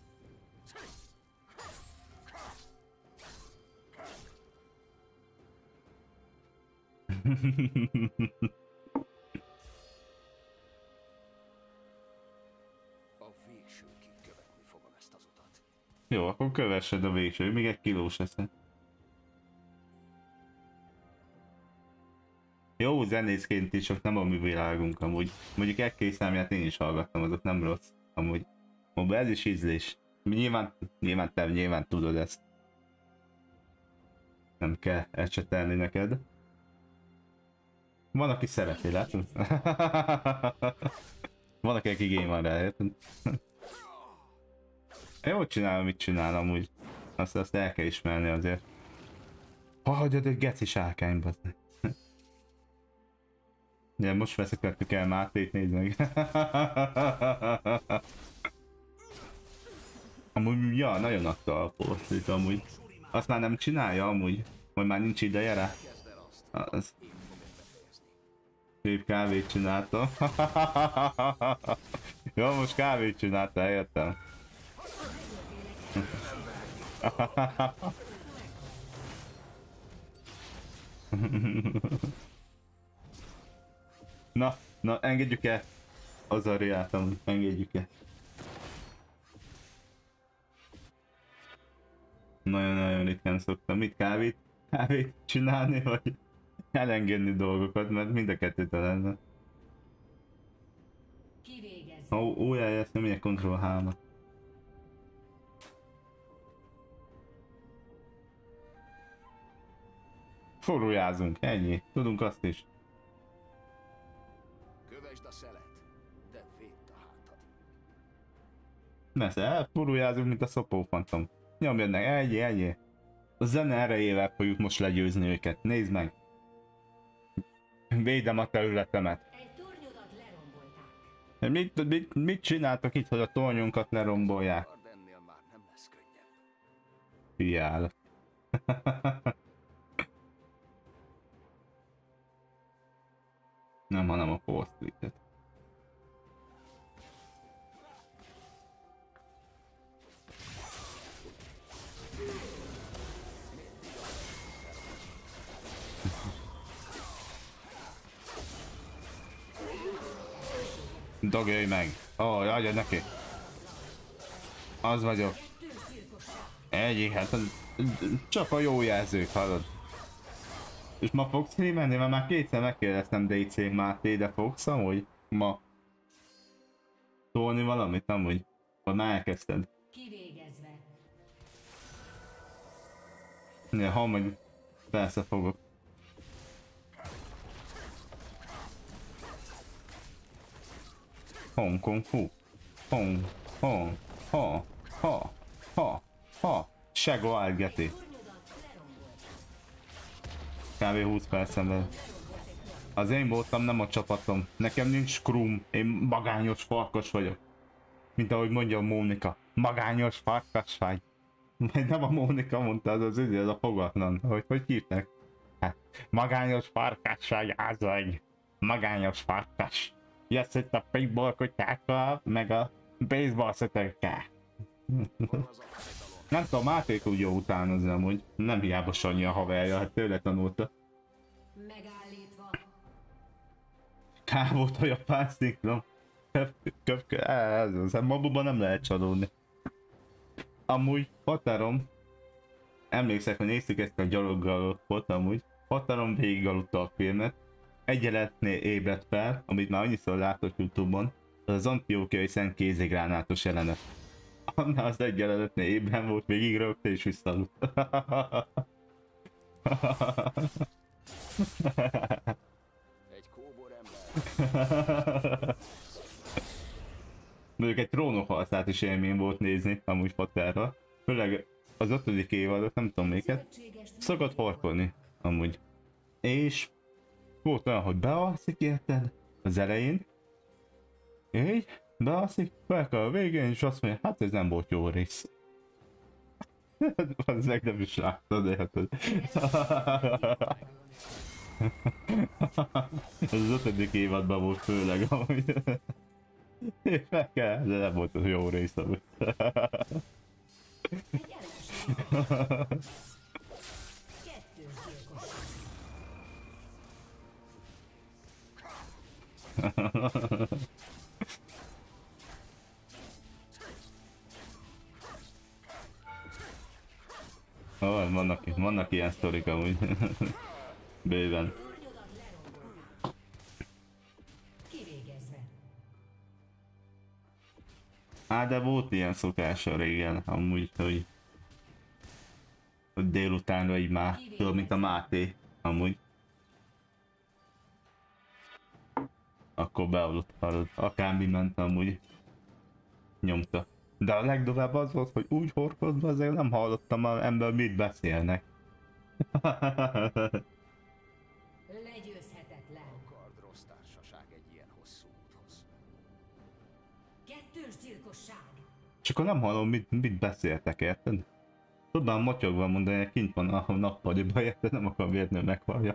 A végsőkig követni fogom ezt az utat. Jó, akkor kövessed a végső, még egy kilós eszem. Jó zenészként is, csak nem a mi világunk amúgy. Mondjuk egy-két számját én is hallgattam, azok nem rossz. Amúgy. Mondjuk ez is ízlés. Nyilván, nyilván te nyilván tudod ezt. Nem kell ecsetelni neked. Van, aki szereti, látod? Van, aki igény van rá, érted? Jól csinálom, mit csinál amúgy. Azt, azt el kell ismerni azért. Ha hagyod egy geci sárkányba. Ja, most veszekedtük el Mátét, nézd meg. Amúgy, ja, nagyon adta a posztit amúgy. Azt már nem csinálja amúgy, vagy már nincs ideje rá. Az. Szép kávét csináltam. Jó, most kávét csinálta, értem. Na, na, engedjük el Azariát, amúgy, engedjük el. Nagyon-nagyon ritkán szoktam. Mit, kávét? Kávét csinálni, vagy elengedni dolgokat, mert mind a kettőt lenne. Kivégezve. Ó, ó, jaj, ezt nem ilyen Ctrl hármat. Forrójázunk, ennyi. Tudunk azt is. Kövesd a szelet, de védd a hátad. Nesze, elforrójázunk, mint a szopófantom. Nyomjad meg, ennyi, ennyi. A zene erejével fogjuk most legyőzni őket. Nézd meg. Védem a területemet. Egy tornyodat lerombolták. Mit, mit, mit csináltak itt, hogy a tornyunkat lerombolják? Akard ennél már nem lesz könnyebb. Hülye állat. Nem, hanem a Force Twitch-et. Dogolj meg! Ó, oh, adjad neki! Az vagyok. Egy, hát csak a jó jelzők, hallod? És ma fogsz streamelni? Mert már kétszer megkérdeztem dé cé Máté, de fogsz amúgy? Ma szólni valamit amúgy? Vagy már elkezdted? Kivégezve. Ja, ha meg persze fogok. Hong Kong Fu. Hong, Hong, ha, ha, ha, ha. Sego Algeti. Kb. húsz percemben. Az én voltam, nem a csapatom. Nekem nincs skrum. Én magányos farkas vagyok. Mint ahogy mondja a Mónika. Magányos farkas vagy. Nem a Mónika mondta, az az ügy, az a fogatlan. Hogy hogy hívták? Hát, magányos farkas vagy, az vagy. Magányos farkas. Jössz itt a paintball kutyákkal, meg a baseball szötökkel. Nem tudom, Máték úgy jó utánozni amúgy. Nem hiába Sanyi a haverja, hát tőle tanulta. Megállítva. Kávót a japán sziklom. Köpkö, ez az, mabuban nem lehet csalódni. Amúgy, határom. emlékszek, hogy néztük ezt a gyaloggalopot amúgy, hatalom végigaludta a filmet, egy jelenetnél ébredt fel, amit már annyiszor látott YouTube-on, az antiókiai szent kézigránátos jelenet. Annál az egy jelenetnél ébren volt, végig rögte és visszaludt. Egy kóbor ember. Mondjuk egy trónokharcát is élmény volt nézni, amúgy Potterra. Főleg az ötödik évadot, nem tudom melyiket, szokott horkolni, amúgy. És volt olyan, hogy bealszik, érted? Az elején. Így, bealszik, felkel a végén, és azt mondja, hát ez nem volt jó rész. Valószínűleg nem is láttad, érted? Ez az ötödik évadban volt főleg, amúgy. És meg kell, de nem volt az jó rész, amúgy. Oh, vannak, vannak ilyen sztorik amúgy. Bőven. Á, de volt ilyen szokása régen, amúgy, hogy, hogy délutánra így már, tudod, mint a Máté, amúgy. Akkor bealudt, hallod, akármi ment amúgy, nyomta. De a legdurvább az volt, hogy úgy horkozva azért nem hallottam az ember mit beszélnek. Legyőzhetetlen. Kard rossz társaság egy ilyen hosszú úthoz. Kettős gyilkosság. És akkor nem hallom, mit, mit beszéltek, érted? Tudnám motyogva mondani, hogy kint van a nappaliba, érted? Nem akar véletlenül meghallja.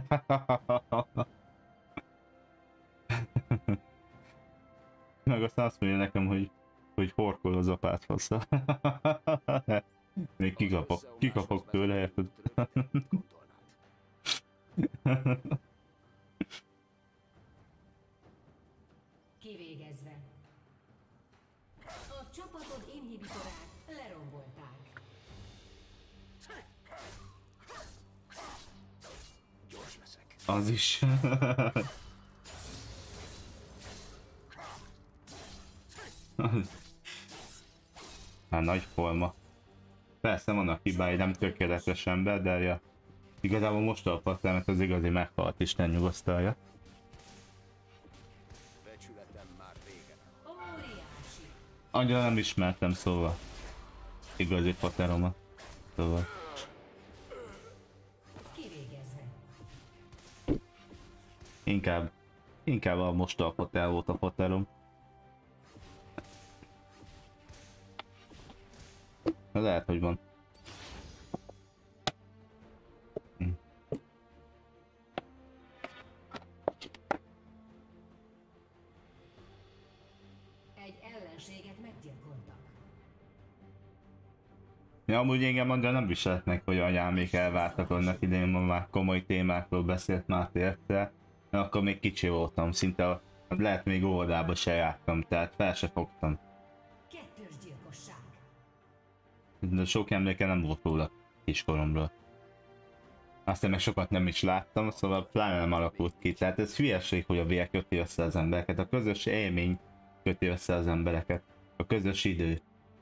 Meg aztán azt mondja nekem, hogy, hogy horkol az apát hozzá. Még kikapok, kikapok tőle, érted? Kivégezve. A csapatod inhibitorát lerombolták. Gyors leszek. Az is. Hát nagy forma. Persze vannak hibái, nem tökéletes ember, de ja, igazából most a patternet az igazi meghalt, Isten nyugosztalja. Becsületem már vége. Óriási. Annyira nem ismertem, szóval igazi patteromat. Szóval. Kivégezve. Inkább, inkább a most a patter volt a patterom. Lehet, hogy van. Hm. Egy ellenséget meggyilkoltak. Ja, amúgy engem mondja nem viseltnek, hogy anyámék elváltak annak idején, ma már komoly témákról beszélt Máté egyszer. Akkor még kicsi voltam, szinte a, lehet még óvodába se jártam, tehát fel se fogtam. Kettős gyilkosság. De sok emléke nem volt róla kiskoromról. Aztán meg sokat nem is láttam, szóval pláne nem alakult ki. Tehát ez hülyeség, hogy a vér köti össze az embereket. A közös élmény köti össze az embereket. A közös idő.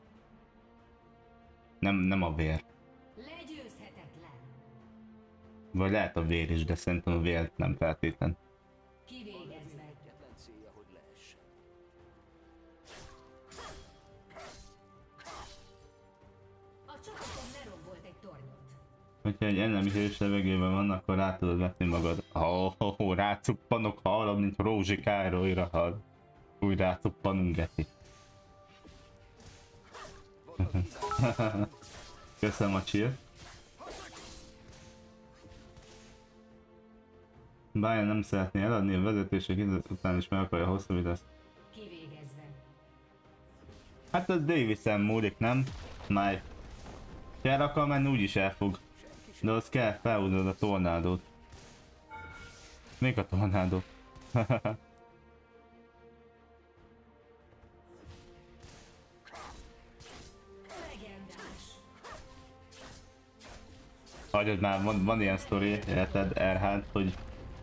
Nem, nem a vér. Legyőzhetetlen. Vagy lehet a vér is, de szerintem a vér nem feltétlen. Kivégezve. Egyetlen célja, hogy leessen. A csapaton lerombolt egy tornyot. Hogyha egy elemi hős levegőben van, akkor rá tudod vetni magad. Oh, oh, oh, rácuppanok, hallom, mint Rózsi Károlyra, hall. Úgy rácuppanunk, Geti. Köszönöm a chill. Brian nem szeretné eladni a vezetések idő után is meg akarja hosszabbítani. Kivégezve. Hát az Davisen múlik, nem? Már ha el akar menni, úgyis elfog. De az kell, felhúznod a tornádót. Még a tornádó? Legendás. Hagyod már, van, van ilyen sztori, érted, er há, hogy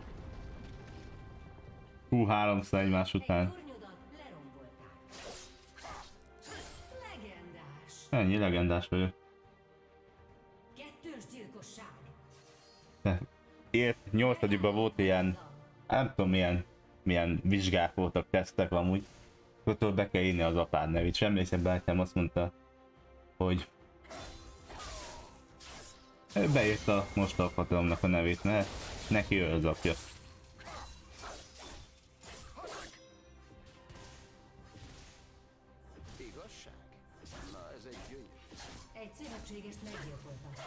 hú, háromszor egymás után. Tornyodat lerombolták. Legendás. Ennyi legendás vagyok. Kettős gyilkosság. De ért, nyolcadikban volt ilyen, nem tudom milyen, milyen vizsgák voltak, tesztek amúgy. Akkor be kell írni az apád nevét. És emlékszem, bátyám azt mondta, hogy ő beírta most a patromnak a nevét, mert neki ő az apja. Igazság? Na, ez egy gyönyörű. Egy szövetségest meggyilkoltak.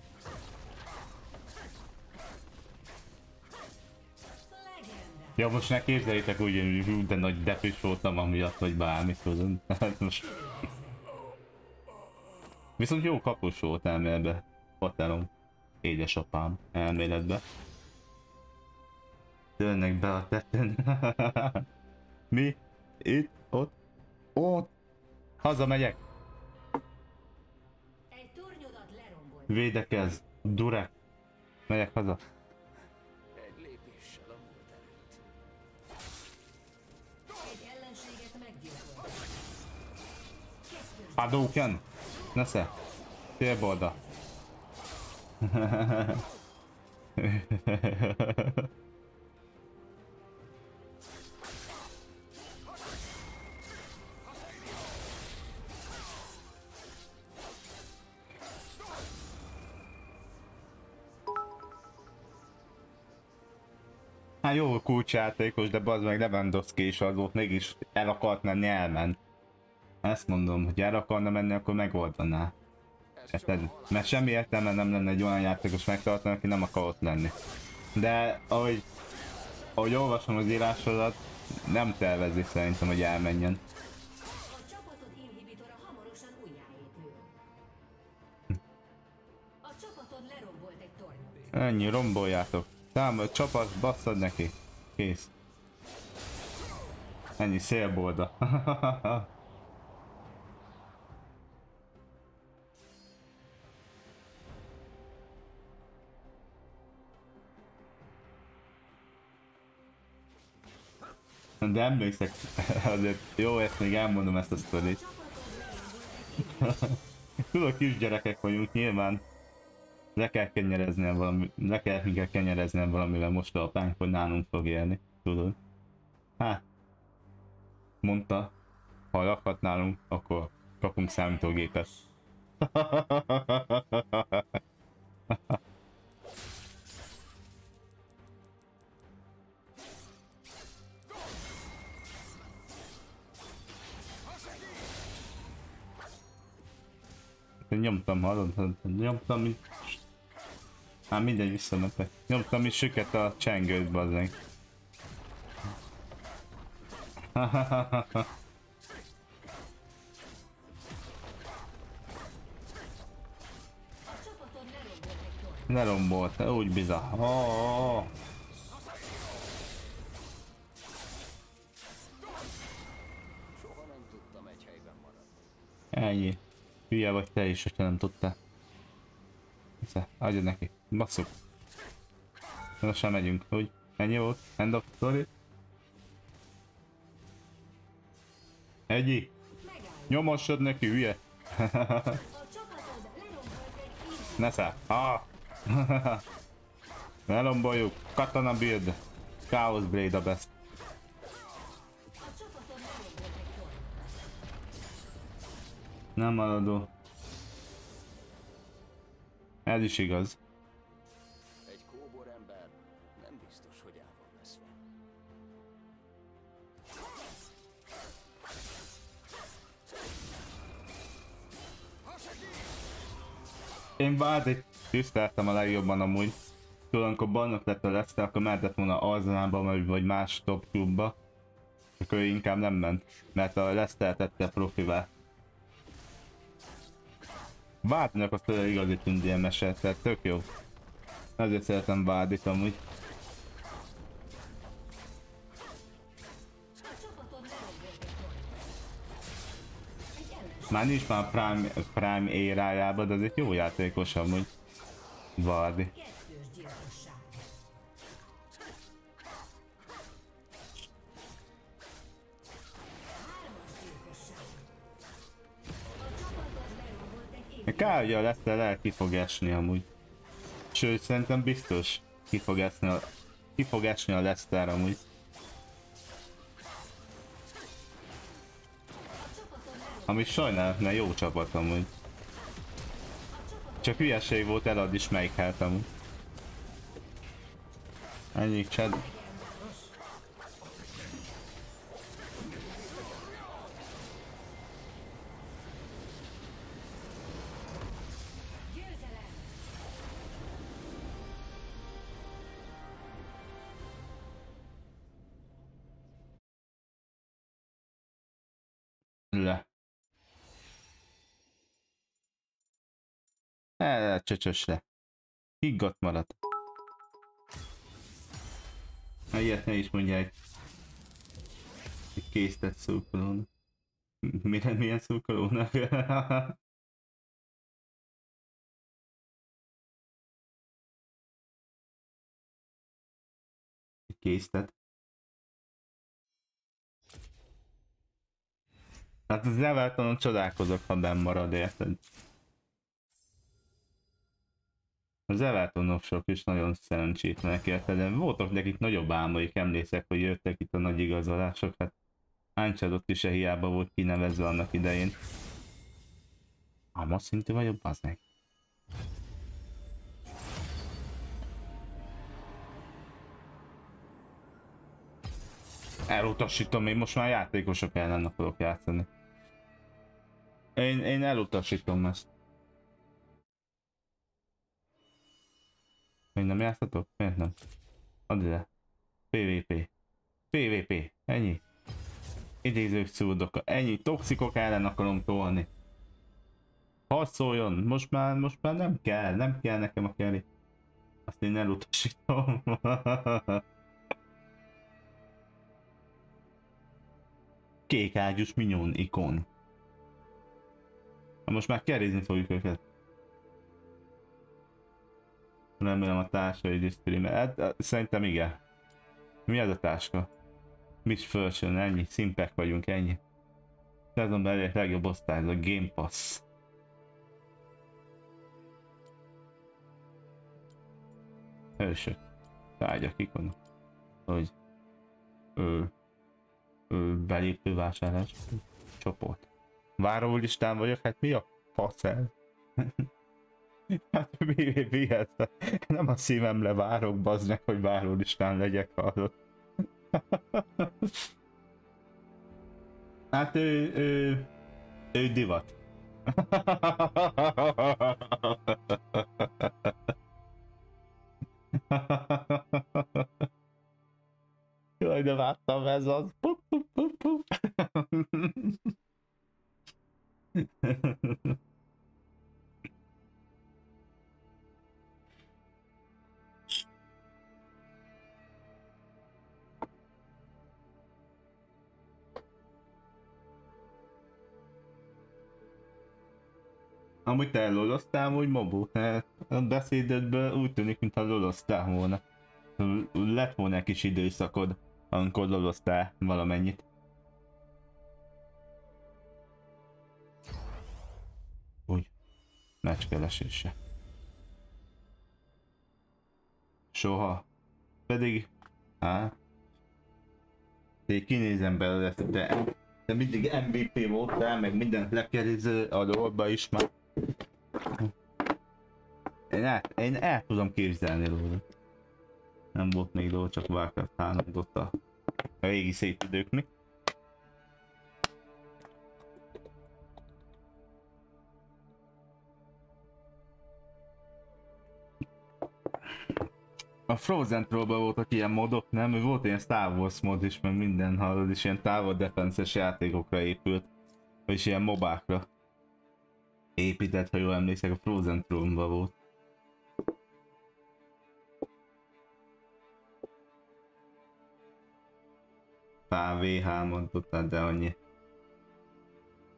Legendás. Ja, most ne képzeljétek úgy, hogy hú, de nagy depis voltam amiatt, hogy bármit tudom. Hát most... Viszont jó kapus volt elméletben, paterom, édesapám elméletben. Jönnek be a tetőn. Mi? Itt? Ott? Ott? Hazamegyek! Egy tornyodat lerombolták. Védekezz! Durek! Megyek haza. Egy lépéssel a múlt előtt. Egy ellenséget meggyilkoltak. Kettős Hadouken! Nesze! Félbolda! Hát jó kulcsjátékos, de bazd meg Lewandowski is az volt, mégis el akart menni, elment. Ezt mondom, hogy el akarna menni, akkor megoldaná. Érted? Mert semmi értelme nem lenne egy olyan játékos megtartani, aki nem akar ott lenni. De ahogy, ahogy olvasom az írásodat, nem tervezi szerintem, hogy elmenjen. A csapatod inhibitora hamarosan újjáépül. A csapatod lerombolt egy tornyot. Ennyi, romboljátok. Támad, csapat, basszad neki. Kész. Ennyi, szélbolda. De emlékszek, azért jó, ezt még elmondom ezt a sztorit. Tudod, kisgyerekek vagyunk, nyilván le kell kenyereznem valami, le kell minket kenyereznem valamivel most a apánk, hogy nálunk fog élni, tudod? Hát, mondta, ha lakhat nálunk, akkor kapunk számítógépet. Nyomtam, hallod? Nyomtam, mint... Hát mindegy, visszamentek. Nyomtam, mint süket a csengőt, bazzeg. Lerombolt, úgy bizony. Oh, oh. Soha nem tudtam egy helyben maradni. Ennyi. Hülye vagy te is, hogyha nem tudtál. Vissza, adjad neki. Basszuk. Most sem megyünk, úgy. Ennyi volt? End of story? Egyi. Nyomossad neki, hülye. A csapatod lerombolt egy inhibitora. Ne száll. Ah. Leromboljuk. Katana build. Chaos Blade a best. A csapatod lerombolt egy tornyot. Nem maradó. Ez is igaz. Egy kóbor ember nem biztos, hogy el van veszve. Én Vádit tiszteltem a legjobban amúgy. Tudom, amikor bajnok lett a Leicester, akkor mehetett volna Arsenalba vagy- vagy más top klubba. Csak ő inkább nem ment, mert a Leicester tette profivá. Vádnak az tőle igazi tündén mesélt, tehát tök jó. Ezért szeretem Vádit amúgy. A csapatod lerombolt egy tornyot. Egy ellenség. Már nincs már Prime, Prime érájában, de azért jó játékos amúgy. Vardi. Kettős gyilkosság. Hármas gyilkosság. A csapatod lerombolt egy építményt. Kár, hogy a Lester lehet ki fog esni amúgy. Sőt, szerintem biztos ki fog esni a, ki fog esni a Lester amúgy. Ami sajnálom, mert jó csapat amúgy. Csak hülyeség volt eladni Schmeichelt amúgy. Ennyi csed. Le. El, csöcsös le. Higgadt maradt. Ha ilyet ne is mondják. Egy késztett szurkolónak. Mire milyen szurkolónak? Késztett. Hát az Evertonon csodálkozok, ha benn marad, érted? Az Evertonosok is nagyon szerencsétlenek, érted? De voltak nekik nagyobb álmaik, emlékszek, hogy jöttek itt a nagy igazolások, hát Ancelotti is se hiába volt kinevezve annak idején. Amos szintű vagyok, bazd meg. Elutasítom, én most már játékosok ellen akarok játszani. Én, én elutasítom ezt. Még nem játszhatok? Miért nem? Add ide. pé vé pé. pé vé pé. Ennyi. Idézők szurdok. Ennyi. Toxikok ellen akarom tolni. Harcoljon. Most már, most már nem kell. Nem kell nekem a carry. Azt én elutasítom. Kék ágyús minion ikon. Most már carryzni fogjuk őket. Remélem a társai is streamer. Hát, szerintem igen. Mi az a táska? Mitch Version, ennyi. Szimpek vagyunk, ennyi. Szezonban elég legjobb osztály, ez a Game Pass. Hősök. Tárgyak ikon. Hogy... Ő... Ő... Belépő vásárlás. Csoport. Várólistán vagyok, hát mi a fasz el? Hát mi, mi ez? Nem a szívemre várok, bazd meg, hogy várólistán legyek, hallott. Hát ő, ő, ő divat. Jaj, de vártam, ez az. Pup, pup, pup, pup. Amúgy te loloztál, hogy Mobu? A beszédedből úgy tűnik, mintha loloztál volna. Lett volna egy kis időszakod, amikor loloztál valamennyit. Úgy. Meccskeresése. Soha. Pedig... Á. Én kinézem belőle, de, de mindig em vé pé voltál, meg mindent lekeriző a dolgba is már. Én el, én el tudom képzelni róla. Nem volt még dolog, csak Warcraft három ott a régi szép időknek. A Frozen Trollban voltak ilyen modok, nem? Volt ilyen Star Wars mod is, meg minden, hallod, és ilyen távol defenses játékokra épült. Vagyis ilyen mobákra épített, ha jól emlékszek, a Frozen Trollban volt. Pár vé há mondott, de annyi.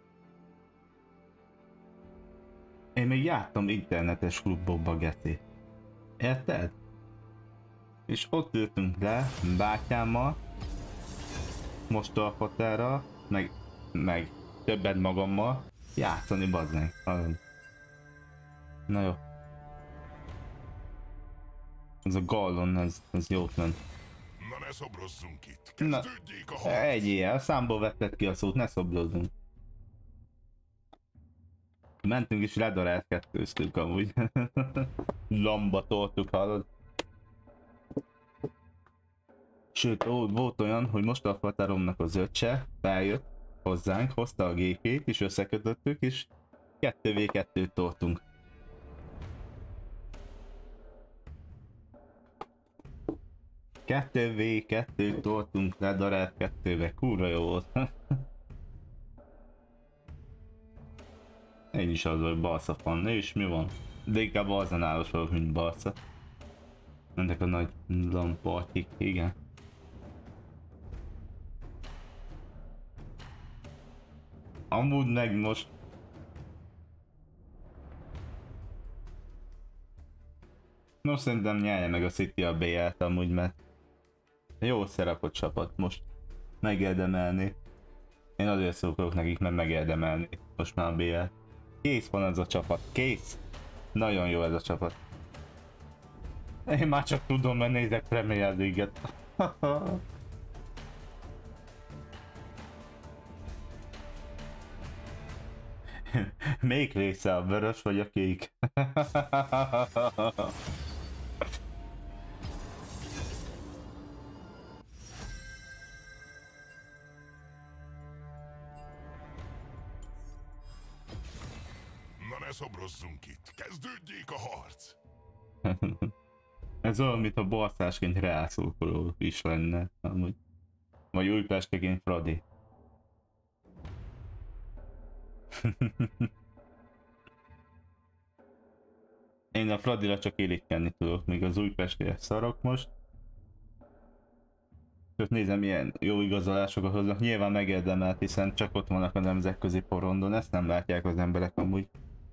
Én még jártam internetes klubokba, geci. Érted? És ott ültünk le bátyámmal, most a hotelra, meg, meg többet magammal játszani, bazd meg. Na jó. Ez a gallon, ez, ez jót ment. Na ne szobrozzunk itt, Na, kezdődjék a harc! egy ilyen, a számból vetted ki a szót, ne szobrozzunk. Mentünk is ledarált kettőztünk amúgy. Lamba toltuk, hallod? Sőt, ó, volt olyan, hogy most a Fataromnak az öccse feljött hozzánk, hozta a gépét, és összekötöttük, és kettő vé kettőt toltunk. kettő vé kettőt toltunk le darált kettőbe, kurva jó volt. Én is az vagy Barca fan, és mi van? De inkább arzenálos vagyok, mint Barca. Mentek a nagy lampartik, igen. Amúgy meg most... Most szerintem nyelje meg a City a bé el-t amúgy, mert jó szerapott csapat, most megérdemelni. Én azért szurkolok nekik, mert megérdemelni most már a bé el. Kész van ez a csapat, kész! Nagyon jó ez a csapat. Én már csak tudom, mert nézek Premier League-et. Melyik része, a vörös vagy a kék? Na ne szobrozzunk itt, kezdődjék a harc! Ez olyan, mint a barszásként rászurkoló is lenne, amúgy. Vagy újpesteként Fradi. Én a Fradira csak irigykedni tudok, míg az újpestiek szarok most. Csak nézem, milyen jó igazolásokat hoznak. Nyilván megérdemelt, hiszen csak ott vannak a nemzetközi porondon, ezt nem látják az emberek amúgy.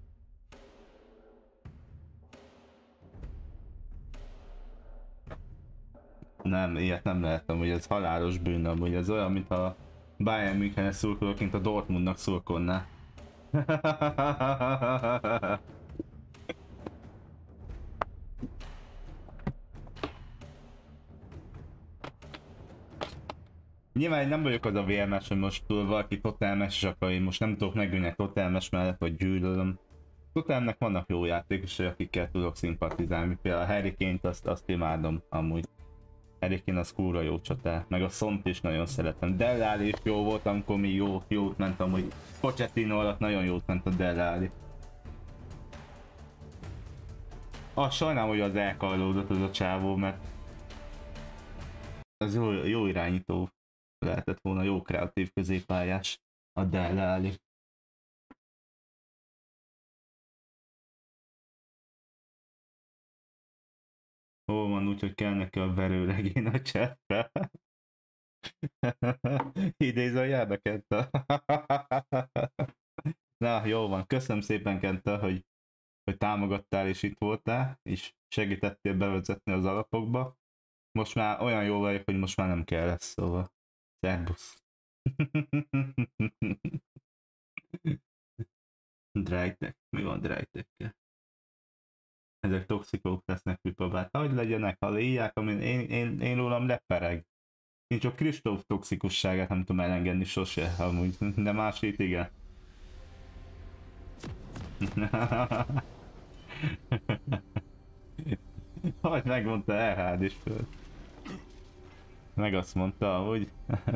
Nem, ilyet nem lehet amúgy, ez halálos bűn amúgy, ez olyan, mint a Bayern Münchennek szurkolok, mint a Dortmundnak szurkolná. Nyilván nem vagyok az a vé em es, hogy most túl valaki totelmes, és akkor én most nem tudok megülni egy totelmes mellett, vagy gyűlölöm. Totelmnek vannak jó játékosok, akikkel tudok szimpatizálni, például a Harry Kane-t azt, azt imádom amúgy. Harry Kane az kúra jó csatár, meg a Sont is nagyon szeretem. Dele Alli is jó volt, amikor mi jó, jót ment amúgy. Pochettino alatt nagyon jót ment a Dele Alli. Ah, sajnálom, hogy az elkajlódott az a csávó, mert az jó, jó irányító lehetett volna, jó kreatív középpályás a Dele Alli. Hol van úgy, hogy kell neki a verőregény a cseppel? Idézőjelbe, Kenta. Na, jó van. Köszönöm szépen, Kenta, hogy, hogy támogattál és itt voltál, és segítettél bevezetni az alapokba. Most már olyan jó vagyok, hogy most már nem kell lesz, szóval. Szerbusz. Drajtek. Mi van Drajtekkel? Ezek toxikók lesznek, Pipabát. Hogy legyenek, ha léják, amin én, én, én rólam lepereg. Én csak Kristóf toxikusságát nem tudom elengedni sose, amúgy. De másét igen. Hogy megmondta Erhád is föl. Meg azt mondta, hogy...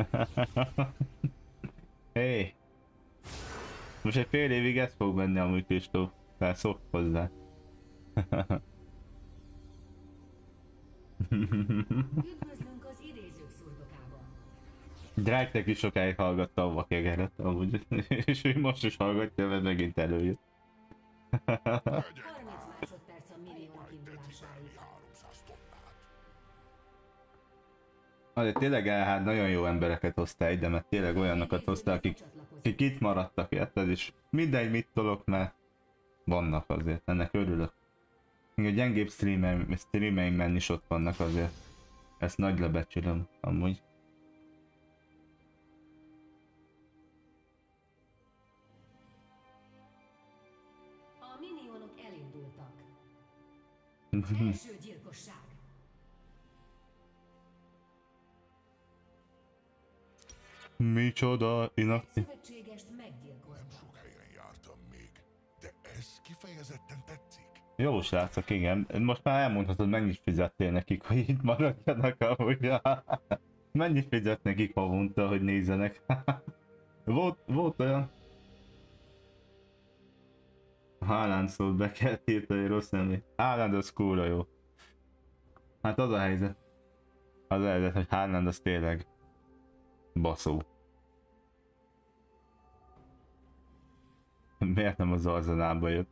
Hé! Hey. Most egy fél évig ez fog menni amúgy Kristóf. Felszok hozzá. Üdvözlünk az idézők szurdokában. Drajtek is sokáig hallgatta a vakegeret, amúgy, és ő most is hallgatja, mert megint előjött. harminc másodperc a milliónak indulásáig. Azért tényleg hát nagyon jó embereket hoztál ide, mert tényleg olyanokat hoztál, akik, akik itt maradtak, érted? És mindegy mit tolok, mert vannak azért, ennek örülök. Még a gyengébb streameim, streameimben is ott vannak azért. Ezt nagy lebecsülöm, amúgy. A minionok elindultak. Első gyilkosság. Micsoda inaktív. Szövetségest meggyilkoltak. Sok helyen jártam még, de ez kifejezetten tetszik. Jó srácok, igen. Most már elmondhatod, mennyit fizettél nekik, hogy itt maradjanak amúgy. Mennyit fizet nekik havonta, hogy nézzenek. volt, volt olyan. Haaland szólt be, kell írtani rossz nemű. Haaland az kúra jó. Hát az a helyzet. Az a helyzet, hogy Haaland az tényleg baszó. Miért nem az Arzenába jött?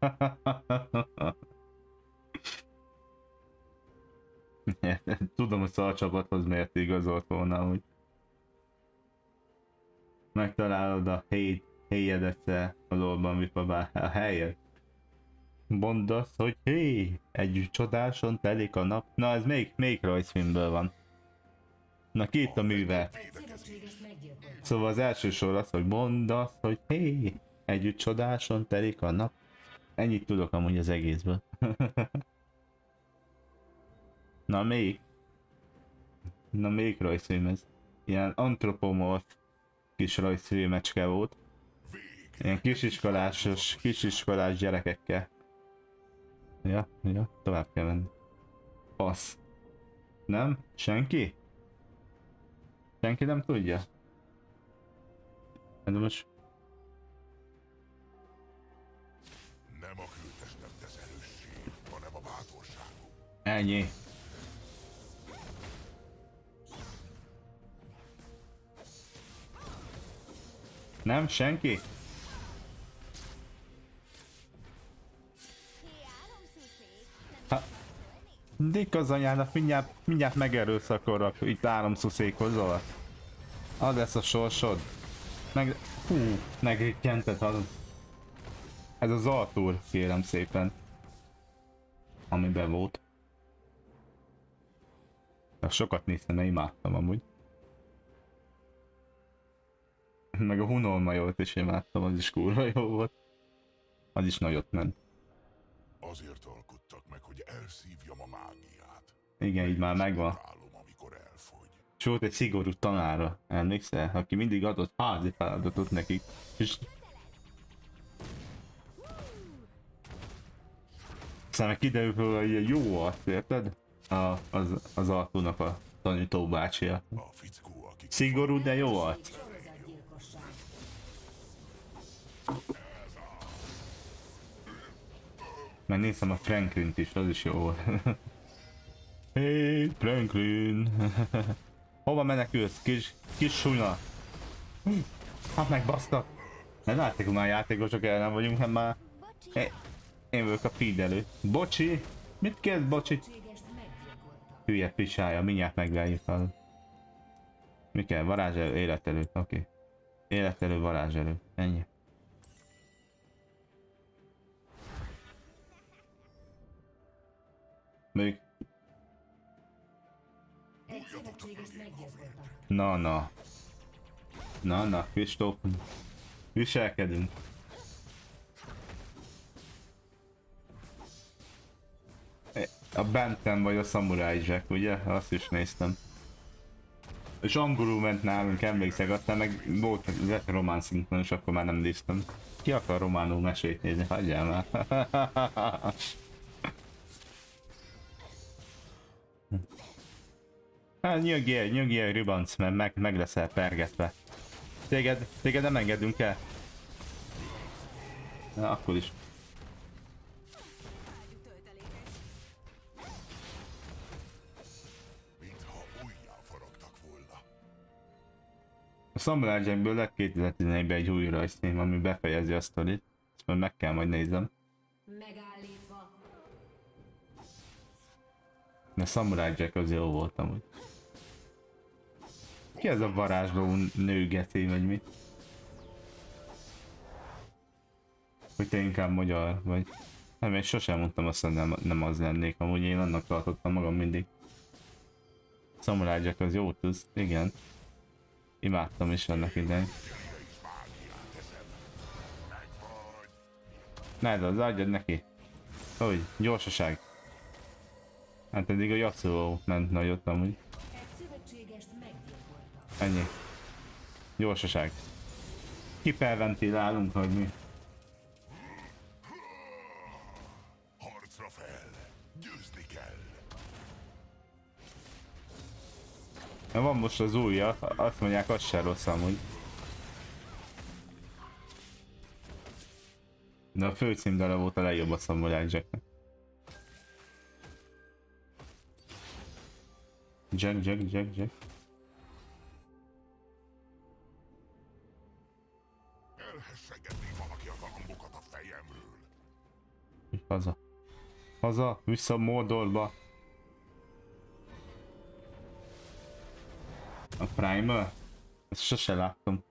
Tudom, hogy szarcsapathoz miért igazolt volna, hogy megtalálod a hely, helyedet a lolban vipabá a helyet. Mondd azt, hogy hé, együtt csodáson telik a nap. Na ez még, még rajzfilmből van. Na ki itt a műve? Szövetségest meggyilkoltak. Szóval az első sor az, hogy mondd azt, hogy hé, együtt csodáson telik a nap. Ennyit tudok amúgy az egészből. Na még? Na még rajzfilm ez. Ilyen antropomorf kis rajzfilmecske volt. Ilyen kisiskolásos, kisiskolás gyerekekkel. Ja, ja, tovább kell menni. Passz. Nem? Senki? Senki nem tudja? De most... Nem a kültestem tesz erőssé, hanem a bátorságom. Ennyi. Nem? Senki? Ha... Dik az anyának, mindjárt, mindjárt megerőszakolrak itt áramszuszékhoz alatt. Az lesz a sorsod. Meg... Hú, megrikkented az... Ez az Arthur, kérem szépen. Amiben volt. De sokat néztem, mert imádtam amúgy. Meg a Hunolmajót is imádtam, az is kurva jó volt. Az is nagyot ment. Azért alkottak meg, hogy elszívjam a mágiát. Igen, így már megvan. Utálom, amikor elfogy. És volt egy szigorú tanára, emlékszel? Aki mindig adott házi feladatot nekik. És... Aztán meg kiderült róla, hogy ilyen jó arc, érted? A, az, az Arthurnak a tanító bácsia. A fickó, aki Szigorú, de jó arc. Sorozatgyilkosság. Meg néztem a Franklint is, az is jó volt. Hey, Franklin! Hova menekülsz, kis, kis suna? Hát megbasztak! Nem látják, hogy már játékosok ellen vagyunk, hát már... É, én vagyok a feedelő. Bocsi! Mit kezd, bocsi? Szövetségest meggyilkoltak. Hülye pisája, mindjárt megveljük fel. Mi kell? Varázselő, életelő, oké. Okay. Életelő, varázselő, ennyi. Még... Egy szövetségest meggyilkoltak. Na, na. Na, na, Kristóf. Viselkedünk. A Benten vagy a Samurai Jack, ugye? Azt is néztem. És angolul ment nálunk, emlékszek, aztán meg volt román szinkron, és akkor már nem néztem. Ki akar románul mesét nézni? Hagyjál már. Hát nyögjél, nyögjél, Ribanc, mert meg, meg leszel pergetve. Téged, téged nem engedünk el. Na, akkor is. mintha újjá faragtak volna. A Samurai Jackből lett kétezer-tizenegyben egy új rajzfilm, ami befejezi a sztorit. Ezt majd meg kell majd nézem. Megállítva. Mert Samurai Jack az jó volt amúgy. Ki ez a varázsló nőgeti, vagy mi? Hogy te inkább magyar vagy. Nem, én sosem mondtam azt, hogy nem, nem az lennék, amúgy én annak tartottam magam mindig. Samurai Jack az jó tűz, igen. Imádtam is ennek idején. Nerd, az adjad neki. Hogy, gyorsaság. Hát eddig a Yasuo ment nagyot amúgy. Ennyi. Gyorsaság. Hiperventilálunk, hogy mi. Harcra fel! Győzni kell! Na van most az újja, azt mondják, az se rossz amúgy. De a főcímdala volt a legjobb a Samurai Jacknek. Jack, Jack, Jack, Jack. Elhessegetni valaki a galambokat a fejemről. Haza. Haza, vissza Mordorba. A Primer? Ezt sose láttam.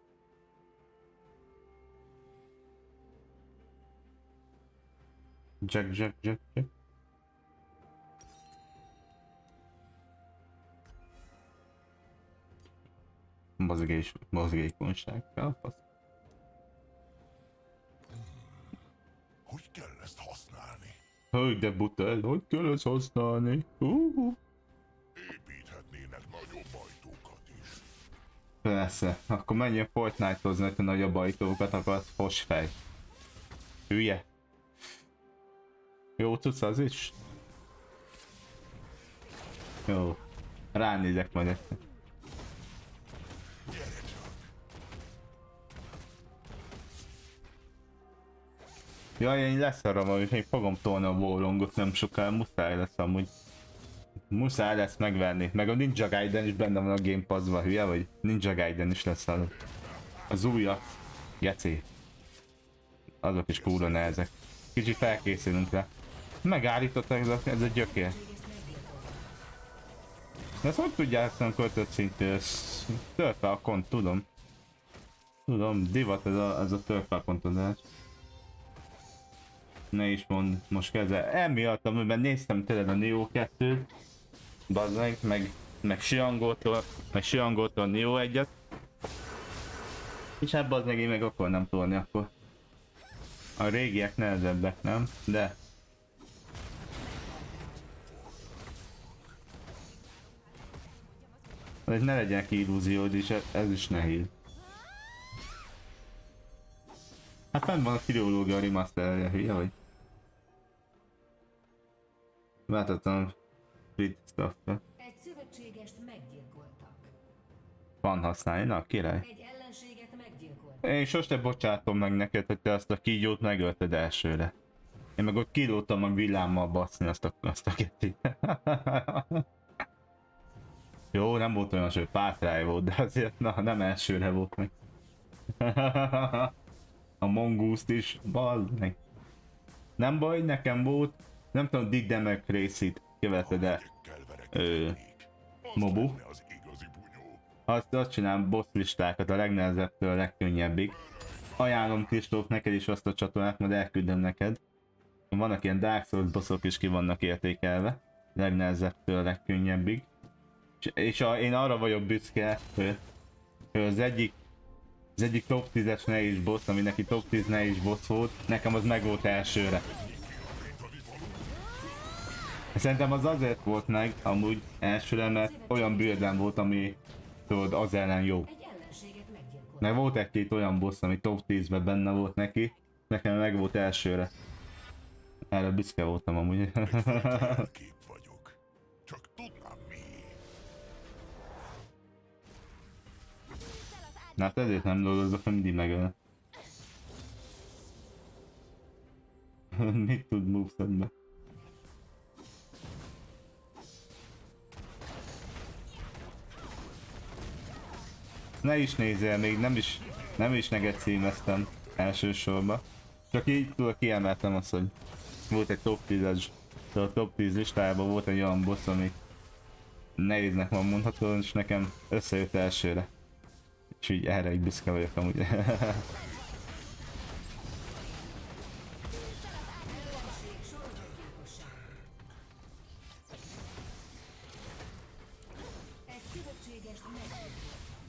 Jack, Jack, Jack, Jack. Mozgés, mozgékonyság. Felfasz. Hogy kell ezt használni? Hogy de butel, hogy kell ezt használni? Uh-huh. Építhetnének nagyobb ajtókat is. Persze, akkor menjél Fortnite-hozni, hogy te nagyobb ajtókat akarsz, fosfej. Hülye. Jó tudsz az is? Jó. Ránézek majd ezt. Jaj, én leszarom, hogy én fogom tolni a Wolongot nem sokkal, muszáj lesz amúgy. Muszáj lesz megvenni, meg a Ninja Gaiden is benne van a Game Pass-ban, hülye vagy? Ninja Gaiden is lesz az. Az újat. Geci. Azok is kúra nehezek. Kicsit felkészülünk rá. Megállítottak ez a, ez a gyökér. De ezt hogy tudják ezt nem költött szintű? Törpe a kont, tudom. Tudom, divat ez a, ez a törpe a kontodás. Ne is mondd, most kezdve. Emiatt, amiben néztem tényleg a Nioh kettőt, bazd meg, meg, meg Siangótól, meg Siangótól a Nioh egyet. És hát bazd meg, én meg akkor nem tolni akkor. A régiek nehezebbek, nem? De... Ez ne legyenek illúziód is, ez is nehéz. Hát fenn van a Trilógia remasterje, hülye vagy? Váltottam Free Stuff-ra. Egy szövetségest meggyilkoltak. Van használni, na király. Egy ellenséget meggyilkoltak. Én sose bocsátom meg neked, hogy te azt a kígyót megölted elsőre. Én meg ott kilóttam meg villámmal baszni azt a, azt a kettit. Jó, nem volt olyan, hogy pátráj volt, de azért na, nem elsőre volt meg. A Mongoose-t is, bazd meg. Nem baj, nekem volt, nem tudom, Dick Democracy-t követed el. Ö, Mobu. Azt, azt csinálom boss listákat a legnehezebbtől a legkönnyebbig. Ajánlom Kristóf neked is azt a csatornát, majd elküldöm neked. Vannak ilyen Dark Souls bossok is ki vannak értékelve. Legnehezebbtől a legkönnyebbig. És, és a, én arra vagyok büszke, hogy, hogy az egyik Az egyik top tízes nehéz boss, ami neki top tíz nehéz boss volt, nekem az meg volt elsőre. Szerintem az azért volt meg, amúgy elsőre, mert olyan buildem volt, ami tudod, az ellen jó. Mert volt egy-két olyan boss, ami top tízben benne volt neki, nekem meg volt elsőre. Erre büszke voltam amúgy. Csak tudnám mi. Na hát ezért nem dolgozok, hogy mindig megöl. Mit tud movesetbe? Ne is nézzél, még nem is, nem is neked címeztem elsősorban. Csak így tudod, kiemeltem azt, hogy volt egy top tízes, a top tíz listájában volt egy olyan boss, ami nehéznek van mondható, és nekem összejött elsőre. És így erre így büszke vagyok amúgy.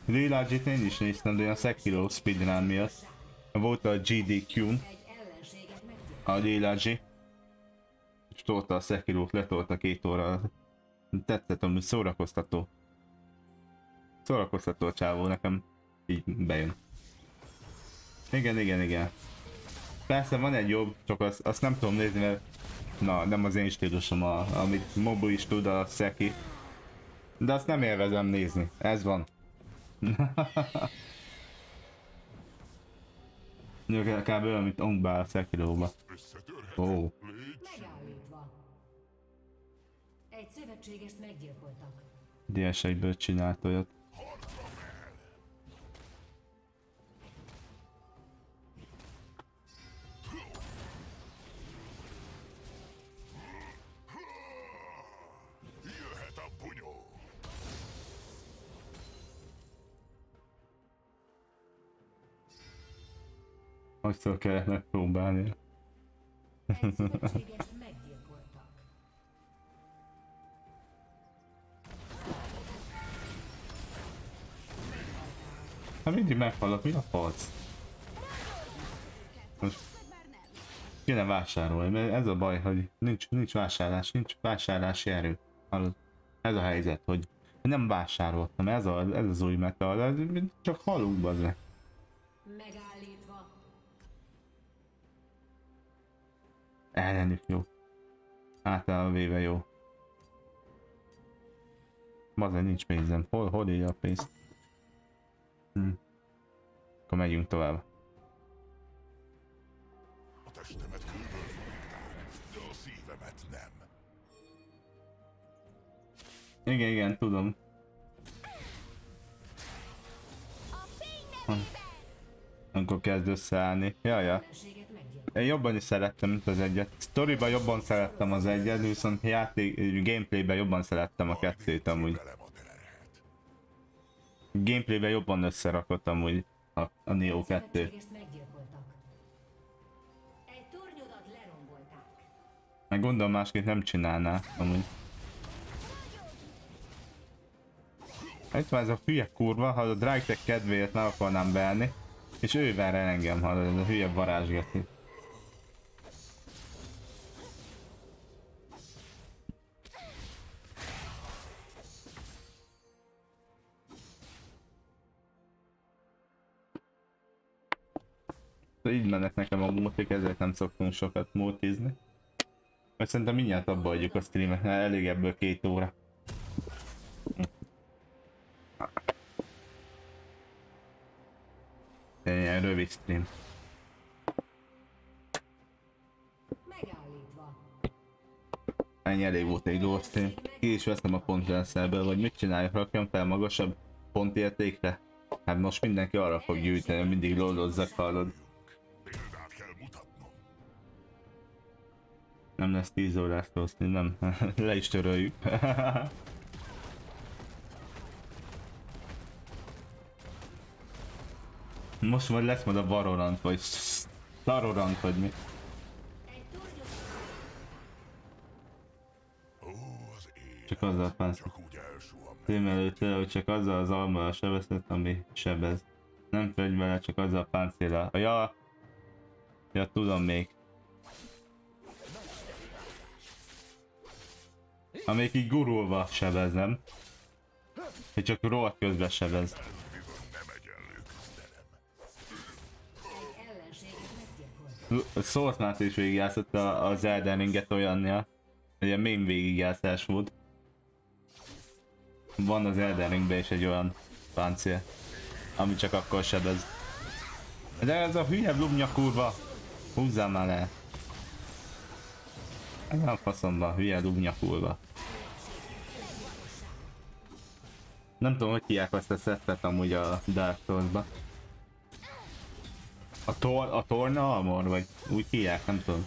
Lilajit én is néztem, de a Sekiro speedrun miatt. Volt a gé dé kún, a Lilaji. És tolta a Sekirót, letolta két óra. Tetszett, amúgy szórakoztató. Szórakoztató a csávó, nekem így bejön. Igen, igen, igen. Persze van egy jobb, csak azt, azt nem tudom nézni, mert na, nem az én stílusom, a, amit Mobu is tud, a Seki. De azt nem élvezem nézni, ez van. Kb. Olyan, mint Ongbál a Sekiróba. Ó. Oh. Megállítva. Egy szövetségest meggyilkoltak. dé es egyből csinált olyat. Jöhet a bunyó. Azt kellett megpróbálni. Egy szövetségest meggyilkoltak. Hát mindig meghalok, mi a fac? Most kéne vásárolni, mert ez a baj, hogy nincs, nincs vásárlás, nincs vásárlási erő. Hallod? Ez a helyzet, hogy nem vásároltam, ez, a, ez az új meta, ez csak halunk bazd. Megállítva. Ellenük jó. Általában véve jó. Bazd, nincs pénzem. Hol, hol él a pénz? Hm. Akkor megyünk tovább. A testemet kőből fogták, de a szívemet nem. Igen, igen, tudom. Amikor kezd összeállni. Jaj, ja. Ellenséget meggyilkoltak. Én jobban is szerettem, mint az egyet. Storyban jobban szerettem az egyet, viszont játék, gameplayben jobban szerettem a kettőt amúgy. Velem a terhet. Gameplayben jobban összerakott amúgy a, a Neo kettő. Szövetségest meggyilkoltak. Egy tornyodat lerombolták. Meg gondolom másképp nem csinálná amúgy. Itt van ez a hülye kurva, ha a Drytech kedvéért meg akarnám beállni, és ő ver el engem, ha ez a hülye varázsgeti. Így mennek nekem a multik, ezért nem szoktunk sokat multizni. Mert szerintem mindjárt abba adjuk a streamet, mert elég ebből két óra. Ilyen rövid stream. Megállítva. Ennyi elég volt egy gyors stream. Ki is veszem a pontrendszerből, vagy mit csináljak, rakjam fel magasabb pontértékre? Hát most mindenki arra fog gyűjteni, mindig lollozzak, hallod. Példát kell mutatnom. Nem lesz tíz órás stream, nem. Le is töröljük. Most majd lesz majd a Valorant, vagy Starorant, vagy mi. Egy tornyodat. Ó, az élet. Csak azzal pánsz. Csak úgy elsuhan meg. Tém előtte, hogy csak azzal az alma sebezhet, ami sebez. Nem fegy vele, csak azzal a páncéllal. Ja, ja, tudom még. Amelyik így gurulva sebez, nem? Hogy csak rohadt közben sebez. Bizony nem egyenlő küzdelem. Egy ellenséget meggyilkoltak. Source-nát is végigjátszotta az Elden Ringet olyanja. Ugye mém végigjátszás volt. Van az Elden Ringben is egy olyan páncél, ami csak akkor sebez. De ez a hülye blubnya kurva! Húzzál már le! Ez nem faszomban, hülye blubnya kurva. Nem tudom, hogy hívják azt a szettet amúgy a Dark Souls-ba. A, tor a Torna Armor, vagy úgy hívják, nem tudom.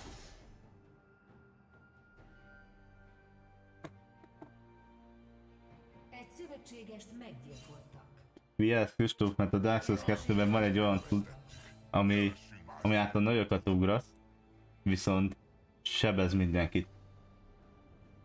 Egy szövetségest meggyilkoltak. Vigyázz Kristóf, mert a Dark Souls kettőben van egy olyan tud, ami, ami által nagyokat ugrasz, viszont sebez mindenkit.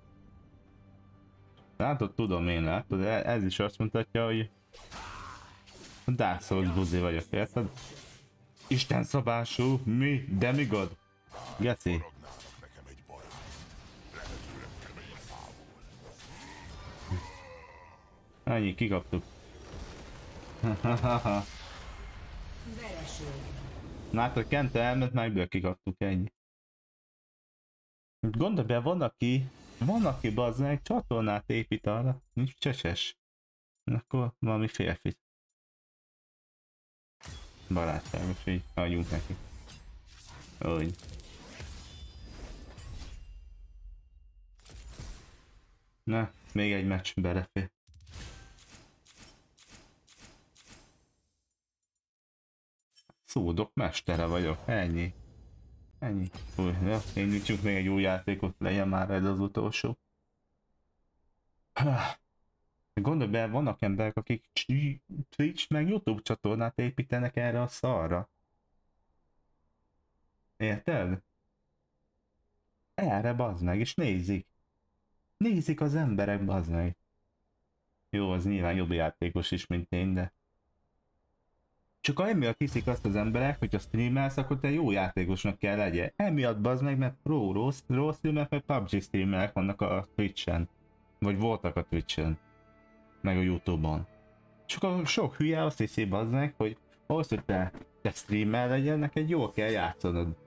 Látod, tudom én, látod, ez is azt mutatja, hogy Dark Souls buzi vagyok, érted? Isten szabású, mi? Demigod? Geci. Nekem egy baj. Lehetőleg kemény fából. Ennyi, kikaptuk. Vereség. Látod, Kente elment, már egyből kikaptuk, ennyi. Gondolj be, van aki, van aki bazdmeg csatornát épít arra, nincs cseses. Akkor valami férfit. Barátságos, így hagyjunk neki. Úgy. Na, még egy meccs belefér. Szódok mestere vagyok, ennyi. Ennyi. Új, ja, indítsunk még egy új játékot, legyen már ez az utolsó. Gondolj be, vannak emberek, akik Twitch meg YouTube csatornát építenek erre a szarra. Érted? Erre bazd meg, és nézik. Nézik az emberek, bazd meg. Jó, az nyilván jobb játékos is, mint én, de... Csak emiatt hiszik azt az emberek, hogy ha streamelsz, akkor te jó játékosnak kell legyen. Emiatt bazd meg, mert pro, rossz, rossz streamerek, meg pé u bé gé streamerek vannak a Twitch-en. Vagy voltak a Twitch-en. Meg a YouTube-on. Csak a sok hülye azt hiszi bazd meg, hogy ahhoz, hogy te, te streamer legyen, neked jól kell játszanod.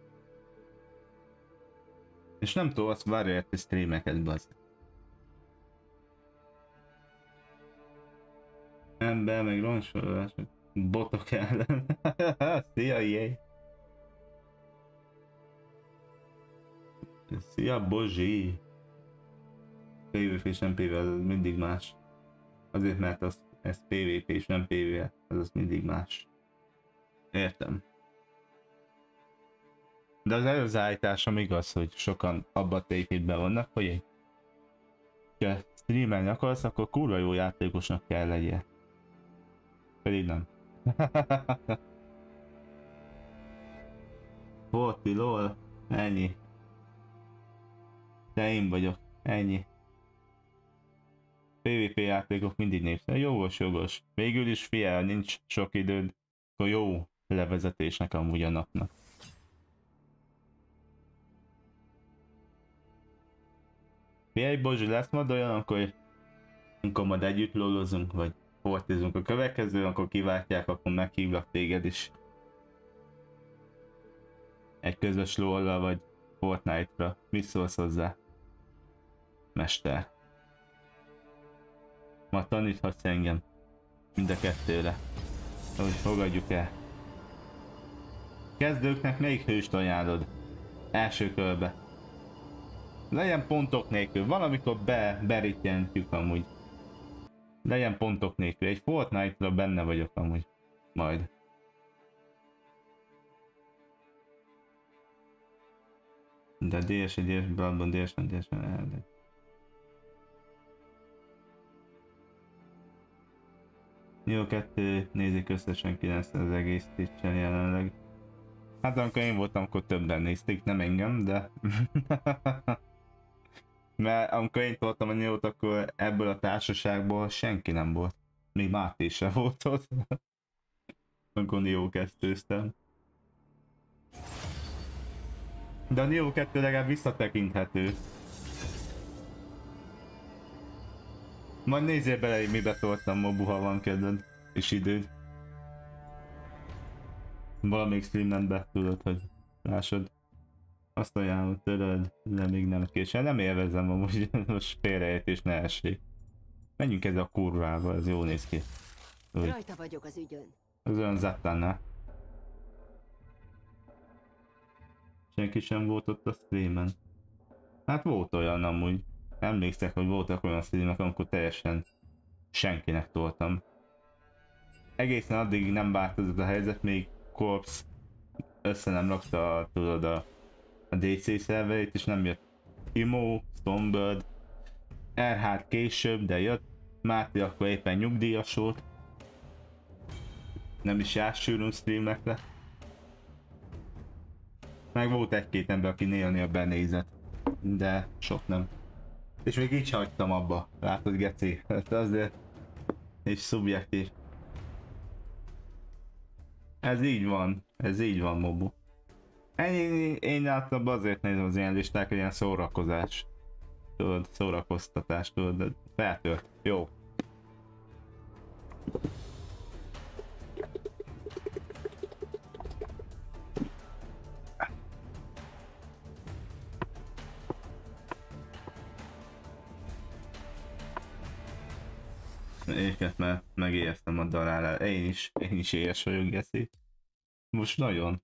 És nem tudom azt variálni streameket, bazd. Ember, meg ronsolás, botok ellen. Szia, jéj! Szia, Bozsi! pé vé pé és nem pé vé, az mindig más. Azért, mert az, ez pé vé pé és nem pé vé, az, az mindig más. Értem. De az előző állításom igaz, hogy sokan abban a tékében vannak, hogy ha streamelni akarsz, akkor kurva jó játékosnak kell legyen. Pedig nem. Forti, lol, ennyi. De én vagyok, ennyi. pé vé pé játékok mindig népszerű. Jogos, jogos. Végül is figyelj, nincs sok időd, akkor jó levezetésnek amúgy a napnak. Figyelj, Bozsi, lesz majd olyan, akkor, amikor majd együtt lolozunk, vagy fortizunk a következő, akkor kiváltják, akkor meghívlak téged is. Egy közös lollal, vagy Fortnite-ra. Mit szólsz hozzá? Mester. Ma taníthatsz engem. Mind a kettőre. Hogy fogadjuk el. Kezdőknek melyik hőst ajánlod? Első körbe. Legyen pontok nélkül. Valamikor be, beritjentjük amúgy. Legyen pontok nélkül. Egy Fortnite-ra benne vagyok amúgy. Majd. De dé es, dé es, Bloodborne, dé es, dé es, eldegy. Jó, kettő, nézik összesen kilencszáz az egész Twitch-en jelenleg. Hát amikor én voltam, akkor többen nézték, nem engem, de... Mert amikor én toltam a Niót, akkor ebből a társaságból senki nem volt. Még Máté sem volt ott. Amikor Nió kezdőztem. De a Nió kettő legalább visszatekinthető. Majd nézzél bele, hogy mibe toltam mobu, ha van kedved és időd. Valamelyik streamen be tudod, hogy lássad. Azt ajánlom, töröd, de még nem későn. Nem élvezem amúgy, most félreértés ne essék. Menjünk ezzel a kurvába, ez jól néz ki. Úgy. Rajta vagyok az ügyön. Az olyan zattannál. Senki sem volt ott a streamen. Hát volt olyan amúgy. Emlékszek, hogy voltak olyan streamek, amikor teljesen senkinek toltam. Egészen addig nem változott a helyzet, még Corps össze nem rakta, tudod, a, a dé cé szerverét, és nem jött Imo, Stonebird, er há később, de jött. Máté akkor éppen nyugdíjas volt. Nem is jár sűrűn streamekre. Meg volt egy-két ember, aki néha-néha benézett, de sok nem. És még így hagytam abba, látod, geci? Hát azért és szubjektív. Ez így van, ez így van, Mobu. Én, én általában azért nézem az ilyen listák, hogy ilyen szórakozás. Tudod, szórakoztatás, tudod, de feltört. Jó. Éket már megéreztem a darálát. Én is, én is éhes vagyok, Geszi. Most nagyon.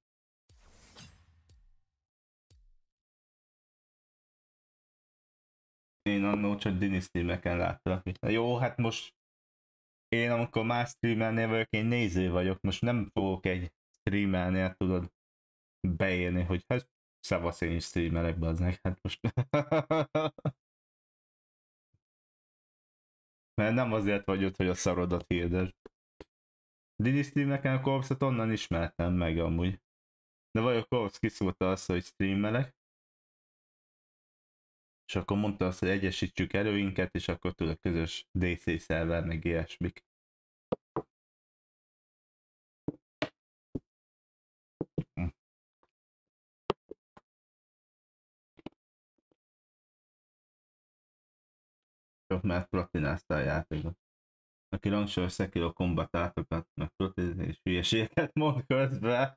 Én annól csak Dini streameken láttalak. Jó, hát most én amikor más streamelnél vagyok, én néző vagyok. Most nem fogok egy streamelnél, tudod, beírni, hogy hát szavasz, én is streamelek, bazdmeg. Hát most... Mert nem azért vagy ott, hogy a szarodat hirdesd. Dini streameken a Korpszot onnan ismertem meg amúgy. De vagy a Korpsz kiszúrta azt, hogy streamelek. És akkor mondta azt, hogy egyesítsük erőinket, és akkor tudod, közös dé cé szerver, meg ilyesmik. Hm. Csak már platinázta a játékot. Aki rangsor Sekiro kombatátokat, meg protézni és hülyeséget mond közben.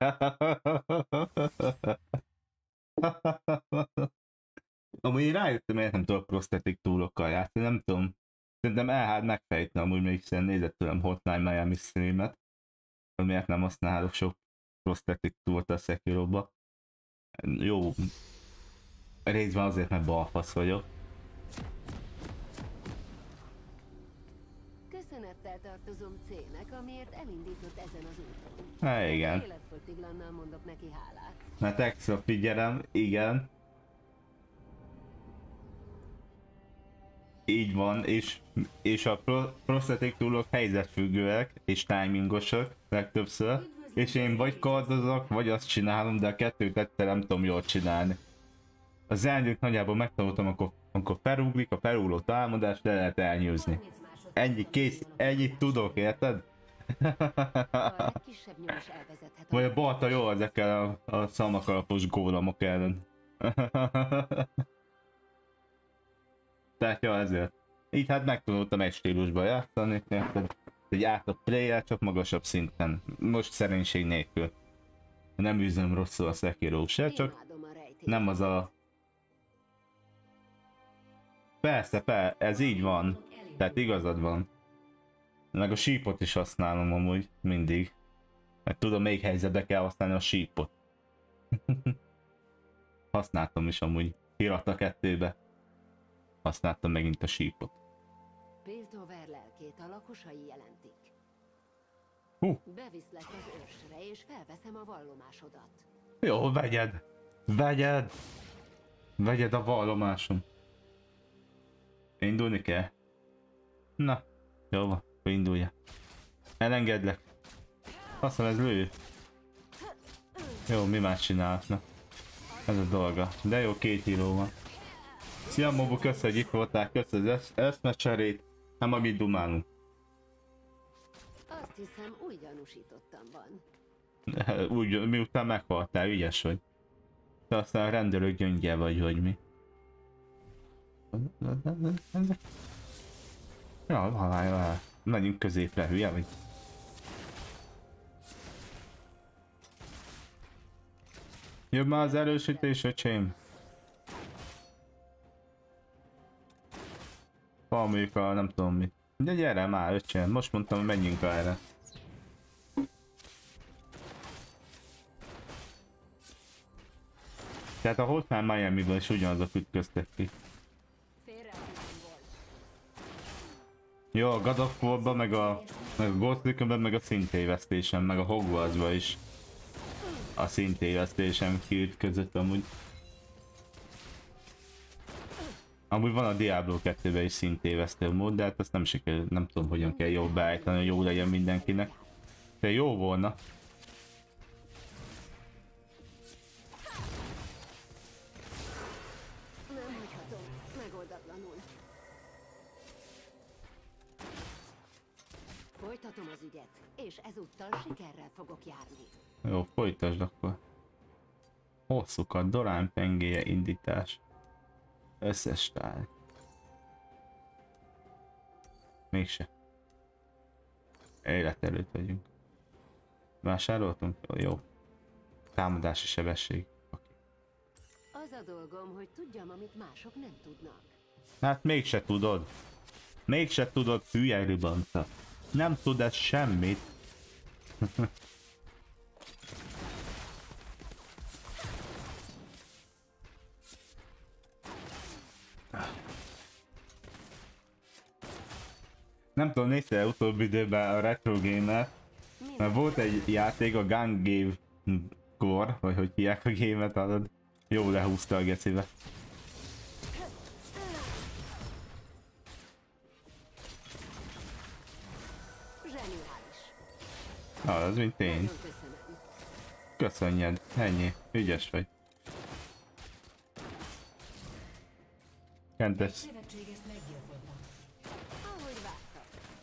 Amúgy én rájöttem, miért nem tudok prosthetic túlokkal játszani, nem tudom. Szerintem elhárd megfejtne amúgy még hiszen nézett tőlem Hotline Miami streamet. Hogy miért nem használok sok prosthetic túlt a Sekiroba. Jó. Részben azért, mert balfasz vagyok. Köszönettel tartozom C-nek, amiért elindított ezen az úton. Há, igen. Életfogytiglannal mondok neki hálát. Mert extra figyelem, igen. Így van, és, és a pro, prosthetic túlok helyzetfüggőek és timingosak legtöbbször. És én vagy kardozok, vagy azt csinálom, de a kettőt egyszer nem tudom jól csinálni. Az elnyőt nagyjából megtanultam, akkor, amikor felugrik, a felugró támadást le lehet elnyőzni. Ennyi, kész, ennyit tudok, érted? Vagy a balta jó ezekkel a, a szalmakalapos gólamok ellen. Tehát ja, ezért. Így hát megtanultam egy stílusba játszani, érted? Egy átlag player, csak magasabb szinten. Most szerénység nélkül. Nem üzem rosszul a Sekiro se, csak nem az a... Persze, persze, ez így van. Tehát igazad van. Meg a sípot is használom amúgy, mindig. Mert tudom, melyik helyzetbe kell használni a sípot. Használtam is amúgy. Hirata kettőbe. Használtam megint a sípot. Piltover lelkét a lakosai jelentik. Hú. Beviszlek az őrsre, és felveszem a vallomásodat. Jó, vegyed! Vegyed! Vegyed a vallomásom. Indulni kell. Na, jó van, akkor indulja. Elengedlek. Azt hiszem ez lő. Jó, mi más csinálhatna? Ez a dolga. De jó, két híró van. Szia Mobu, kösz, hogy itt voltál, kösz az eszmecserét. Nem, amit dumálunk. Azt hiszem, úgy gyanúsítottam van. Úgy, miután meghaltál, ügyes vagy. Te aztán a rendelő gyöngye vagy, hogy mi. Ja, halálja, halálja. Menjünk középre, hülye vagy. Jobb már az erősítés, öcsém. Valamelyik a nem tudom mit. De gyere már, öcsém, most mondtam, hogy menjünk erre. Tehát a Hotline Miami-ban is ugyanazok ütköztek ki. Jó, a God of War-ban, meg a, meg a Ghost Recon-ben, meg a szintévesztésen, meg a Hogwarts-ban is. A szintévesztésen kiütközött amúgy. Amúgy van a Diablo kettőben is szintévesztő mód, de hát azt nem sikerül, nem tudom hogyan kell jól beállítani, hogy jó legyen mindenkinek. De jó volna. Nem hagyhatom, megoldatlanul. Folytatom az ügyet, és ezúttal sikerrel fogok járni. Jó, folytasd akkor. Hosszúkat, Dorán pengéje, indítás. Összes tárgy. Mégse. Élet előtt vagyunk. Vásároltunk? Jó. Támadási sebesség. Okay. Az a dolgom, hogy tudjam, amit mások nem tudnak. Hát mégse tudod. Mégse tudod, hülye ribanta. Nem tud ez semmit. Nem tudom, néztél utóbbi időben a Retro Gamer, mert volt egy játék, a Gun Game Core, vagy hogy hívják a gémet, adod. Jó lehúzta a gecibe. Zseniális. Ah, az mint én. Nagyon köszönöm. Köszönjed, ennyi, ügyes vagy. Kentes. Szövetségest meggyilkoltam. Ahogy vártam.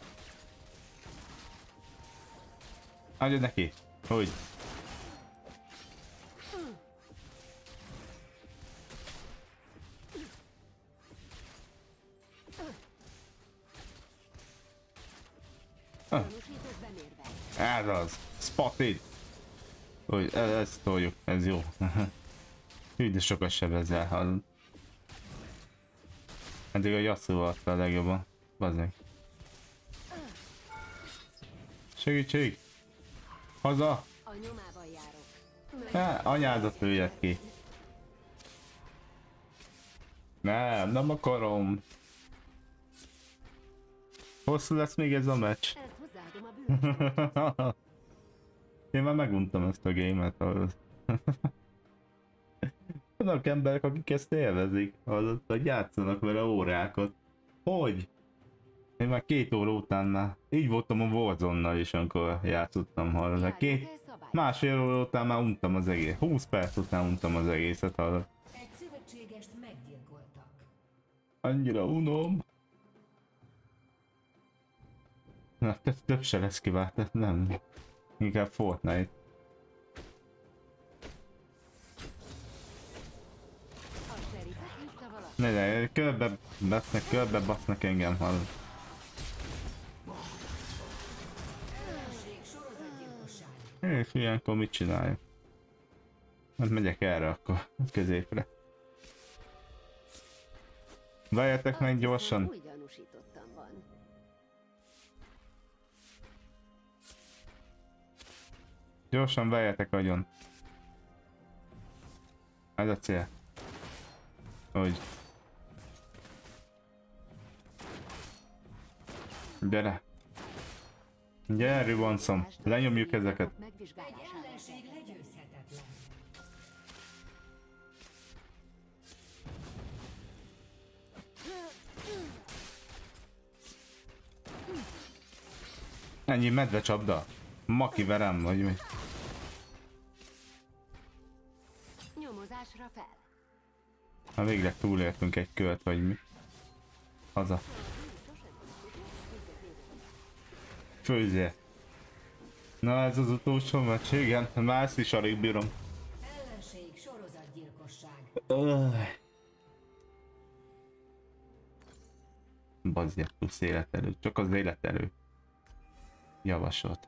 Adjad neki. Hogy? Gyanúsított bemérve. Ez az. Spotted. Hogy e ezt toljuk, ez jó. Hű, de sokat sebezzel, hallod. Eddig a Yasuo adta a legjobban. Bazd meg. Segítség! Haza! A nyomában járok. Ne, anyádat lőjed ki. Nem, nem akarom. Hosszú lesz még ez a meccs. Ezt hozzáadom a bűnös. Én már meguntam ezt a gémet, hallod. Vannak emberek, akik ezt élvezik, hallod, hogy játszanak vele órákat. Hogy? Én már két óra után már, így voltam a Warzone-nal is, amikor játszottam, hallod. Két, másfél óra után már untam az egész. húsz perc után untam az egészet, hallod. Egy szövetségest meggyilkoltak. Annyira unom. Na, több, több se lesz kivált, nem. Inkább Fortnite. A serifet hívta valaki. Ne, ne, körbe basznak, körbe basznak engem, hallod. Ellenség sorozatgyilkosság. És ilyenkor mit csináljuk? Hát megyek erre akkor, középre. Várjátok meg gyorsan. Új gyanúsítottam van. Gyorsan várjátok agyon. Ez a cél. Hogy. Gyere. Gyere, ribancom. Lenyomjuk ezeket. Egy ellenség legyőzhetetlen. Ennyi medvecsapda. Maki verem, vagy mi? Nyomozásra fel. Ha végre túléltünk egy kört, vagy mi? Haza. Főzzél. Na ez az utolsó meccs, igen, már ezt is alig bírom. Ellenség sorozatgyilkosság. Öh. Bazdja, plusz életerő, csak az életerő. Javasolt.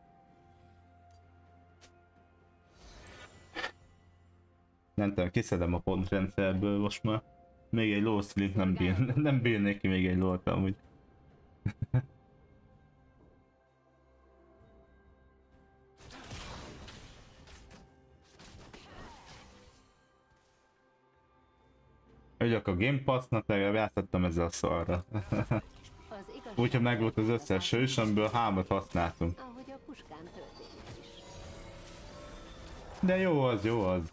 Nem tudom, kiszedem a pontrendszerből most már. Még egy low slip nem bír, nem bírnék ki még egy lót amúgy. Ügyök a Game Pass-nak, legalább játszottam ezzel a szarra. Úgyhogy meg volt az összes hős, amiből hármat használtunk. Ahogy a puskán történik is. De jó az, jó az.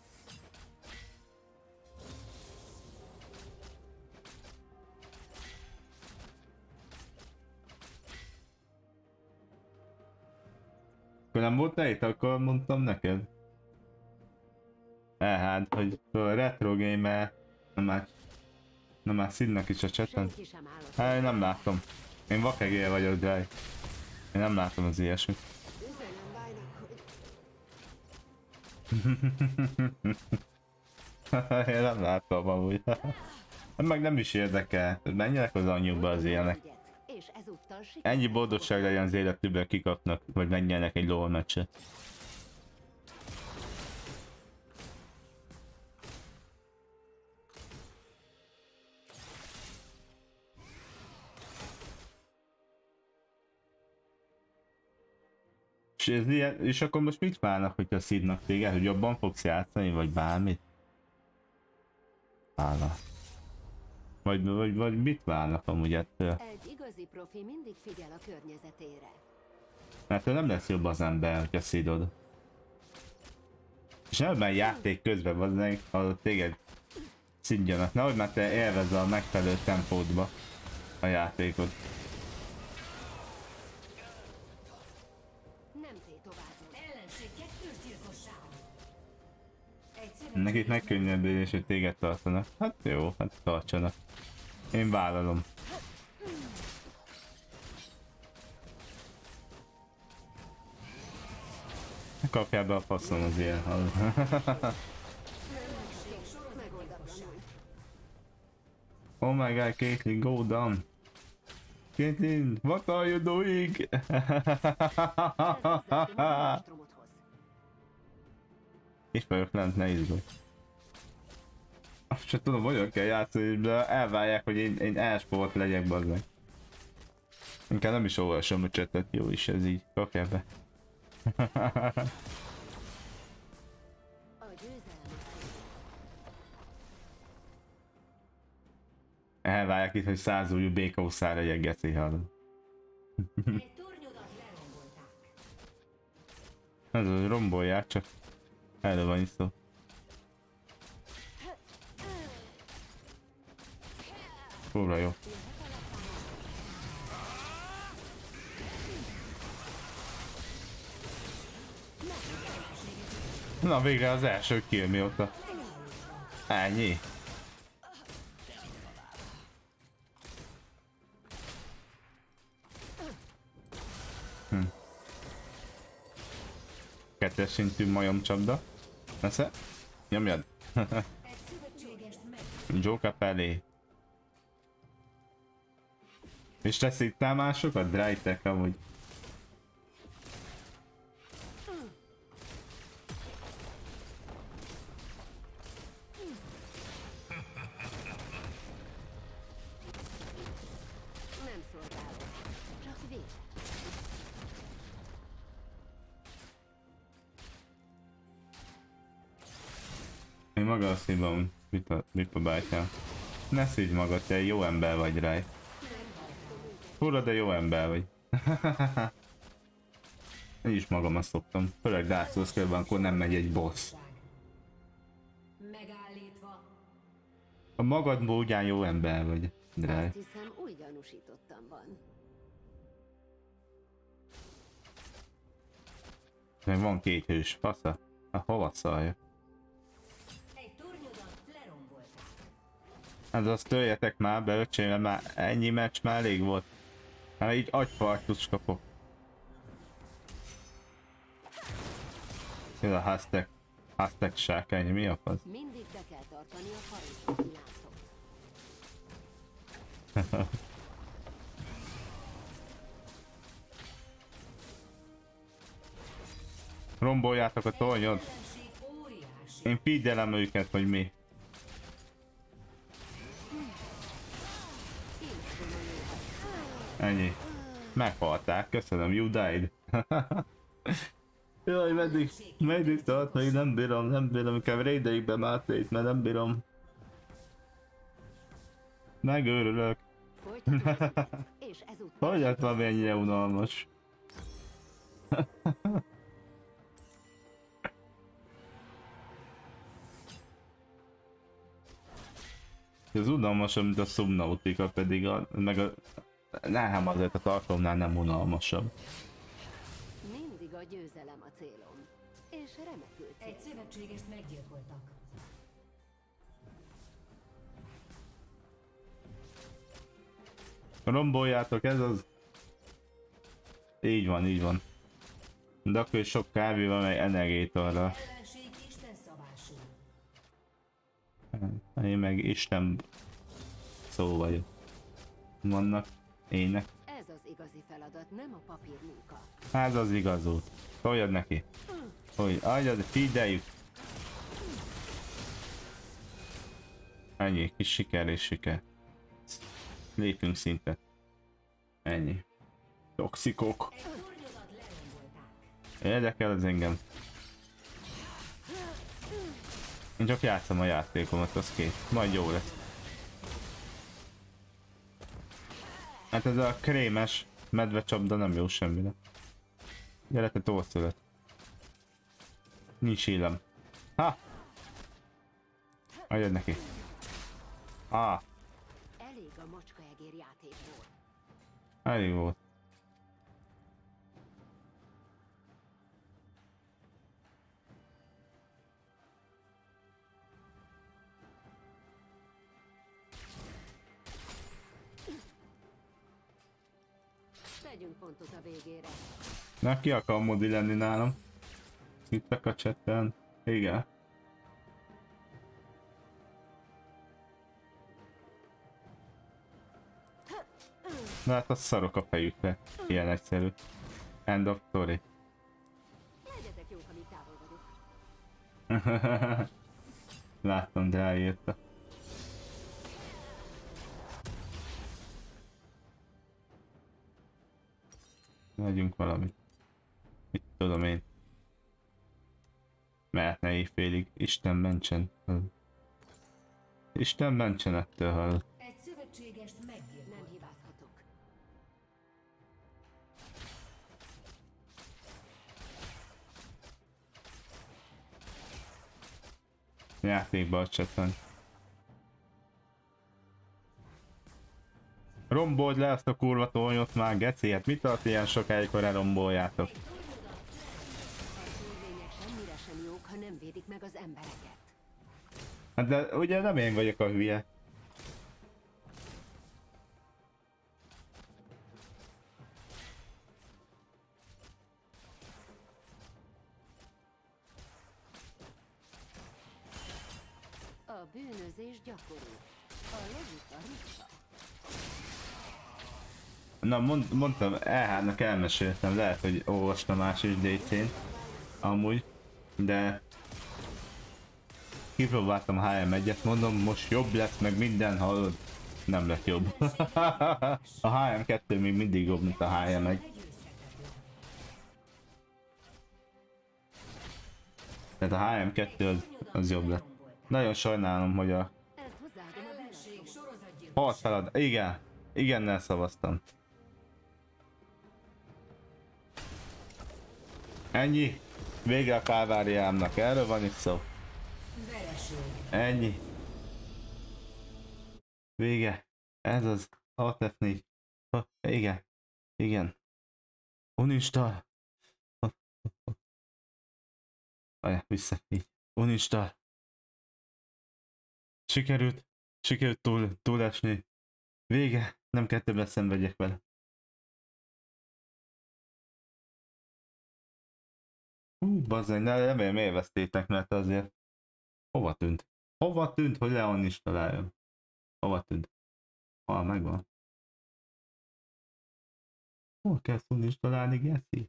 Akkor nem volt ne itt, akkor mondtam neked. Eh, hát, hogy a Retro Gamer nem már, nem már színnek is a chaten. Senki sem állott. Hát, nem látom. Én vakegél vagyok, de Én nem látom az ilyesmit. Én nem látom amúgy. Meg nem is érdekel. Menjenek az anyjukba az ilyenek. Ennyi boldogság legyen az életükben, kikapnak, vagy menjenek egy LOL meccset. És, ez ilyen, és akkor most mit várnak, hogyha szídnak téged, hogy jobban fogsz játszani, vagy bármit? Várnak. Vagy, vagy, vagy mit várnak amúgy ettől? Egy igazi profi mindig figyel a környezetére. Mert nem lesz jobb az ember, hogyha szídod. És nem mert játék közben van, ha téged szidjanak. Nehogy már te élvezd a megfelelő tempódba a játékot. Nekik megkönnyebbülés, hogy téged tartanak. Hát jó, hát tartsanak. Én vállalom. Kapjál be a faszon az ilyen. Oh my god, Caitlyn, go down. Caitlyn, what are you doing? Itt vagyok lent, ne izgulj. Azt sem tudom, hogyan kell játszani, de elvárják, hogy én, én e-sport legyek, bazdmeg. Inkább nem is olvasom a csetet, jó is ez így. Kapjál be. Elvárják itt, hogy százújú békaúszár legyek, geci, hallom. Ez az, rombolják, csak erről van is szó. Fúra jó. Na végre az első kill mióta. Ennyi. Hm. Kettes szintű majomcsapda. Nesze? Nyomjad. Joker felé. És te szittál másokat? Drájtek amúgy. Én maga azt hívom, mit a, mit a bátyám. Ne szígy magad, te jó ember vagy, rá. Fura, de jó ember vagy. Én is magam azt szoktam. Főleg Dark Souls körben, akkor nem megy egy boss. A magadból ugyan jó ember vagy, dráj. Azt hiszem, új gyanúsítottam van. Meg van két hős, fasza. Hát hova szalja? Hát azt töljetek már be, öcsém, mert már ennyi meccs már elég volt. Hát így agyfartus kapok. Ez a hashtag, hashtag sákány, mi a fasz? Mindig be kell tartani a parancsot, látok. Romboljátok a tornyot. Én figyelem őket, hogy mi. Ennyi. Meghalták, köszönöm, you died. Jaj, meddig, meddig tart, még nem bírom, nem bírom, inkább raideljük be Mátrét, mert nem bírom. Megőrülök. Hogy lett valami ennyire unalmas? Ez unalmasabb, mint a Subnautica, pedig a, meg a... Nem, azért a tartalomnál nem unalmasabb. Mindig a győzelem a célom. És remekül cél. Egy szövetségest meggyilkoltak. Romboljátok, ez az... így van, így van. De akkor is sok kávé van, meg energiátorra. Ellenség Isten szabású. Én meg Isten szó vagyok. Vannak ének. Ez az igazi feladat, nem a papírmunka. Ez az igaz út. Toljad neki. Hogy adjad, figyeljük. Ennyi, kis siker és siker. Lépünk szintet. Ennyi. Toxikok. Egy tornyodat lerombolták. Érdekel az engem. Én csak játszom a játékomat, az kész. Majd jó lesz. Hát ez a krémes medvecsapda nem jó semmire. Gyere te torszölet. Nincs illem. Ha! Adjad neki. Ah, Elég a macskaegér játékból. elég volt. Tegyünk pontot a végére. Na, ki akar modi lenni nálam? Itt a chatten. Igen. Na hát azt szarok a fejükre. Ilyen egyszerű. End of story. Legyetek jók, amíg távol vagyok. Láttam, de elírta. Megyünk valamit. Mit tudom én. Mehetne éjfélig. Isten mentsen. Isten mentsen ettől hall. Egy szövetségest meggyilkolt. Nem hibázhatok. Játékba a chatten. Rombold le azt a kurva tornyot már, geci, hát mit tart ilyen sokáig, hogy elromboljátok? A törvények semmire sem jók, ha nem védik meg az embereket. Hát de ugye nem én vagyok a hülye. A bűnözés gyakori. A logika ritka. Na mond, mondtam, E H-nak elmeséltem, lehet, hogy olvastam más is dé cén. Amúgy, de kipróbáltam a H M egyet, mondom, most jobb lesz, meg minden, hallod? Nem lett jobb. A H M kettő még mindig jobb, mint a H M egy. Tehát a H M kettő az, az jobb lett. Nagyon sajnálom, hogy a Ezt hozzáadom a bűnösség. harc felad... Igen, igennel szavaztam. Ennyi. Vége a káváriámnak, erről van itt szó. Vereség. Ennyi. Vége. Ez az. Alt F négy. Ha, igen. Igen. Uninstall. Várjál, vissza. Így. Uninstall. Sikerült. Sikerült túl, túlesni. Vége. Nem kell többet szenvedjek vele. Hú, bazzeg, ne, remélem élveztétek, mert azért hova tűnt? Hova tűnt, hogy Leon is találjon? Hova tűnt? Ah, megvan. Hol kell szólni is találni, Gessi?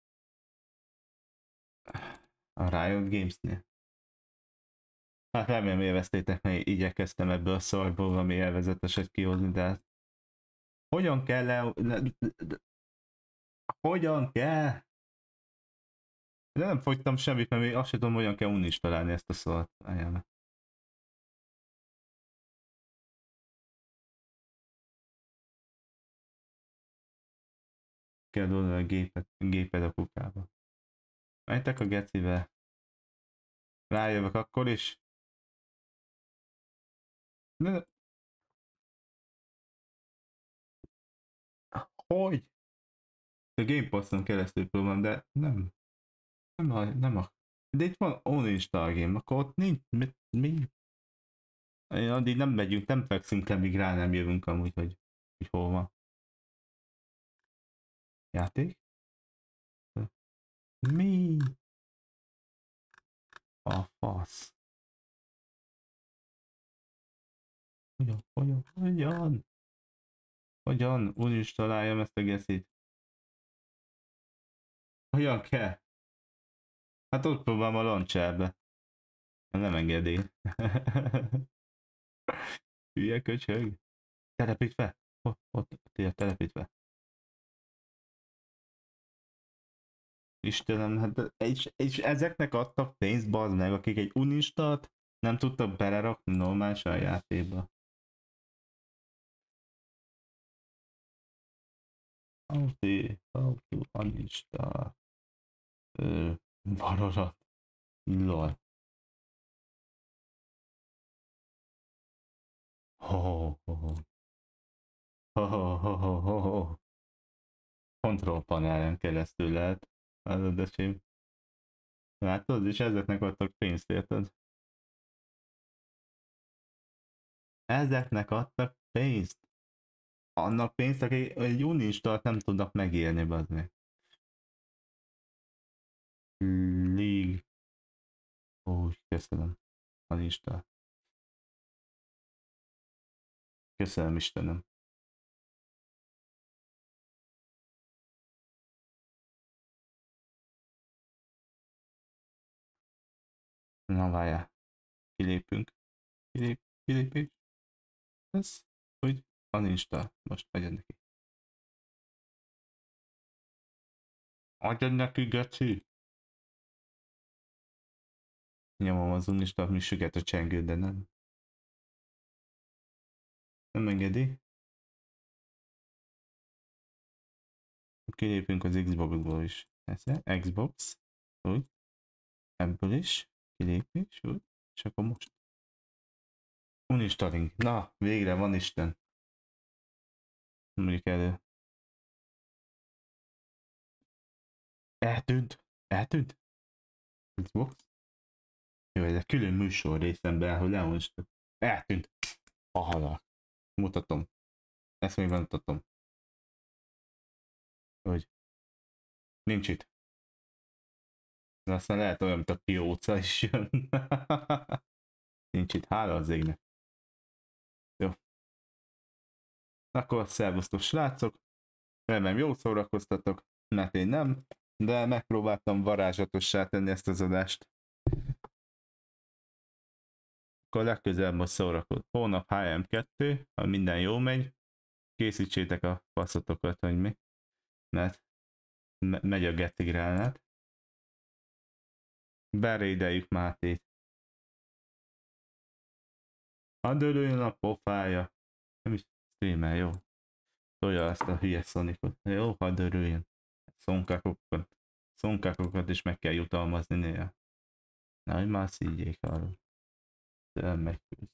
A Riot Games-nél. Hát remélem élveztétek, mert igyekeztem ebből a szarból valami élvezeteset kihozni, de hát hogyan kell le... le... Hogyan kell? De nem fogytam semmit, mert még azt sem tudom, hogyan kell uninstalálni ezt a szart. Ajánlom. Kell doldani a gépet, géped a kukába. Menjtek a gecibe. Rájövök akkor is. De... Hogy? A Game Passon keresztül próbálom, de nem. Nem a, nem a... De itt van uninstall game, akkor ott nincs... Mi? mi? Addig nem megyünk, nem fekszünk le, míg rá nem jövünk amúgy, hogy, hogy hol van. Játék? Mi? A fasz. Hogyan, hogyan, hogyan? Hogyan uninstaláljam ezt a geszit? Hogyan kell? Hát ott próbálom a launcherbe. Nem engedi. Hülye köcsög. Telepítve? Ott, ott, ott telepítve. Istenem, hát és, és ezeknek adtak pénzt, bazd meg, akik egy uninstallt nem tudtak belerakni normálisan a játékba. How to, how to uninstall. Ö, Valorant. Lol. Ho, ho, ho. Ho, ho, ho, ho, ho, ho. Control panelen keresztül lehet. Adodasim. Látod? És ezeknek adtak pénzt, érted? Ezeknek adtak pénzt. Annak pénzt, aki egy uninstallt nem tudnak megélni, bazdmeg. League. Ó, köszönöm. Uninstall. Köszönöm, Istenem. Na várjál. Kilépünk. Kilép, kilépés. Ez, hogy uninstall. Most megyed neki. Adjad neki, geci! Nyomom az uninstall, mi süget a csengő, de nem. Nem engedi. Kilépünk az Xboxból is. Ez Xbox. Úgy. Ebből is. Kilépés. Úgy. És akkor most. Uninstalling. Na, végre van Isten. Mondjuk elő. Eltűnt. Eltűnt. Xbox. Jó, ez a külön műsor részemben, hogy lehonistat. Eltűnt. A halál. Mutatom. Ezt még mutatom. Hogy nincs itt. De aztán lehet olyan, mint a pióca is jön. Nincs itt, hála az égnek. Jó. Akkor szervusztok srácok. Remélem jól szórakoztatok, mert én nem, de megpróbáltam varázslatossá tenni ezt az adást. Akkor legközelebb most szórakozz. Hónap há em kettő, ha minden jó megy, készítsétek a faszotokat, hogy mi. Mert me megy a Getty Granát. Berédeljük Mátét. Hadd örüljön a pofája. Nem is streamel, jó? Tolja ezt a hülye Sonicot. Jó, hadd örüljön. Szonkákokat. Szonkákokat is meg kell jutalmazni néha. Na, hogy már szígyék arról. De megküzd.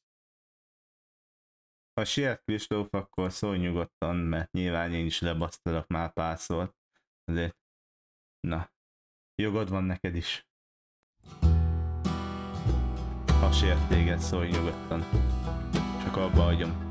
Ha siet Kristóf, akkor szólj nyugodtan, mert nyilván én is lebasztalak már párszor. Azért, na, jogod van neked is. Ha sért téged, szólj nyugodtan. Csak abba hagyom.